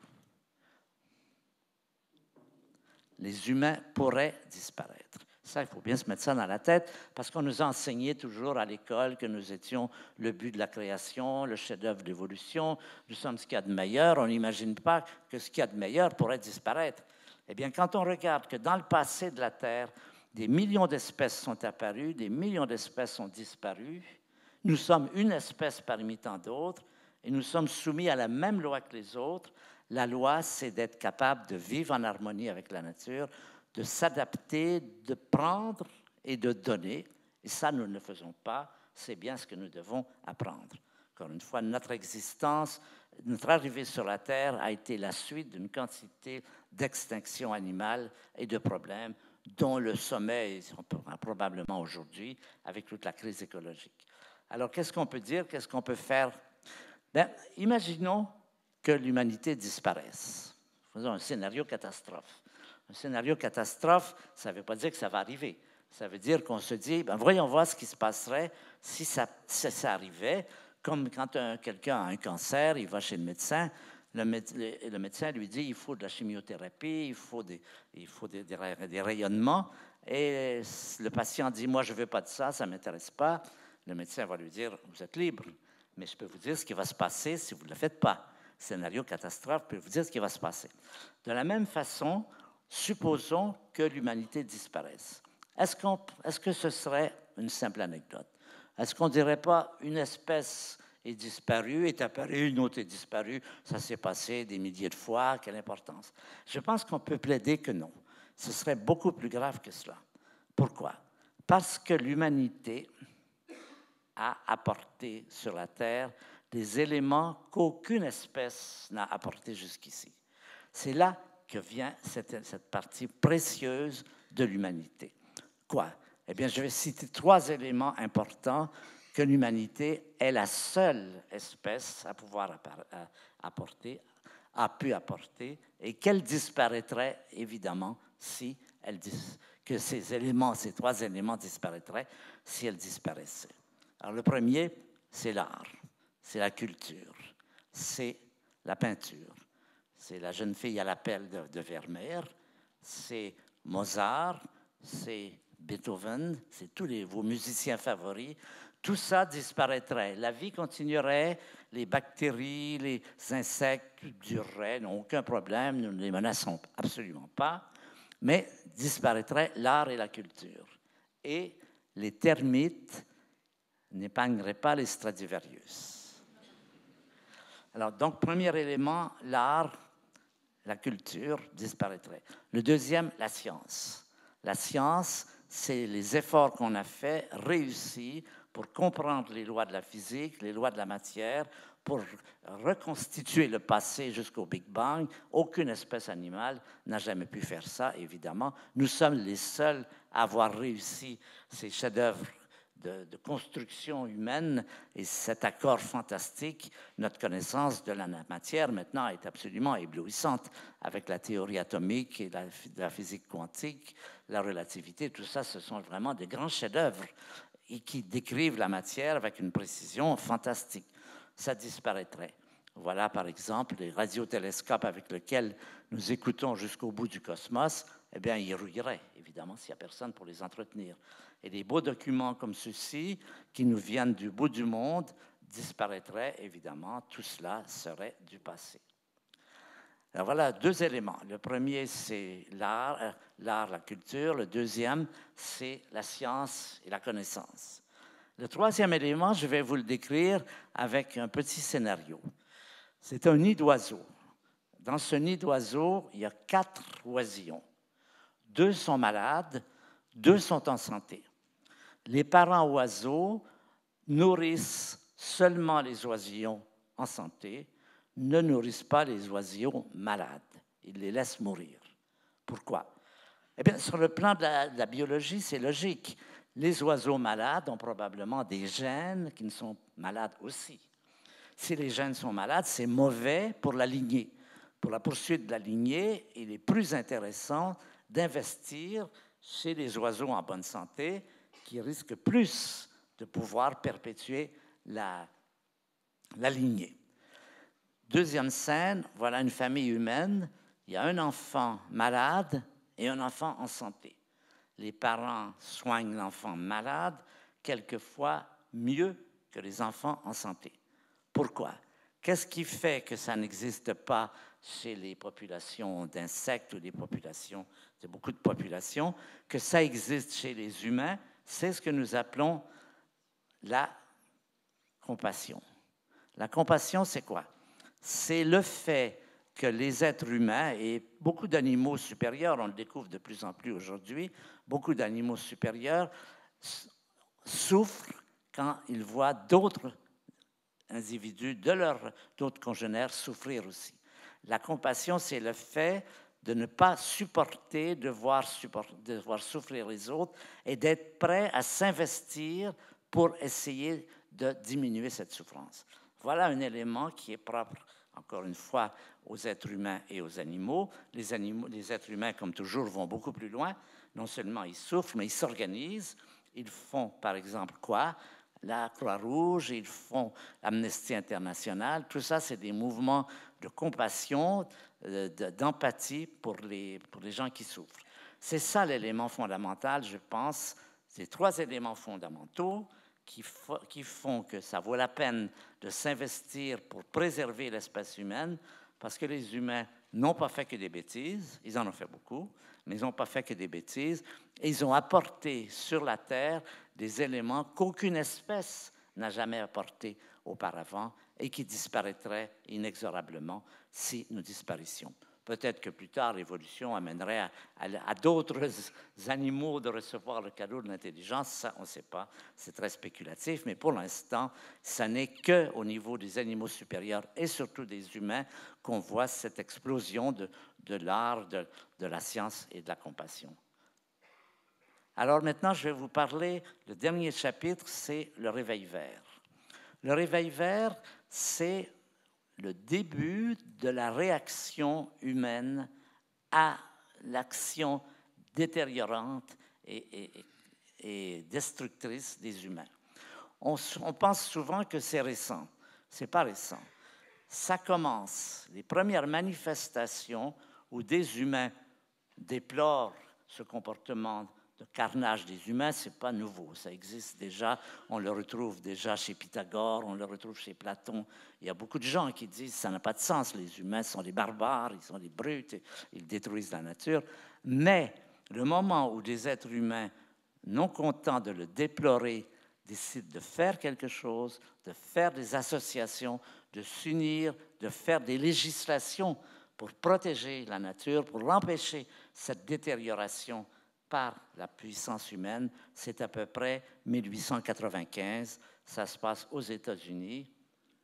Les humains pourraient disparaître. Ça, il faut bien se mettre ça dans la tête, parce qu'on nous a enseigné toujours à l'école que nous étions le but de la création, le chef-d'œuvre de l'évolution, nous sommes ce qu'il y a de meilleur, on n'imagine pas que ce qu'il y a de meilleur pourrait disparaître. Eh bien, quand on regarde que dans le passé de la Terre, des millions d'espèces sont apparues, des millions d'espèces ont disparu, nous sommes une espèce parmi tant d'autres, et nous sommes soumis à la même loi que les autres. La loi, c'est d'être capable de vivre en harmonie avec la nature, de s'adapter, de prendre et de donner. Et ça, nous ne le faisons pas. C'est bien ce que nous devons apprendre. Encore une fois, notre existence, notre arrivée sur la Terre a été la suite d'une quantité d'extinctions animales et de problèmes dont le sommet est probablement aujourd'hui avec toute la crise écologique. Alors, qu'est-ce qu'on peut dire? Qu'est-ce qu'on peut faire? Bien, imaginons que l'humanité disparaisse. Faisons un scénario catastrophe. Un scénario catastrophe, ça ne veut pas dire que ça va arriver. Ça veut dire qu'on se dit, ben, voyons voir ce qui se passerait si ça arrivait. Comme quand quelqu'un a un cancer, il va chez le médecin. Le médecin lui dit il faut de la chimiothérapie, il faut des rayonnements. Et le patient dit moi, je ne veux pas de ça, ça ne m'intéresse pas. Le médecin va lui dire vous êtes libre, mais je peux vous dire ce qui va se passer si vous ne le faites pas. Scénario catastrophe, je peux vous dire ce qui va se passer. De la même façon, supposons que l'humanité disparaisse. Est-ce que ce serait une simple anecdote? Est-ce qu'on ne dirait pas une espèce est disparue, est apparue, une autre est disparue, ça s'est passé des milliers de fois, quelle importance? Je pense qu'on peut plaider que non. Ce serait beaucoup plus grave que cela. Pourquoi? Parce que l'humanité a apporté sur la Terre des éléments qu'aucune espèce n'a apportés jusqu'ici. C'est là que vient cette partie précieuse de l'humanité. Quoi? Eh bien, je vais citer 3 éléments importants que l'humanité est la seule espèce à pouvoir apporter, a pu apporter, et qu'elle disparaîtrait, évidemment, si que ces 3 éléments disparaîtraient si elle disparaissait. Alors, le premier, c'est l'art, c'est la culture, c'est la peinture, c'est La jeune fille à l'appel de Vermeer, c'est Mozart, c'est Beethoven, c'est tous vos musiciens favoris. Tout ça disparaîtrait. La vie continuerait, les bactéries, les insectes dureraient, n'ont aucun problème, nous ne les menaçons absolument pas, mais disparaîtrait l'art et la culture. Et les termites n'épargneraient pas les Stradivarius. Alors, donc, premier élément, l'art, la culture disparaîtrait. Le deuxième, la science. La science, c'est les efforts qu'on a faits, réussis, pour comprendre les lois de la physique, les lois de la matière, pour reconstituer le passé jusqu'au Big Bang. Aucune espèce animale n'a jamais pu faire ça, évidemment. Nous sommes les seuls à avoir réussi ces chefs-d'œuvre de construction humaine et cet accord fantastique. Notre connaissance de la matière maintenant est absolument éblouissante avec la théorie atomique et la physique quantique, la relativité. Tout ça, ce sont vraiment des grands chefs-d'œuvre et qui décrivent la matière avec une précision fantastique. Ça disparaîtrait. Voilà, par exemple, les radiotélescopes avec lesquels nous écoutons jusqu'au bout du cosmos, eh bien, ils rouilleraient, évidemment, s'il n'y a personne pour les entretenir. Et des beaux documents comme ceux-ci, qui nous viennent du bout du monde, disparaîtraient, évidemment. Tout cela serait du passé. Alors voilà 2 éléments. Le premier, c'est l'art, la culture. Le deuxième, c'est la science et la connaissance. Le troisième élément, je vais vous le décrire avec un petit scénario. C'est un nid d'oiseaux. Dans ce nid d'oiseaux, il y a 4 oisillons. 2 sont malades, 2 sont en santé. Les parents oiseaux nourrissent seulement les oisillons en santé, ne nourrissent pas les oisillons malades. Ils les laissent mourir. Pourquoi? Eh bien, sur le plan de la biologie, c'est logique. Les oiseaux malades ont probablement des gènes qui ne sont malades aussi. Si les gènes sont malades, c'est mauvais pour la lignée. Pour la poursuite de la lignée, il est plus intéressant d'investir chez les oiseaux en bonne santé qui risquent plus de pouvoir perpétuer la lignée. Deuxième scène, voilà une famille humaine. Il y a un enfant malade et un enfant en santé. Les parents soignent l'enfant malade quelquefois mieux que les enfants en santé. Pourquoi? Qu'est-ce qui fait que ça n'existe pas chez les populations d'insectes ou des populations, de beaucoup de populations, que ça existe chez les humains? C'est ce que nous appelons la compassion. La compassion, c'est quoi? C'est le fait que les êtres humains et beaucoup d'animaux supérieurs, on le découvre de plus en plus aujourd'hui, beaucoup d'animaux supérieurs souffrent quand ils voient d'autres individus, d'autres congénères souffrir aussi. La compassion, c'est le fait de ne pas supporter, de voir souffrir les autres et d'être prêt à s'investir pour essayer de diminuer cette souffrance. Voilà un élément qui est propre, encore une fois, aux êtres humains et aux animaux. Les êtres humains, comme toujours, vont beaucoup plus loin. Non seulement ils souffrent, mais ils s'organisent. Ils font, par exemple, quoi? La Croix-Rouge, ils font Amnesty International. Tout ça, c'est des mouvements de compassion, d'empathie pour les gens qui souffrent. C'est ça l'élément fondamental, je pense, ces 3 éléments fondamentaux qui font que ça vaut la peine de s'investir pour préserver l'espèce humaine, parce que les humains n'ont pas fait que des bêtises, ils en ont fait beaucoup, mais ils n'ont pas fait que des bêtises. Et ils ont apporté sur la Terre des éléments qu'aucune espèce n'a jamais apportés auparavant et qui disparaîtraient inexorablement si nous disparissions. Peut-être que plus tard, l'évolution amènerait à d'autres animaux de recevoir le cadeau de l'intelligence. Ça, on ne sait pas. C'est très spéculatif. Mais pour l'instant, ce n'est qu'au niveau des animaux supérieurs et surtout des humains qu'on voit cette explosion de l'art, de la science et de la compassion. Alors maintenant, je vais vous parler, le dernier chapitre, c'est le réveil vert. Le réveil vert, c'est le début de la réaction humaine à l'action détériorante et destructrice des humains. On pense souvent que c'est récent. Ce n'est pas récent. Ça commence, les premières manifestations où des humains déplorent ce comportement de carnage des humains, ce n'est pas nouveau, ça existe déjà, on le retrouve déjà chez Pythagore, on le retrouve chez Platon. Il y a beaucoup de gens qui disent que ça n'a pas de sens, les humains sont des barbares, ils sont des brutes, ils détruisent la nature. Mais le moment où des êtres humains, non contents de le déplorer, décident de faire quelque chose, de faire des associations, de s'unir, de faire des législations pour protéger la nature, pour empêcher cette détérioration par la puissance humaine, c'est à peu près 1895. Ça se passe aux États-Unis.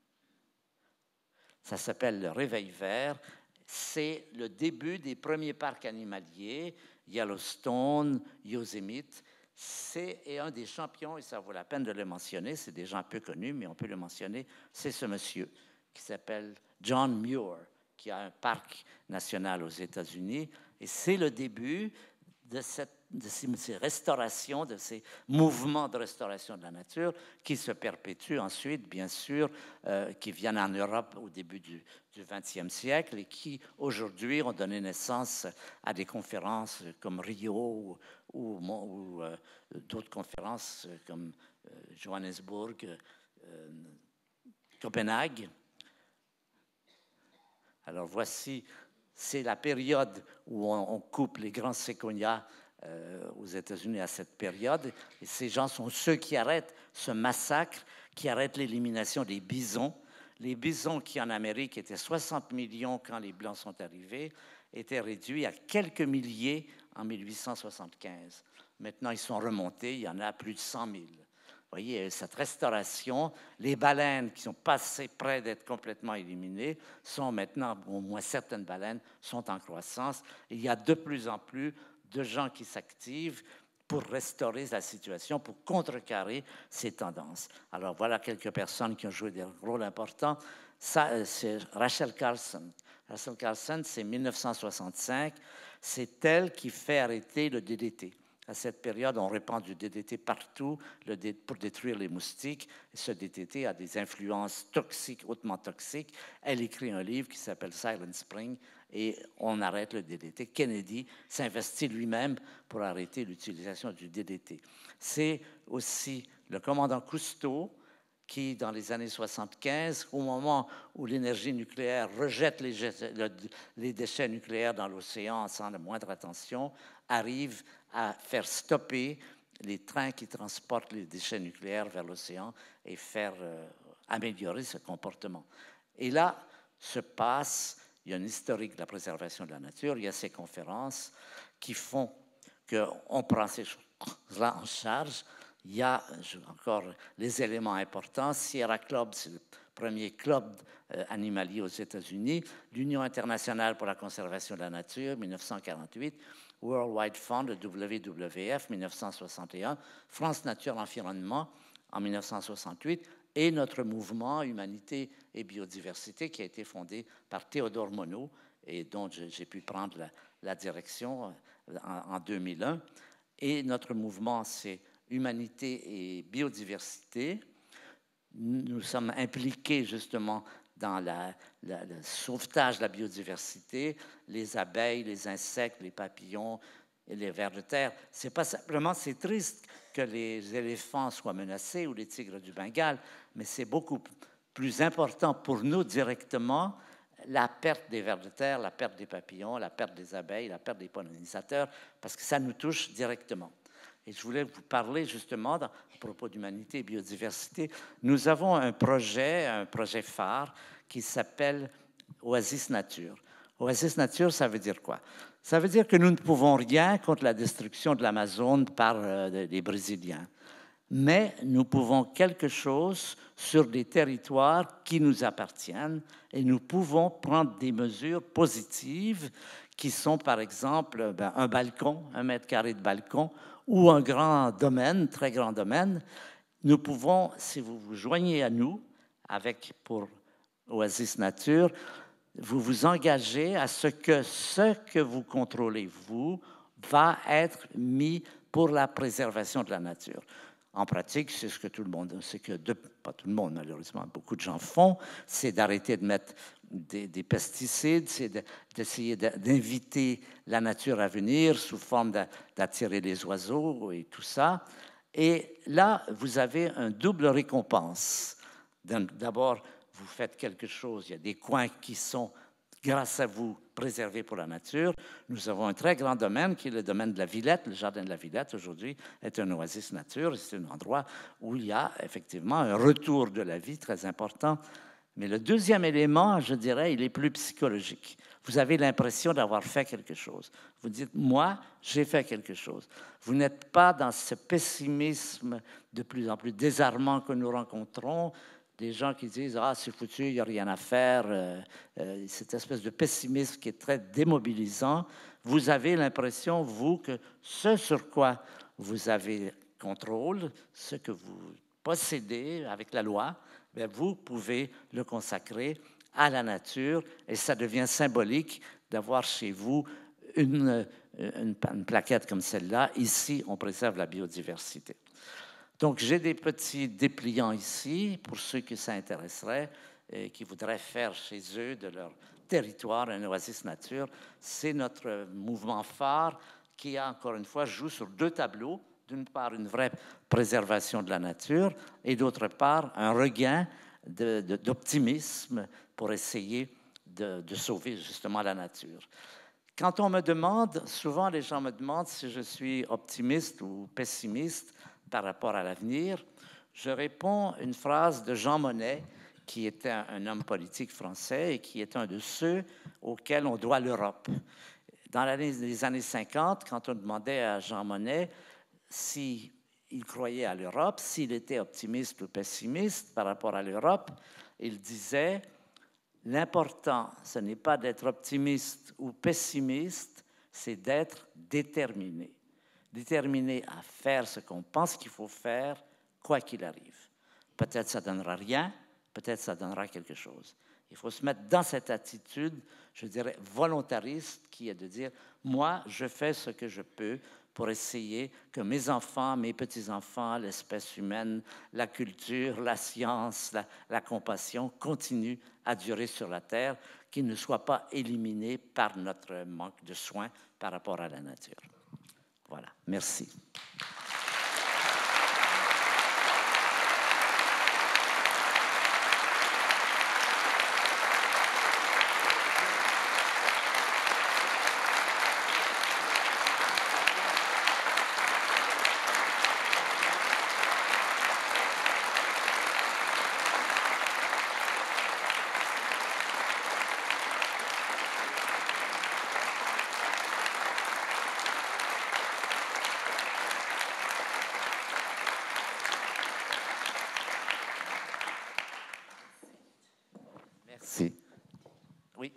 Ça s'appelle le Réveil vert. C'est le début des premiers parcs animaliers, Yellowstone, Yosemite. C'est un des champions, et ça vaut la peine de le mentionner, c'est des gens peu connus, mais on peut le mentionner, c'est ce monsieur qui s'appelle John Muir, qui a un parc national aux États-Unis. Et c'est le début de ces restaurations, de ces mouvements de restauration de la nature qui se perpétuent ensuite, bien sûr, qui viennent en Europe au début du XXe siècle et qui, aujourd'hui, ont donné naissance à des conférences comme Rio ou d'autres conférences comme Johannesburg, Copenhague. Alors, voici, c'est la période où on coupe les grands séquoias aux États-Unis à cette période. Et ces gens sont ceux qui arrêtent ce massacre, qui arrêtent l'élimination des bisons. Les bisons qui, en Amérique, étaient 60 millions quand les Blancs sont arrivés, étaient réduits à quelques milliers en 1875. Maintenant, ils sont remontés, il y en a plus de 100 000. Vous voyez, cette restauration, les baleines qui sont passées près d'être complètement éliminées sont maintenant, au moins certaines baleines, sont en croissance. Il y a de plus en plus de gens qui s'activent pour restaurer la situation, pour contrecarrer ces tendances. Alors voilà quelques personnes qui ont joué des rôles importants. Ça, c'est Rachel Carson. Rachel Carson, c'est 1965. C'est elle qui fait arrêter le DDT. À cette période, on répand du DDT partout pour détruire les moustiques. Ce DDT a des influences toxiques, hautement toxiques. Elle écrit un livre qui s'appelle Silent Spring et on arrête le DDT. Kennedy s'investit lui-même pour arrêter l'utilisation du DDT. C'est aussi le commandant Cousteau qui, dans les années 75, au moment où l'énergie nucléaire rejette les déchets nucléaires dans l'océan sans la moindre attention, arrive à faire stopper les trains qui transportent les déchets nucléaires vers l'océan et faire améliorer ce comportement. Et là se passe, il y a une historique de la préservation de la nature, il y a ces conférences qui font qu'on prend ces choses-là en charge. Il y a encore les éléments importants. Sierra Club, c'est le premier club animalier aux États-Unis. L'Union internationale pour la conservation de la nature, 1948. Worldwide Fund, le WWF, 1961. France Nature Environnement, en 1968. Et notre mouvement Humanité et Biodiversité, qui a été fondé par Théodore Monod et dont j'ai pu prendre la direction en 2001. Et notre mouvement, c'est Humanité et Biodiversité. Nous sommes impliqués justement dans le sauvetage de la biodiversité, les abeilles, les insectes, les papillons et les vers de terre. C'est pas simplement, c'est triste que les éléphants soient menacés ou les tigres du Bengale, mais c'est beaucoup plus important pour nous directement la perte des vers de terre, la perte des papillons, la perte des abeilles, la perte des pollinisateurs, parce que ça nous touche directement. Et je voulais vous parler justement, à propos d'humanité et biodiversité, nous avons un projet phare qui s'appelle Oasis Nature. Oasis Nature, ça veut dire quoi? Ça veut dire que nous ne pouvons rien contre la destruction de l'Amazone par les Brésiliens. Mais nous pouvons quelque chose sur des territoires qui nous appartiennent et nous pouvons prendre des mesures positives qui sont, par exemple, un balcon, 1 mètre carré de balcon, ou un grand domaine, très grand domaine. Nous pouvons, si vous vous joignez à nous, pour Oasis Nature, vous vous engagez à ce que vous contrôlez, vous, va être mis pour la préservation de la nature. En pratique, c'est ce que tout le monde, pas tout le monde malheureusement, beaucoup de gens font, c'est d'arrêter de mettre des pesticides, c'est d'essayer d'inviter la nature à venir sous forme d'attirer les oiseaux et tout ça. Et là, vous avez une double récompense. D'abord, vous faites quelque chose, il y a des coins qui sont, grâce à vous, préservés pour la nature. Nous avons un très grand domaine qui est le domaine de la Villette. Le jardin de la Villette, aujourd'hui, est un oasis nature. C'est un endroit où il y a effectivement un retour de la vie très important. Mais le deuxième élément, je dirais, il est plus psychologique. Vous avez l'impression d'avoir fait quelque chose. Vous dites, moi, j'ai fait quelque chose. Vous n'êtes pas dans ce pessimisme de plus en plus désarmant que nous rencontrons, des gens qui disent « Ah, c'est foutu, il n'y a rien à faire », cette espèce de pessimisme qui est très démobilisant. Vous avez l'impression, vous, que ce sur quoi vous avez contrôle, ce que vous possédez avec la loi, bien, vous pouvez le consacrer à la nature et ça devient symbolique d'avoir chez vous une plaquette comme celle-là. Ici, on préserve la biodiversité. Donc, j'ai des petits dépliants ici, pour ceux que ça intéresserait et qui voudraient faire chez eux, de leur territoire, un oasis nature. C'est notre mouvement phare qui, encore une fois, joue sur deux tableaux. D'une part, une vraie préservation de la nature et d'autre part, un regain d'optimisme pour essayer de sauver justement la nature. Quand on me demande, souvent les gens me demandent si je suis optimiste ou pessimiste par rapport à l'avenir, je réponds une phrase de Jean Monnet, qui était un homme politique français et qui est un de ceux auxquels on doit l'Europe. Dans les années 50, quand on demandait à Jean Monnet s'il croyait à l'Europe, s'il était optimiste ou pessimiste par rapport à l'Europe, il disait « L'important, ce n'est pas d'être optimiste ou pessimiste, c'est d'être déterminé. Déterminé à faire ce qu'on pense qu'il faut faire, quoi qu'il arrive. Peut-être ça ne donnera rien, peut-être ça donnera quelque chose. Il faut se mettre dans cette attitude, je dirais, volontariste, qui est de dire « Moi, je fais ce que je peux pour essayer que mes enfants, mes petits-enfants, l'espèce humaine, la culture, la science, la compassion continuent à durer sur la Terre, qu'ils ne soient pas éliminés par notre manque de soins par rapport à la nature. » Voilà, merci. Merci. Oui.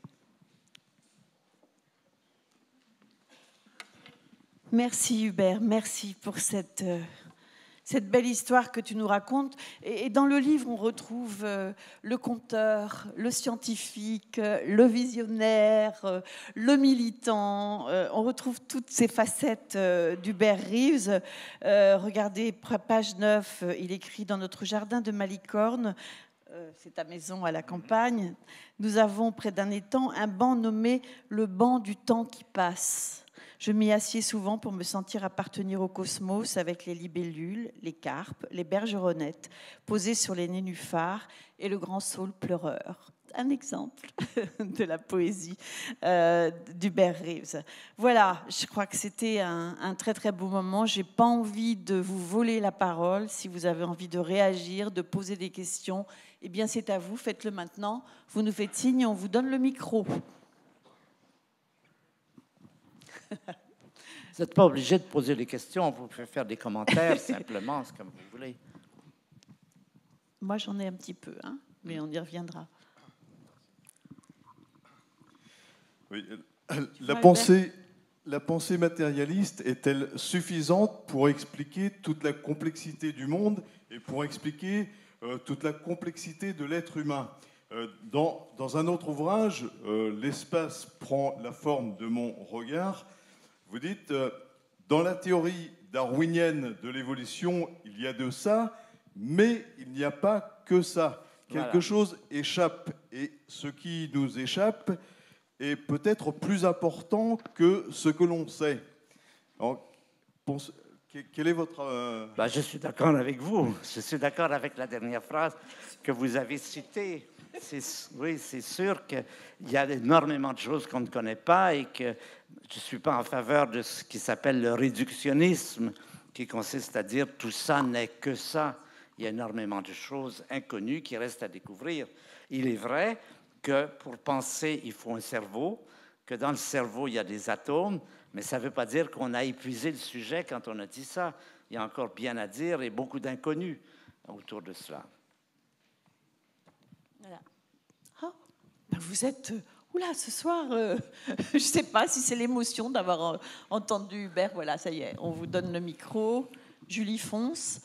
Merci Hubert, merci pour cette belle histoire que tu nous racontes. Et dans le livre, on retrouve le conteur, le scientifique, le visionnaire, le militant. On retrouve toutes ces facettes d'Hubert Reeves. Regardez, page 9, il écrit « Dans notre jardin de Malicorne », c'est ta maison à la campagne, nous avons près d'un étang un banc nommé le banc du temps qui passe. Je m'y assieds souvent pour me sentir appartenir au cosmos avec les libellules, les carpes, les bergeronnettes posées sur les nénuphars et le grand saule pleureur. un exemple de la poésie d'Hubert Reeves. Voilà, je crois que c'était un très très beau moment. J'ai pas envie de vous voler la parole. Si vous avez envie de réagir, de poser des questions, eh bien c'est à vous, faites-le maintenant. Vous nous faites signe, on vous donne le micro. Vous n'êtes pas obligé de poser des questions, vous pouvez faire des commentaires simplement, c'est comme vous voulez. Moi j'en ai un petit peu, hein, mais on y reviendra. Oui, la pensée matérialiste est-elle suffisante pour expliquer toute la complexité du monde et pour expliquer toute la complexité de l'être humain? Dans un autre ouvrage, L'espace prend la forme de mon regard, vous dites, dans la théorie darwinienne de l'évolution, il y a de ça, mais il n'y a pas que ça. Quelque chose échappe, et ce qui nous échappe est peut-être plus important que ce que l'on sait. Alors, quel est votre... Je suis d'accord avec vous. Je suis d'accord avec la dernière phrase que vous avez citée. Oui, c'est sûr qu'il y a énormément de choses qu'on ne connaît pas et que je ne suis pas en faveur de ce qui s'appelle le réductionnisme, qui consiste à dire tout ça n'est que ça. Il y a énormément de choses inconnues qui restent à découvrir. Il est vrai que pour penser, il faut un cerveau, que dans le cerveau, il y a des atomes, mais ça ne veut pas dire qu'on a épuisé le sujet quand on a dit ça. Il y a encore bien à dire et beaucoup d'inconnus autour de cela. Voilà. Oh, vous êtes... Oula, ce soir, je ne sais pas si c'est l'émotion d'avoir entendu Hubert. Voilà, ça y est, on vous donne le micro. Julie fonce.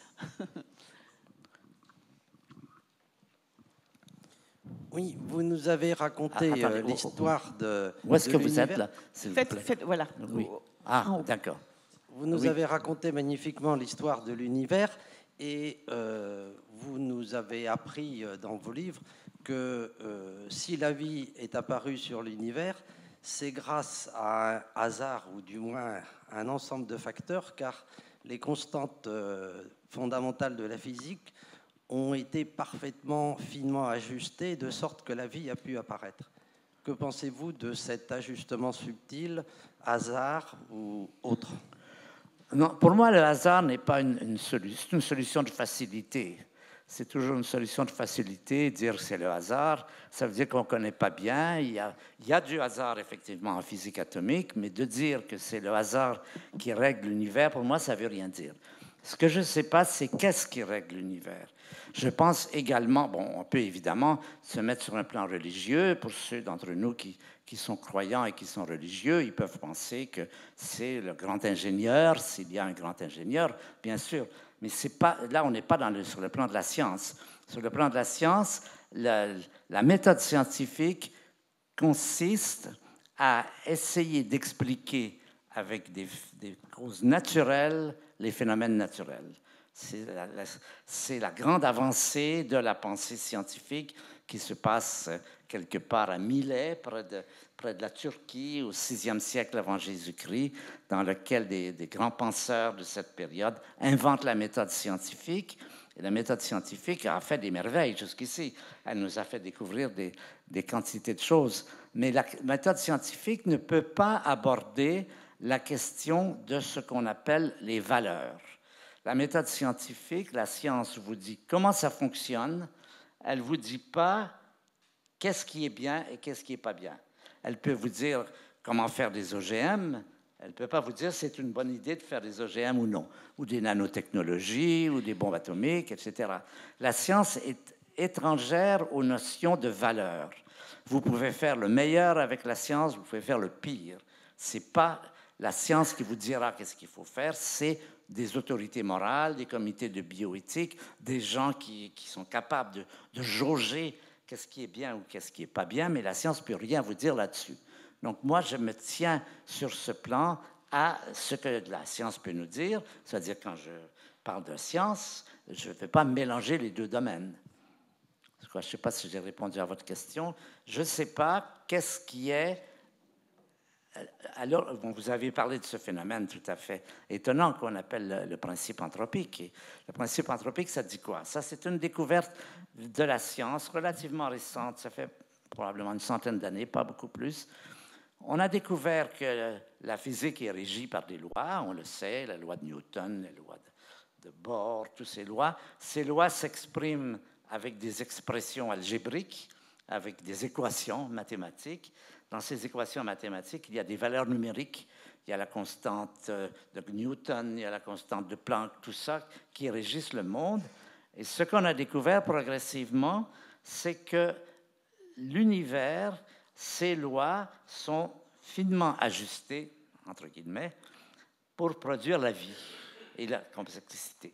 Oui, vous nous avez raconté l'histoire de... Où est-ce que vous êtes là, s'il vous plaît? Faites, voilà. Oui. D'accord. Vous nous avez raconté magnifiquement l'histoire de l'univers et vous nous avez appris dans vos livres que si la vie est apparue sur l'univers, c'est grâce à un hasard ou du moins un ensemble de facteurs, car les constantes fondamentales de la physique ont été parfaitement finement ajustées de sorte que la vie a pu apparaître. Que pensez-vous de cet ajustement subtil, hasard ou autre? Non, pour moi, le hasard n'est pas une solution. C'est une solution de facilité. C'est toujours une solution de facilité, dire que c'est le hasard. Ça veut dire qu'on ne connaît pas bien. Il y a du hasard, effectivement, en physique atomique, mais de dire que c'est le hasard qui règle l'univers, pour moi, ça ne veut rien dire. Ce que je ne sais pas, c'est qu'est-ce qui règle l'univers. Je pense également, on peut évidemment se mettre sur un plan religieux. Pour ceux d'entre nous qui sont croyants et qui sont religieux, ils peuvent penser que c'est le grand ingénieur, s'il y a un grand ingénieur, bien sûr. Mais c'est pas, là, on n'est pas sur le plan de la science. Sur le plan de la science, la méthode scientifique consiste à essayer d'expliquer avec des causes naturelles les phénomènes naturels. C'est la grande avancée de la pensée scientifique qui se passe quelque part à Milet, près de la Turquie, au VIe siècle avant Jésus-Christ, dans lequel des grands penseurs de cette période inventent la méthode scientifique. Et la méthode scientifique a fait des merveilles jusqu'ici. Elle nous a fait découvrir des quantités de choses. Mais la méthode scientifique ne peut pas aborder la question de ce qu'on appelle les valeurs. La méthode scientifique, la science vous dit comment ça fonctionne. Elle ne vous dit pas qu'est-ce qui est bien et qu'est-ce qui n'est pas bien. Elle peut vous dire comment faire des OGM. Elle ne peut pas vous dire si c'est une bonne idée de faire des OGM ou non, ou des nanotechnologies, ou des bombes atomiques, etc. La science est étrangère aux notions de valeur. Vous pouvez faire le meilleur avec la science, vous pouvez faire le pire. Ce n'est pas la science qui vous dira qu'est-ce qu'il faut faire, c'est des autorités morales, des comités de bioéthique, des gens qui sont capables de jauger qu'est-ce qui est bien ou qu'est-ce qui n'est pas bien, mais la science ne peut rien vous dire là-dessus. Donc moi, je me tiens sur ce plan à ce que la science peut nous dire, c'est-à-dire quand je parle de science, je ne vais pas mélanger les deux domaines. Je ne sais pas si j'ai répondu à votre question. Je ne sais pas qu'est-ce qui est... Alors, vous avez parlé de ce phénomène tout à fait étonnant qu'on appelle le principe anthropique. Et le principe anthropique, ça dit quoi? Ça, c'est une découverte de la science relativement récente. Ça fait probablement une centaine d'années, pas beaucoup plus. On a découvert que la physique est régie par des lois, on le sait, la loi de Newton, la loi de Bohr, toutes ces lois. Ces lois s'expriment avec des expressions algébriques, avec des équations mathématiques. Dans ces équations mathématiques, il y a des valeurs numériques. Il y a la constante de Newton, il y a la constante de Planck, tout ça qui régissent le monde. Et ce qu'on a découvert progressivement, c'est que l'univers, ses lois sont finement ajustées, entre guillemets, pour produire la vie et la complexité.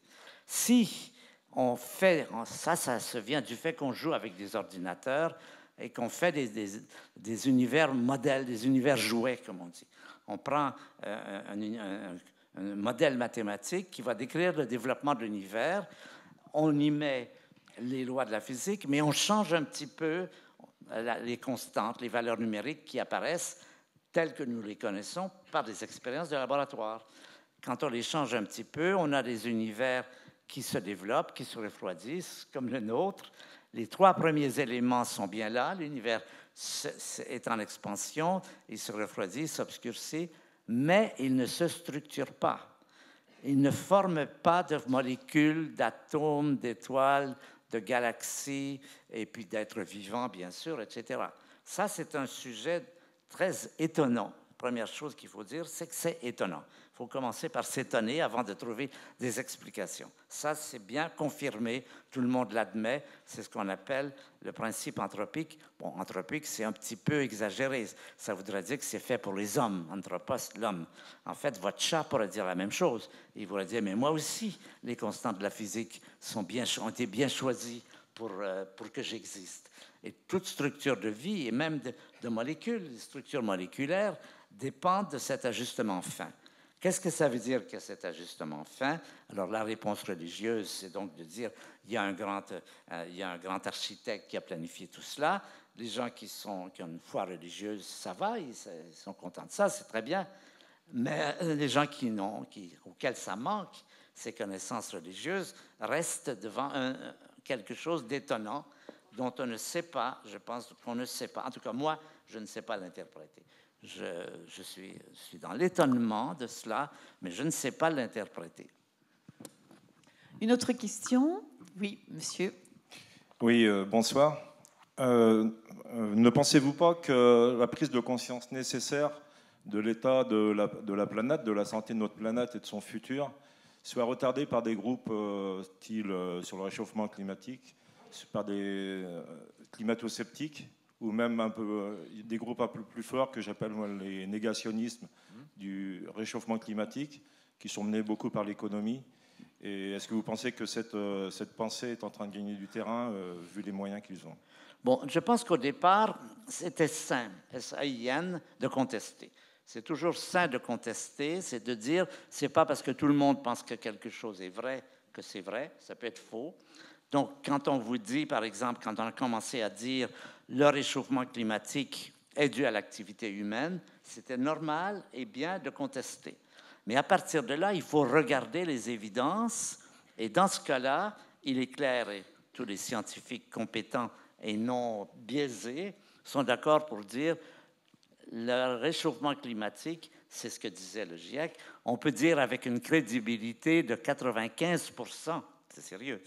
Si on fait, ça se vient du fait qu'on joue avec des ordinateurs et qu'on fait des univers modèles, des univers jouets, comme on dit. On prend un modèle mathématique qui va décrire le développement de l'univers, on y met les lois de la physique, mais on change un petit peu les constantes, les valeurs numériques qui apparaissent telles que nous les connaissons par des expériences de laboratoire. Quand on les change un petit peu, on a des univers qui se développent, qui se refroidissent, comme le nôtre. Les 3 premiers éléments sont bien là. L'univers est en expansion, il se refroidit, s'obscurcit, mais il ne se structure pas. Il ne forme pas de molécules, d'atomes, d'étoiles, de galaxies, et puis d'êtres vivants, bien sûr, etc. Ça, c'est un sujet très étonnant. La première chose qu'il faut dire, c'est que c'est étonnant. Il faut commencer par s'étonner avant de trouver des explications. Ça, c'est bien confirmé, tout le monde l'admet, c'est ce qu'on appelle le principe anthropique. Bon, anthropique, c'est un petit peu exagéré. Ça voudrait dire que c'est fait pour les hommes, anthropos, l'homme. En fait, votre chat pourrait dire la même chose. Il pourrait dire, mais moi aussi, les constantes de la physique ont été bien choisies pour que j'existe. Et toute structure de vie, et même de molécules, les structures moléculaires, dépendent de cet ajustement fin. Qu'est-ce que ça veut dire que cet ajustement fin? Alors, la réponse religieuse, c'est donc de dire il y a un grand architecte qui a planifié tout cela. Les gens qui ont une foi religieuse, ça va, ils sont contents de ça, c'est très bien. Mais les gens auxquels ça manque, ces connaissances religieuses, restent devant quelque chose d'étonnant dont on ne sait pas, je pense qu'on ne sait pas. En tout cas, moi, je ne sais pas l'interpréter. Je suis dans l'étonnement de cela, mais je ne sais pas l'interpréter. Une autre question? Oui, monsieur. Oui, bonsoir. Ne pensez-vous pas que la prise de conscience nécessaire de l'état de la planète, de la santé de notre planète et de son futur, soit retardée par des groupes style sur le réchauffement climatique, par des climato-sceptiques, ou même un peu, des groupes un peu plus forts que j'appelle les négationnismes du réchauffement climatique, qui sont menés beaucoup par l'économie. Et est-ce que vous pensez que cette pensée est en train de gagner du terrain, vu les moyens qu'ils ont? Bon, je pense qu'au départ, c'était sain, S-A-I-N, de contester. C'est toujours sain de contester, c'est de dire, c'est pas parce que tout le monde pense que quelque chose est vrai que c'est vrai, ça peut être faux. Donc, quand on vous dit, par exemple, quand on a commencé à dire le réchauffement climatique est dû à l'activité humaine, c'était normal et bien de contester. Mais à partir de là, il faut regarder les évidences. Et dans ce cas-là, il est clair, et tous les scientifiques compétents et non biaisés sont d'accord pour dire le réchauffement climatique, c'est ce que disait le GIEC, on peut dire avec une crédibilité de 95%, c'est sérieux,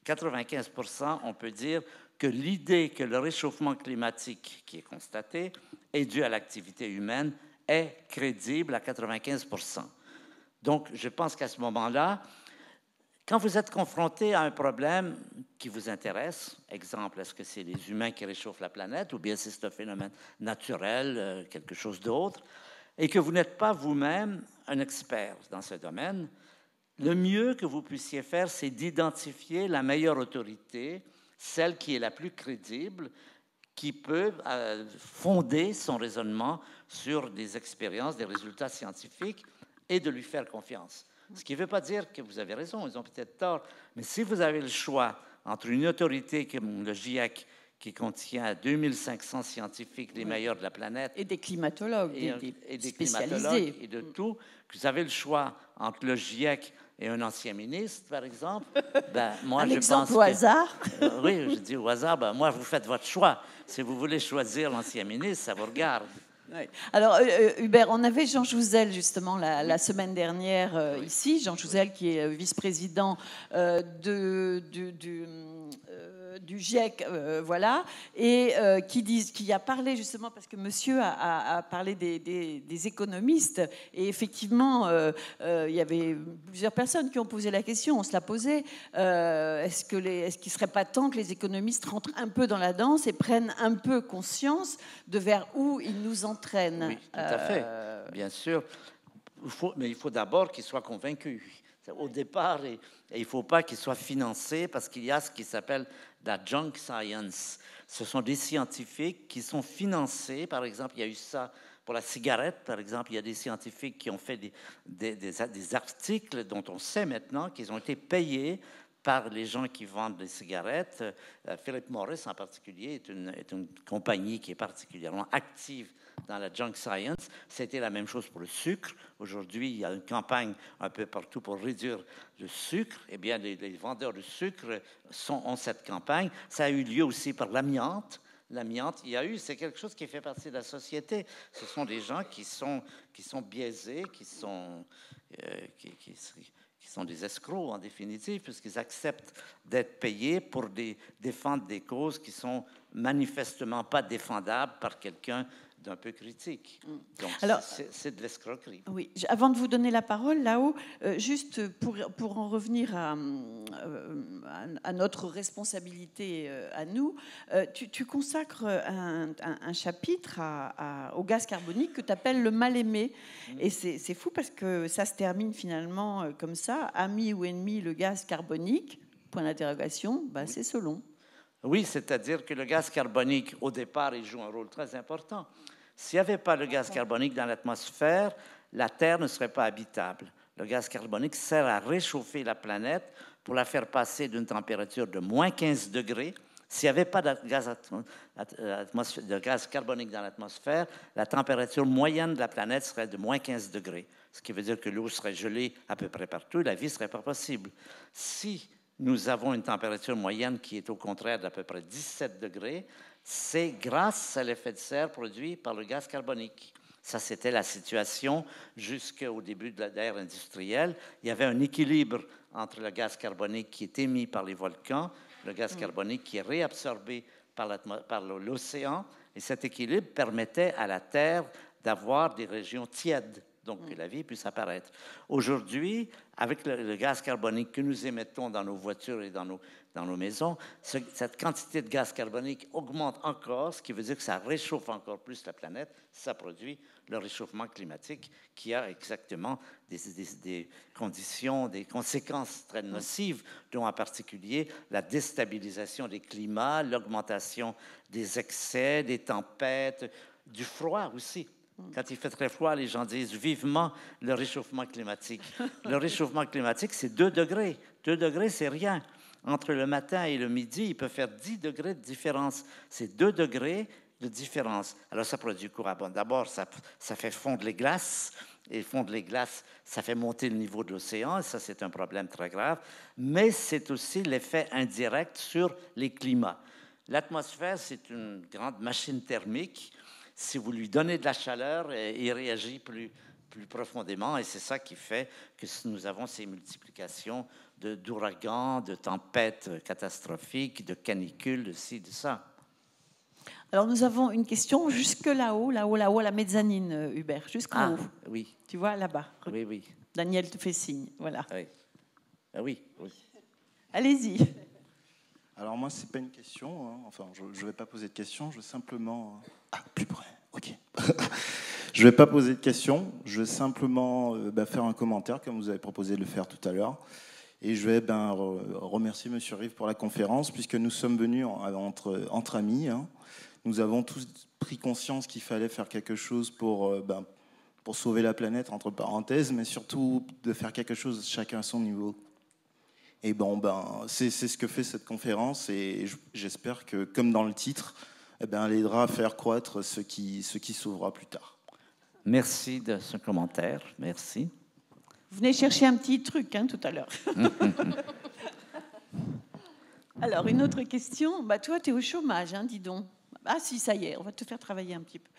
95%, on peut dire que l'idée que le réchauffement climatique qui est constaté est dû à l'activité humaine est crédible à 95%. Donc, je pense qu'à ce moment-là, quand vous êtes confronté à un problème qui vous intéresse, exemple, est-ce que c'est les humains qui réchauffent la planète ou bien c'est un phénomène naturel, quelque chose d'autre, et que vous n'êtes pas vous-même un expert dans ce domaine, le mieux que vous puissiez faire, c'est d'identifier la meilleure autorité, celle qui est la plus crédible, qui peut fonder son raisonnement sur des expériences, des résultats scientifiques, et de lui faire confiance. Ce qui ne veut pas dire que vous avez raison, ils ont peut-être tort, mais si vous avez le choix entre une autorité comme le GIEC, qui contient 2500 scientifiques, les meilleurs de la planète, et des climatologues, et des spécialisés, climatologues et de tout, que vous avez le choix entre le GIEC et un ancien ministre, par exemple, ben, moi, Un je exemple pense au hasard. oui, je dis au hasard, ben, moi, vous faites votre choix. Si vous voulez choisir l'ancien ministre, ça vous regarde. Oui. Alors, Hubert, on avait Jean Jouzel, justement, la semaine dernière ici. Jean Jouzel, qui est vice-président du GIEC, voilà, et qui a parlé, justement, parce que monsieur a parlé des économistes, et effectivement, il y avait plusieurs personnes qui ont posé la question, on se la posait, est-ce qu'il ne serait pas temps que les économistes rentrent un peu dans la danse et prennent un peu conscience de vers où ils nous entraînent? Oui, tout à fait, bien sûr. Mais il faut d'abord qu'ils soient convaincus. Au départ, et il ne faut pas qu'ils soient financés parce qu'il y a ce qui s'appelle la junk science. Ce sont des scientifiques qui sont financés. Par exemple, il y a eu ça pour la cigarette. Par exemple, il y a des scientifiques qui ont fait des articles dont on sait maintenant qu'ils ont été payés par les gens qui vendent des cigarettes. Philip Morris, en particulier, est une compagnie qui est particulièrement active dans la junk science. C'était la même chose pour le sucre. Aujourd'hui, il y a une campagne un peu partout pour réduire le sucre. Eh bien, les vendeurs de sucre ont cette campagne. Ça a eu lieu aussi par l'amiante. L'amiante, c'est quelque chose qui fait partie de la société. Ce sont des gens qui sont biaisés, qui sont des escrocs, en définitive, puisqu'ils acceptent d'être payés pour défendre des causes qui sont manifestement pas défendables par quelqu'un d'un peu critique. Donc, c'est de l'escroquerie. Oui. Avant de vous donner la parole, là-haut, juste pour en revenir à notre responsabilité à nous, tu consacres un chapitre au gaz carbonique que tu appelles le mal-aimé. Et c'est fou parce que ça se termine finalement comme ça. Ami ou ennemi, le gaz carbonique, point d'interrogation, ben, c'est selon. Oui, c'est-à-dire que le gaz carbonique, au départ, il joue un rôle très important. S'il n'y avait pas le gaz carbonique dans l'atmosphère, la Terre ne serait pas habitable. Le gaz carbonique sert à réchauffer la planète pour la faire passer d'une température de moins 15 degrés. S'il n'y avait pas de gaz carbonique dans l'atmosphère, la température moyenne de la planète serait de moins 15 degrés, ce qui veut dire que l'eau serait gelée à peu près partout et la vie ne serait pas possible. Si nous avons une température moyenne qui est au contraire d'à peu près 17 degrés, c'est grâce à l'effet de serre produit par le gaz carbonique. Ça, c'était la situation jusqu'au début de l'ère industrielle. Il y avait un équilibre entre le gaz carbonique qui est émis par les volcans, le gaz carbonique qui est réabsorbé par l'océan, et cet équilibre permettait à la Terre d'avoir des régions tièdes, donc que la vie puisse apparaître. Aujourd'hui, avec le gaz carbonique que nous émettons dans nos voitures et dans nos maisons, cette quantité de gaz carbonique augmente encore, ce qui veut dire que ça réchauffe encore plus la planète. Ça produit le réchauffement climatique qui a exactement des conditions, des conséquences très nocives, dont en particulier la déstabilisation des climats, l'augmentation des excès, des tempêtes, du froid aussi. Quand il fait très froid, les gens disent vivement le réchauffement climatique. Le réchauffement climatique, c'est 2 degrés. 2 degrés, c'est rien. Entre le matin et le midi, il peut faire 10 degrés de différence. C'est 2 degrés de différence. Alors, ça produit quoi? Bon, d'abord, ça fait fondre les glaces. Et fondre les glaces, ça fait monter le niveau de l'océan. Et ça, c'est un problème très grave. Mais c'est aussi l'effet indirect sur les climats. L'atmosphère, c'est une grande machine thermique. Si vous lui donnez de la chaleur, il réagit plus profondément. Et c'est ça qui fait que nous avons ces multiplications d'ouragans, de tempêtes catastrophiques, de canicules, de ci, de ça. Alors, nous avons une question jusque là-haut, à la mezzanine, Hubert, jusqu'en haut. Oui. Tu vois, là-bas. Oui, oui. Daniel te fait signe, voilà. Oui. Ah oui, oui. Allez-y. Alors moi, c'est pas une question. Hein. Enfin, je ne vais pas poser de question. Je vais simplement... Ah, plus près. Ok. Je ne vais pas poser de question. Je vais simplement faire un commentaire, comme vous avez proposé de le faire tout à l'heure. Et je vais remercier M. Rive pour la conférence, puisque nous sommes venus entre amis. Hein. Nous avons tous pris conscience qu'il fallait faire quelque chose pour sauver la planète, entre parenthèses, mais surtout de faire quelque chose chacun à son niveau. Et c'est ce que fait cette conférence, et j'espère que, comme dans le titre, elle aidera à faire croître ce qui sauvera plus tard. Merci de ce commentaire. Merci. Vous venez chercher un petit truc tout à l'heure. Alors, une autre question. Bah, toi, tu es au chômage, dis donc. Ah si, ça y est, on va te faire travailler un petit peu.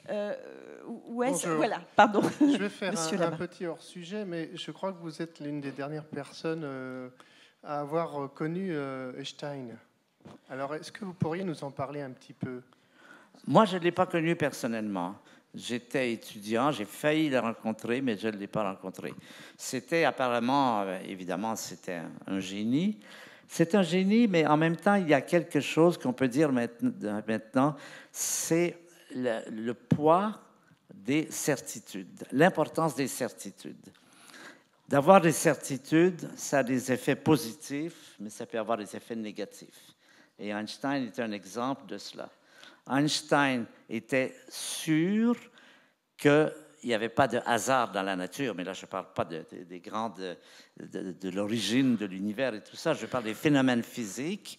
Où est-ce Bonjour. Voilà, pardon. Je vais faire Monsieur un là-bas. petit hors-sujet, mais je crois que vous êtes l'une des dernières personnes à avoir connu Einstein. Alors, est-ce que vous pourriez nous en parler un petit peu? Moi, je ne l'ai pas connu personnellement. J'étais étudiant, j'ai failli le rencontrer, mais je ne l'ai pas rencontré. C'était apparemment, évidemment, c'était un génie. C'est un génie, mais en même temps, il y a quelque chose qu'on peut dire maintenant, c'est le poids des certitudes, l'importance des certitudes. D'avoir des certitudes, ça a des effets positifs, mais ça peut avoir des effets négatifs. Et Einstein est un exemple de cela. Einstein était sûr qu'il n'y avait pas de hasard dans la nature, mais là, je ne parle pas de l'origine de l'univers et tout ça, je parle des phénomènes physiques.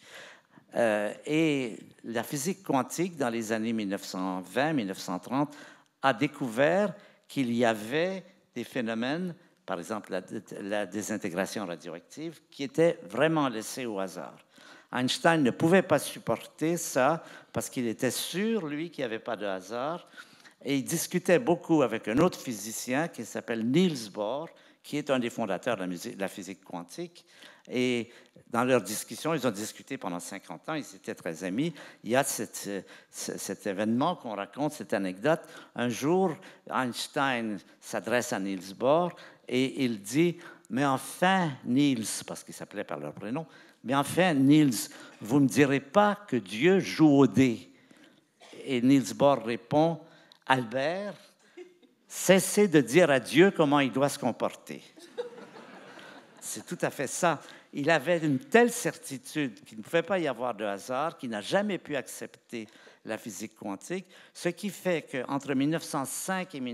Et la physique quantique, dans les années 1920-1930, a découvert qu'il y avait des phénomènes, par exemple la désintégration radioactive, qui étaient vraiment laissés au hasard. Einstein ne pouvait pas supporter ça parce qu'il était sûr, lui, qu'il n'y avait pas de hasard. Et il discutait beaucoup avec un autre physicien qui s'appelle Niels Bohr, qui est un des fondateurs de la physique quantique. Et dans leur discussion, ils ont discuté pendant 50 ans, ils étaient très amis. Il y a cet événement qu'on raconte, cette anecdote. Un jour, Einstein s'adresse à Niels Bohr et il dit « Mais enfin, Niels », parce qu'il s'appelait par leur prénom, « Mais enfin, Niels, vous ne me direz pas que Dieu joue au dé ?» Et Niels Bohr répond « Albert, cessez de dire à Dieu comment il doit se comporter. » C'est tout à fait ça. Il avait une telle certitude qu'il ne pouvait pas y avoir de hasard, qu'il n'a jamais pu accepter la physique quantique, ce qui fait qu'entre 1905 et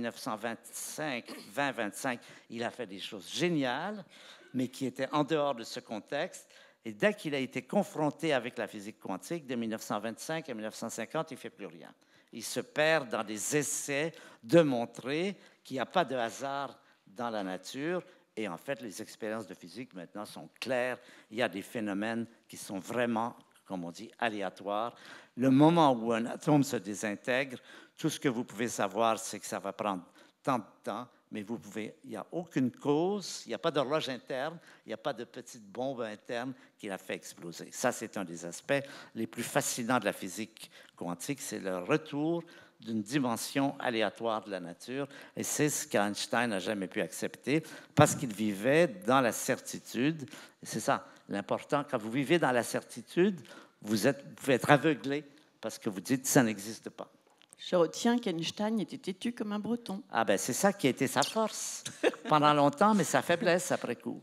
1925, il a fait des choses géniales, mais qui étaient en dehors de ce contexte. Et dès qu'il a été confronté avec la physique quantique, de 1925 à 1950, il ne fait plus rien. Il se perd dans des essais de montrer qu'il n'y a pas de hasard dans la nature. Et en fait, les expériences de physique maintenant sont claires. Il y a des phénomènes qui sont vraiment, comme on dit, aléatoires. Le moment où un atome se désintègre, tout ce que vous pouvez savoir, c'est que ça va prendre tant de temps, mais il n'y a aucune cause, il n'y a pas d'horloge interne, il n'y a pas de petite bombe interne qui l'a fait exploser. Ça, c'est un des aspects les plus fascinants de la physique quantique, c'est le retour d'une dimension aléatoire de la nature, et c'est ce qu'Einstein n'a jamais pu accepter, parce qu'il vivait dans la certitude. Et c'est ça, l'important, quand vous vivez dans la certitude, vous pouvez être aveuglé, parce que vous dites « ça n'existe pas ». Je retiens qu'Einstein était têtu comme un breton. Ah ben c'est ça qui a été sa force pendant longtemps, mais sa faiblesse après coup.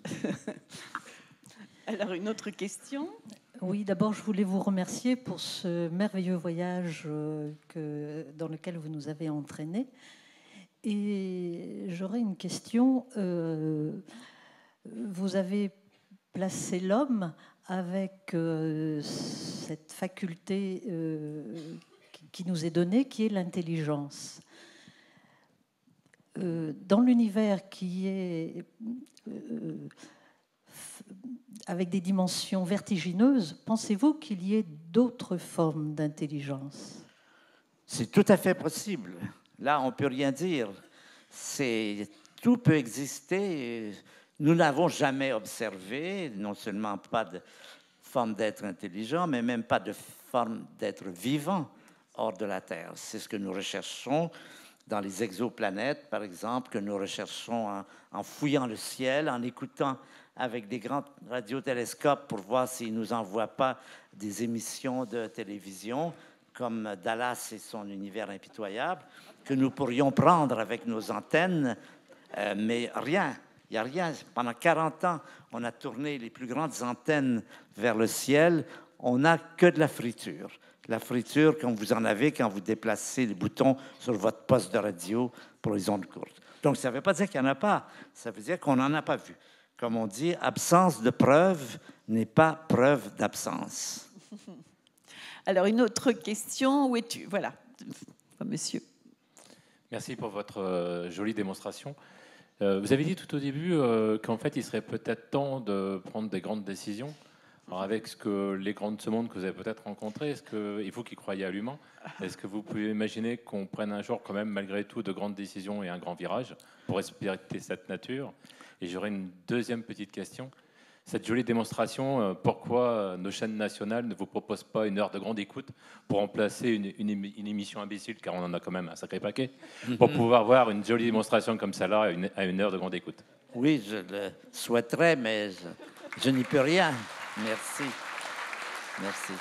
Alors, une autre question? Oui, d'abord, je voulais vous remercier pour ce merveilleux voyage dans lequel vous nous avez entraînés. Et j'aurais une question. Vous avez placé l'homme avec cette faculté qui nous est donnée, qui est l'intelligence. Dans l'univers qui est avec des dimensions vertigineuses, pensez-vous qu'il y ait d'autres formes d'intelligence? C'est tout à fait possible. Là, on ne peut rien dire. Tout peut exister. Nous n'avons jamais observé, non seulement pas de forme d'être intelligent, mais même pas de forme d'être vivant hors de la Terre. C'est ce que nous recherchons dans les exoplanètes, par exemple, que nous recherchons en fouillant le ciel, en écoutant avec des grands radiotélescopes pour voir s'ils ne nous envoient pas des émissions de télévision, comme Dallas et son univers impitoyable, que nous pourrions prendre avec nos antennes, mais rien. Il n'y a rien. Pendant 40 ans, on a tourné les plus grandes antennes vers le ciel. On n'a que de la friture. La friture, comme vous en avez quand vous déplacez les boutons sur votre poste de radio pour les ondes courtes. Donc, ça ne veut pas dire qu'il n'y en a pas. Ça veut dire qu'on n'en a pas vu. Comme on dit, absence de preuve n'est pas preuve d'absence. Alors, une autre question. Où es-tu? Voilà, monsieur. Merci pour votre jolie démonstration. Vous avez dit tout au début qu'en fait, il serait peut-être temps de prendre des grandes décisions. Alors, avec les grands de ce monde que vous avez peut-être rencontrés, est-ce qu'il faut qu'ils croient à l'humain? Est-ce que vous pouvez imaginer qu'on prenne un jour, quand même, malgré tout, de grandes décisions et un grand virage pour respecter cette nature? Et j'aurais une deuxième petite question. Cette jolie démonstration, pourquoi nos chaînes nationales ne vous proposent pas une heure de grande écoute pour remplacer une émission imbécile, car on en a quand même un sacré paquet, pour pouvoir voir une jolie démonstration comme celle-là à une heure de grande écoute? Oui, je le souhaiterais, mais je n'y peux rien. Merci. Merci.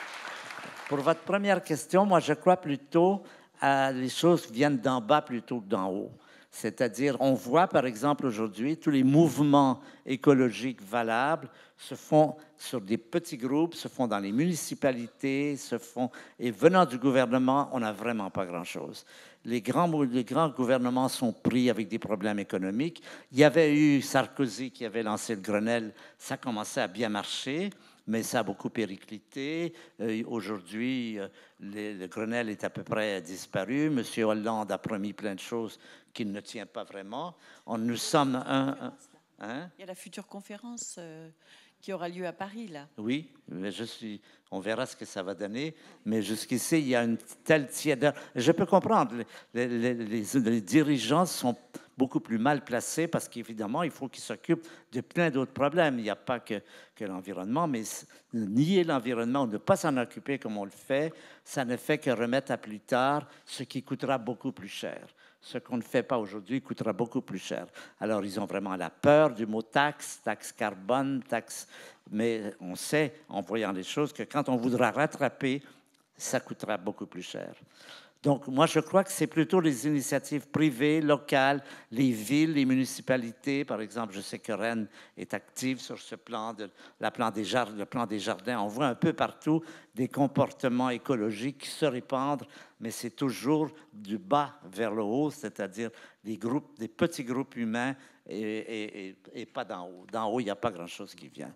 Pour votre première question, moi, je crois plutôt à les choses viennent d'en bas plutôt que d'en haut. C'est-à-dire, on voit, par exemple, aujourd'hui, tous les mouvements écologiques valables se font sur des petits groupes, se font dans les municipalités, se font... Et venant du gouvernement, on n'a vraiment pas grand-chose. Les grands gouvernements sont pris avec des problèmes économiques. Il y avait eu Sarkozy qui avait lancé le Grenelle. Ça commençait à bien marcher, mais ça a beaucoup périclité. Aujourd'hui, le Grenelle est à peu près disparu. M. Hollande a promis plein de choses qu'il ne tient pas vraiment. Nous sommes hein? Il y a la future conférence qui aura lieu à Paris, là. Oui, mais on verra ce que ça va donner. Mais jusqu'ici, il y a une telle tiédeur. Je peux comprendre, les dirigeants sont beaucoup plus mal placés parce qu'évidemment, il faut qu'ils s'occupent de plein d'autres problèmes. Il n'y a pas que l'environnement, mais nier l'environnement ou ne pas s'en occuper comme on le fait, ça ne fait que remettre à plus tard ce qui coûtera beaucoup plus cher. Ce qu'on ne fait pas aujourd'hui coûtera beaucoup plus cher. Alors, ils ont vraiment la peur du mot taxe, taxe carbone, taxe... Mais on sait, en voyant les choses, que quand on voudra rattraper, ça coûtera beaucoup plus cher. Donc, moi, je crois que c'est plutôt les initiatives privées, locales, les villes, les municipalités. Par exemple, je sais que Rennes est active sur ce plan, le plan des jardins. On voit un peu partout des comportements écologiques qui se répandent, mais c'est toujours du bas vers le haut, c'est-à-dire des petits groupes humains et pas d'en haut. D'en haut, il n'y a pas grand-chose qui vient.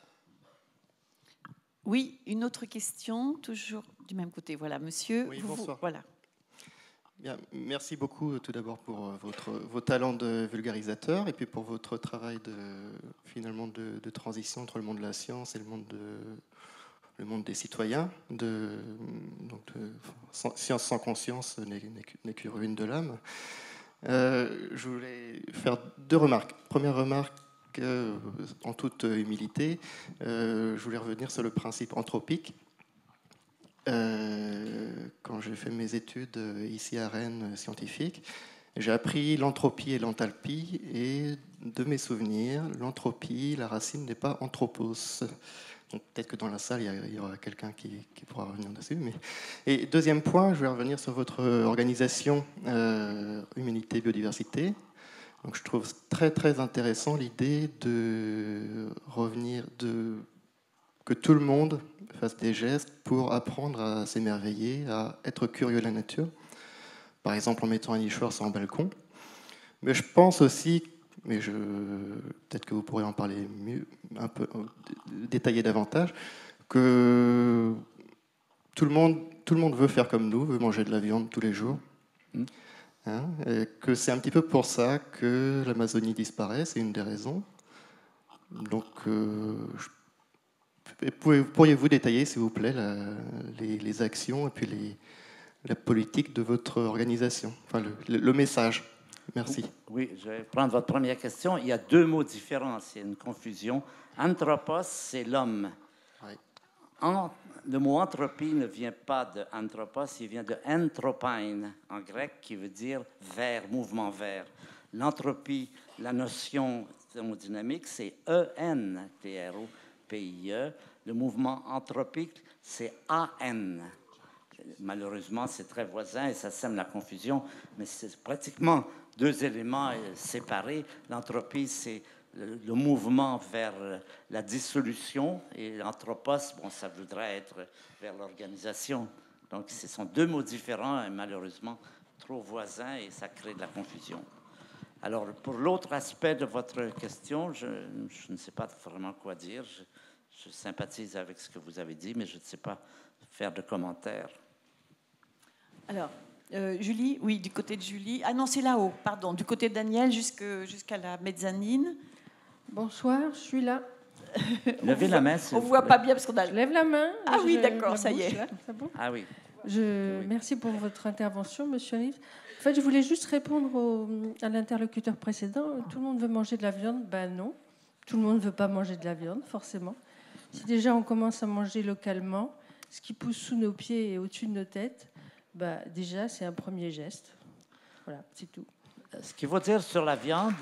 Oui, une autre question, toujours du même côté. Voilà, monsieur. Oui, bonsoir. Voilà. Bien, merci beaucoup tout d'abord pour vos talents de vulgarisateur et puis pour votre travail finalement de transition entre le monde de la science et le monde des citoyens. Science sans conscience n'est que ruine de l'âme. Je voulais faire deux remarques. Première remarque, en toute humilité, je voulais revenir sur le principe anthropique. Quand j'ai fait mes études ici à Rennes scientifiques, j'ai appris l'entropie et l'enthalpie, et de mes souvenirs, l'entropie, la racine n'est pas anthropos. Donc, peut-être que dans la salle, il y aura quelqu'un qui pourra revenir dessus. Et deuxième point, je vais revenir sur votre organisation Humanité Biodiversité. Donc, je trouve très très intéressant l'idée de revenir que tout le monde fasse des gestes pour apprendre à s'émerveiller, à être curieux de la nature. Par exemple, en mettant un nichoir sur un balcon. Mais je pense aussi, peut-être que vous pourrez en parler mieux, un peu détailler davantage, que tout le monde veut faire comme nous, veut manger de la viande tous les jours. Hein, et que c'est un petit peu pour ça que l'Amazonie disparaît, c'est une des raisons. Donc, pourriez-vous détailler, s'il vous plaît, les actions et puis la politique de votre organisation, enfin le message? Merci. Oui, je vais prendre votre première question. Il y a deux mots différents, c'est une confusion. Anthropos, c'est l'homme. Oui. Le mot entropie ne vient pas de anthropos, il vient de anthropein en grec, qui veut dire vers, mouvement vers. L'entropie, la notion thermodynamique, c'est E-N-T-R-O-P-I-E. Le mouvement anthropique, c'est A-N. Malheureusement, c'est très voisin et ça sème la confusion, mais c'est pratiquement deux éléments séparés. L'entropie, c'est le mouvement vers la dissolution, et l'anthropos, ça voudrait être vers l'organisation. Donc, ce sont deux mots différents et malheureusement trop voisins, et ça crée de la confusion. Alors, pour l'autre aspect de votre question, je ne sais pas vraiment quoi dire. Je sympathise avec ce que vous avez dit, mais je ne sais pas faire de commentaires. Alors, Julie, oui, du côté de Julie. Ah non, c'est là-haut, pardon, du côté de Daniel jusqu'à la mezzanine. Bonsoir, je suis là. Levez la main. On ne voit pas bien parce qu'on a... Je lève la main. Ah oui, d'accord, ça y est. Là, c'est bon. Ah oui. Merci pour votre intervention, monsieur Rives. En fait, je voulais juste répondre à l'interlocuteur précédent. Tout le monde veut manger de la viande? Ben non. Tout le monde ne veut pas manger de la viande, forcément. Si déjà on commence à manger localement, ce qui pousse sous nos pieds et au-dessus de nos têtes, ben déjà, c'est un premier geste. Voilà, c'est tout. Ce qu'il faut dire sur la viande,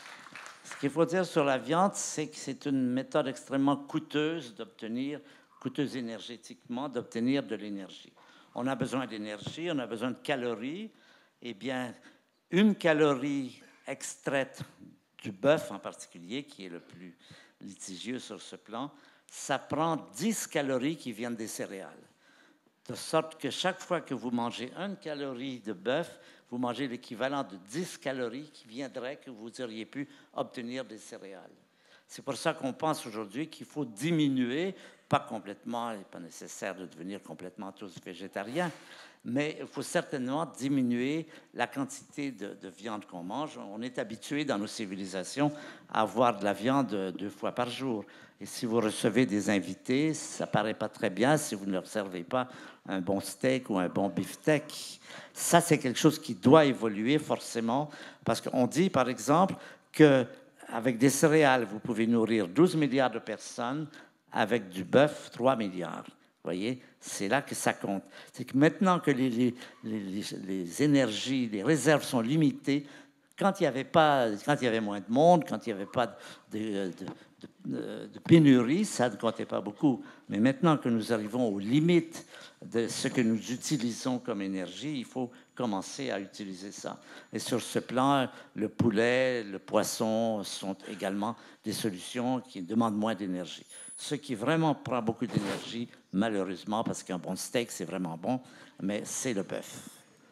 c'est que c'est une méthode extrêmement coûteuse coûteuse énergétiquement, d'obtenir de l'énergie. On a besoin d'énergie, on a besoin de calories. Eh bien, une calorie extraite du bœuf en particulier, qui est le plus litigieux sur ce plan, ça prend 10 calories qui viennent des céréales. De sorte que chaque fois que vous mangez 1 calorie de bœuf, vous mangez l'équivalent de 10 calories qui viendraient que vous auriez pu obtenir des céréales. C'est pour ça qu'on pense aujourd'hui qu'il faut diminuer, pas complètement, il n'est pas nécessaire de devenir complètement tous végétariens, mais il faut certainement diminuer la quantité de viande qu'on mange. On est habitué dans nos civilisations à avoir de la viande 2 fois par jour. Et si vous recevez des invités, ça ne paraît pas très bien si vous ne leur servez pas un bon steak ou un bon beefsteak. Ça, c'est quelque chose qui doit évoluer forcément, parce qu'on dit, par exemple, qu'avec des céréales, vous pouvez nourrir 12 milliards de personnes, avec du bœuf, 3 milliards. Vous voyez, c'est là que ça compte. C'est que maintenant que les énergies, les réserves sont limitées, quand il y avait moins de monde, quand il n'y avait pas de pénurie, ça ne comptait pas beaucoup. Mais maintenant que nous arrivons aux limites de ce que nous utilisons comme énergie, il faut commencer à utiliser ça. Et sur ce plan, le poulet, le poisson sont également des solutions qui demandent moins d'énergie. Ce qui vraiment prend beaucoup d'énergie, malheureusement, parce qu'un bon steak, c'est vraiment bon, mais c'est le bœuf.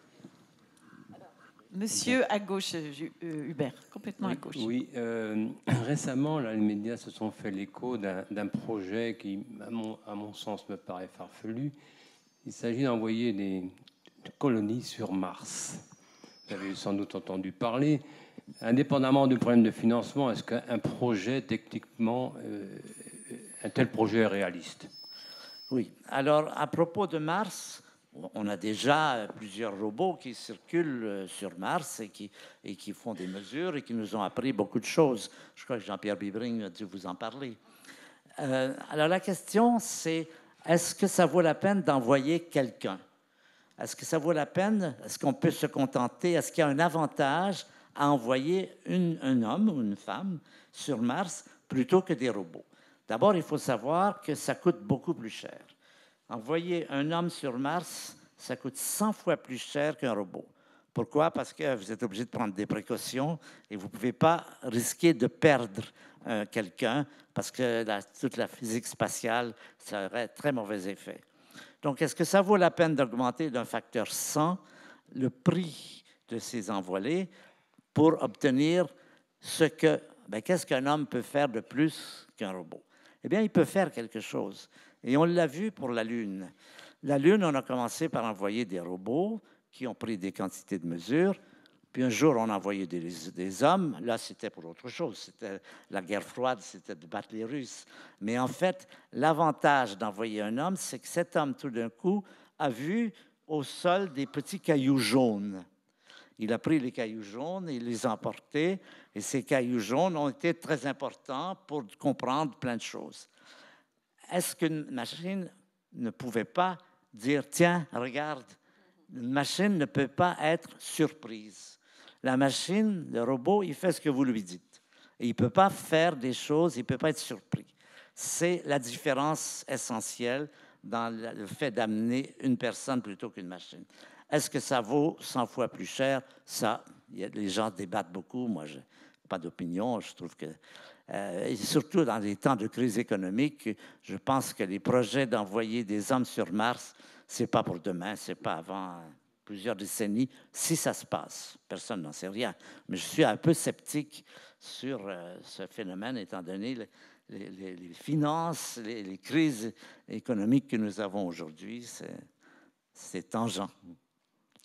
Monsieur à gauche, Hubert, complètement à gauche. Oui, récemment, là, les médias se sont fait l'écho d'un projet qui, à mon sens, me paraît farfelu. Il s'agit d'envoyer des colonies sur Mars. Vous avez sans doute entendu parler. Indépendamment du problème de financement, est-ce qu'un projet, techniquement, un tel projet est réaliste? Oui. Alors, à propos de Mars, on a déjà plusieurs robots qui circulent sur Mars et qui font des mesures et qui nous ont appris beaucoup de choses. Je crois que Jean-Pierre Bibring a dû vous en parler. Alors, la question, c'est est-ce que ça vaut la peine d'envoyer quelqu'un? Est-ce que ça vaut la peine? Est-ce qu'on peut se contenter? Est-ce qu'il y a un avantage à envoyer un homme ou une femme sur Mars plutôt que des robots? D'abord, il faut savoir que ça coûte beaucoup plus cher. Envoyer un homme sur Mars, ça coûte 100 fois plus cher qu'un robot. Pourquoi? Parce que vous êtes obligé de prendre des précautions et vous ne pouvez pas risquer de perdre quelqu'un parce que toute la physique spatiale, ça aurait très mauvais effet. Donc, est-ce que ça vaut la peine d'augmenter d'un facteur 100 le prix de ces envolées pour obtenir qu'est-ce qu'un homme peut faire de plus qu'un robot? Eh bien, il peut faire quelque chose. Et on l'a vu pour la Lune. La Lune, on a commencé par envoyer des robots qui ont pris des quantités de mesures. Puis un jour, on a envoyé des hommes. Là, c'était pour autre chose. C'était la guerre froide, c'était de battre les Russes. Mais en fait, l'avantage d'envoyer un homme, c'est que cet homme, tout d'un coup, a vu au sol des petits cailloux jaunes. Il a pris les cailloux jaunes, il les a emportés. Et ces cailloux jaunes ont été très importants pour comprendre plein de choses. Est-ce qu'une machine ne pouvait pas dire, tiens, regarde, une machine ne peut pas être surprise. La machine, le robot, il fait ce que vous lui dites. Et il ne peut pas faire des choses, il ne peut pas être surpris. C'est la différence essentielle dans le fait d'amener une personne plutôt qu'une machine. Est-ce que ça vaut 100 fois plus cher? Ça, les gens débattent beaucoup. Moi, je n'ai pas d'opinion. Je trouve que... et surtout dans les temps de crise économique, je pense que les projets d'envoyer des hommes sur Mars, ce n'est pas pour demain, ce n'est pas avant plusieurs décennies, si ça se passe. Personne n'en sait rien. Mais je suis un peu sceptique sur ce phénomène, étant donné les finances, les crises économiques que nous avons aujourd'hui. C'est tangent.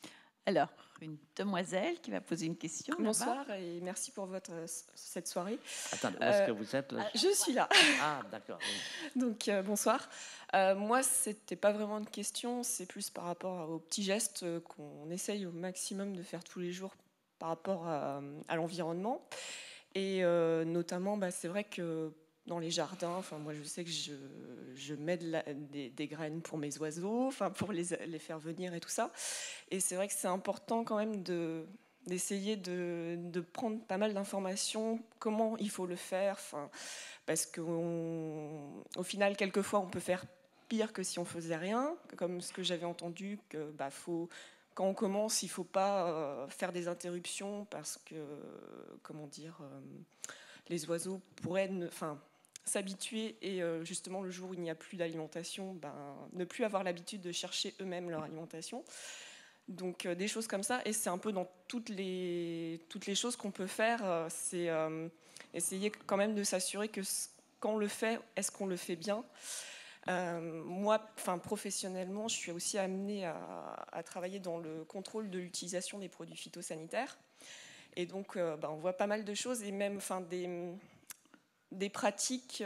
Alors, une demoiselle qui va poser une question. Bonsoir et merci pour cette soirée. Attendez, où est-ce que vous êtes là? Je suis là. Ah, d'accord. Oui. Donc, bonsoir. Moi, c'était pas vraiment une question, c'est plus par rapport aux petits gestes qu'on essaye au maximum de faire tous les jours par rapport à l'environnement. Et notamment, c'est vrai que dans les jardins, moi je sais que je mets des graines pour mes oiseaux, pour les faire venir et tout ça. Et c'est vrai que c'est important quand même d'essayer de prendre pas mal d'informations, comment il faut le faire, parce qu'au final, quelquefois, on peut faire pire que si on faisait rien, comme ce que j'avais entendu, que quand on commence, il ne faut pas faire des interruptions, parce que, les oiseaux pourraient s'habituer, et justement, le jour où il n'y a plus d'alimentation, ne plus avoir l'habitude de chercher eux-mêmes leur alimentation. Donc des choses comme ça, et c'est un peu dans toutes les choses qu'on peut faire, c'est essayer quand même de s'assurer que quand on le fait, est-ce qu'on le fait bien. Moi, professionnellement, je suis aussi amenée à travailler dans le contrôle de l'utilisation des produits phytosanitaires, et donc on voit pas mal de choses, et même des pratiques,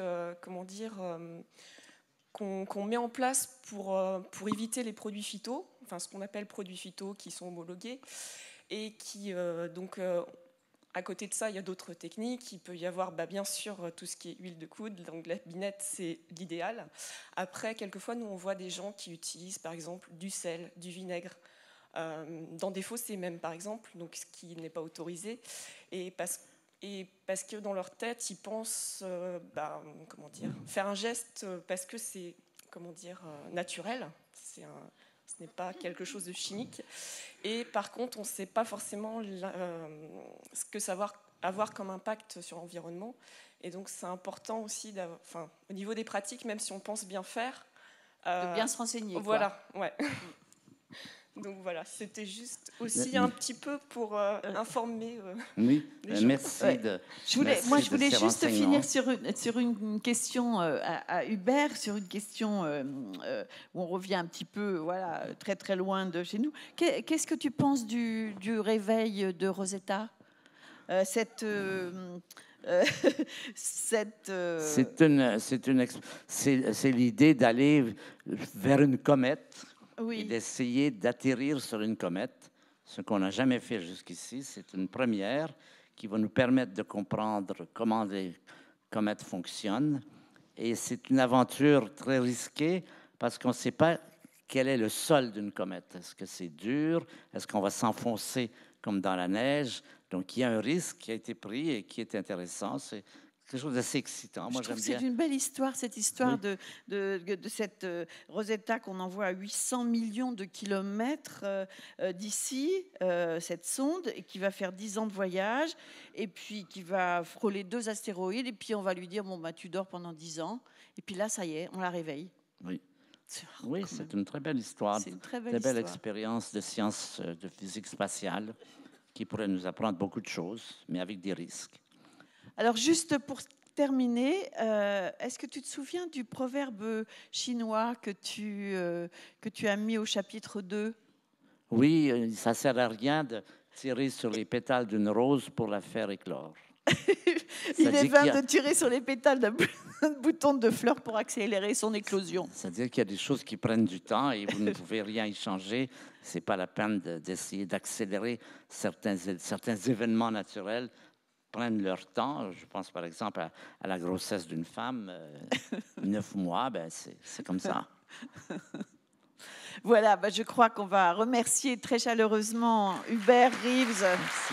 qu'on met en place pour éviter les produits phyto, ce qu'on appelle produits phyto qui sont homologués, et qui à côté de ça, il y a d'autres techniques. Il peut y avoir bien sûr tout ce qui est huile de coude, donc la binette, c'est l'idéal. Après, quelquefois, nous on voit des gens qui utilisent par exemple du sel, du vinaigre, dans des fossés même par exemple, donc ce qui n'est pas autorisé, et parce que dans leur tête, ils pensent faire un geste parce que c'est naturel, ce n'est pas quelque chose de chimique. Et par contre, on ne sait pas forcément ce que ça va avoir comme impact sur l'environnement. Et donc, c'est important aussi, au niveau des pratiques, même si on pense bien faire, de bien se renseigner. Voilà, ouais. Donc voilà, c'était juste aussi un petit peu pour informer. Oui, merci. Ouais. Je voulais juste finir sur une question à Hubert, sur une question où on revient un petit peu, très très loin de chez nous. Qu'est-ce que tu penses du réveil de Rosetta? C'est l'idée d'aller vers une comète. Oui. Et d'essayer d'atterrir sur une comète, ce qu'on n'a jamais fait jusqu'ici. C'est une première qui va nous permettre de comprendre comment les comètes fonctionnent. Et c'est une aventure très risquée parce qu'on ne sait pas quel est le sol d'une comète. Est-ce que c'est dur? Est-ce qu'on va s'enfoncer comme dans la neige? Donc, il y a un risque qui a été pris et qui est intéressant. C'est quelque chose d'assez excitant. Moi, je trouve que c'est une belle histoire, cette histoire de cette Rosetta qu'on envoie à 800 millions de kilomètres d'ici, cette sonde, et qui va faire 10 ans de voyage, et puis qui va frôler 2 astéroïdes, et puis on va lui dire, tu dors pendant 10 ans, et puis là, ça y est, on la réveille. Oui. Oui, c'est une très belle histoire. C'est une très belle expérience de sciences, de physique spatiale, qui pourrait nous apprendre beaucoup de choses, mais avec des risques. Alors, juste pour terminer, est-ce que tu te souviens du proverbe chinois que tu as mis au chapitre 2? Oui, ça ne sert à rien de tirer sur les pétales d'une rose pour la faire éclore. Il est vain de tirer sur les pétales d'un bouton de fleur pour accélérer son éclosion. C'est-à-dire qu'il y a des choses qui prennent du temps et vous ne pouvez rien y changer. Ce n'est pas la peine d'essayer d'accélérer certains événements naturels. Prennent leur temps. Je pense par exemple à la grossesse d'une femme, 9 mois, c'est comme ça. Voilà, je crois qu'on va remercier très chaleureusement Hubert Reeves. Merci.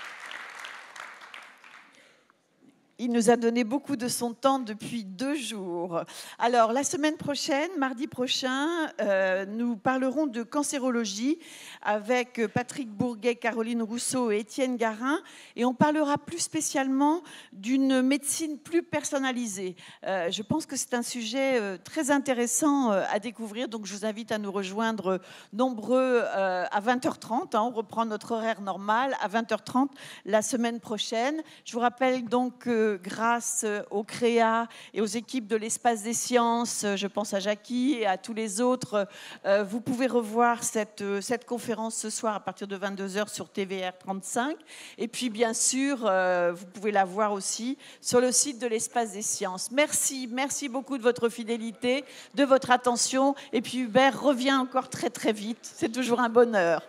Il nous a donné beaucoup de son temps depuis 2 jours. Bonjour. Alors, la semaine prochaine, mardi prochain, nous parlerons de cancérologie avec Patrick Bourguet, Caroline Rousseau et Étienne Garin. Et on parlera plus spécialement d'une médecine plus personnalisée. Je pense que c'est un sujet très intéressant à découvrir. Donc, je vous invite à nous rejoindre nombreux à 20h30. On reprend notre horaire normal à 20h30 la semaine prochaine. Je vous rappelle donc que grâce au CREA et aux équipes de l'Espace des Sciences, je pense à Jackie et à tous les autres, vous pouvez revoir cette conférence ce soir à partir de 22h sur TVR 35. Et puis, bien sûr, vous pouvez la voir aussi sur le site de l'Espace des Sciences. Merci beaucoup de votre fidélité, de votre attention. Et puis, Hubert revient encore très, très vite. C'est toujours un bonheur.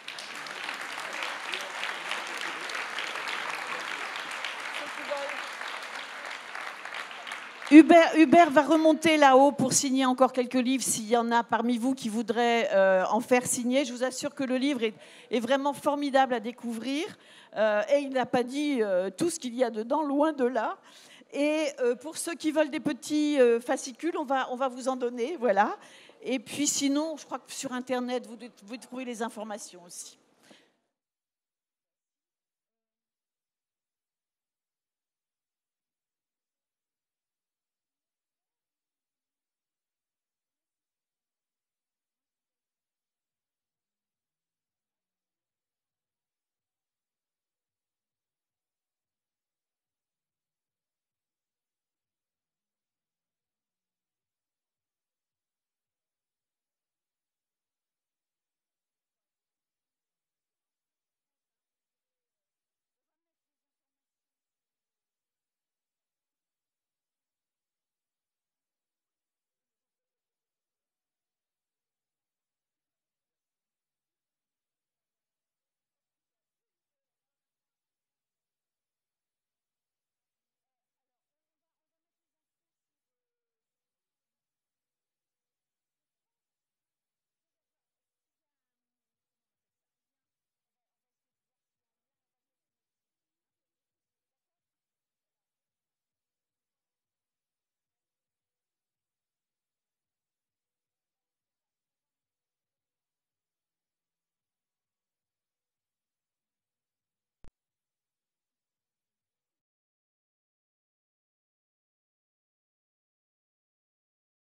Hubert va remonter là-haut pour signer encore quelques livres s'il y en a parmi vous qui voudraient en faire signer. Je vous assure que le livre est vraiment formidable à découvrir et il n'a pas dit tout ce qu'il y a dedans, loin de là. Et pour ceux qui veulent des petits fascicules, on va vous en donner, voilà. Et puis sinon, je crois que sur Internet, vous pouvez trouver les informations aussi.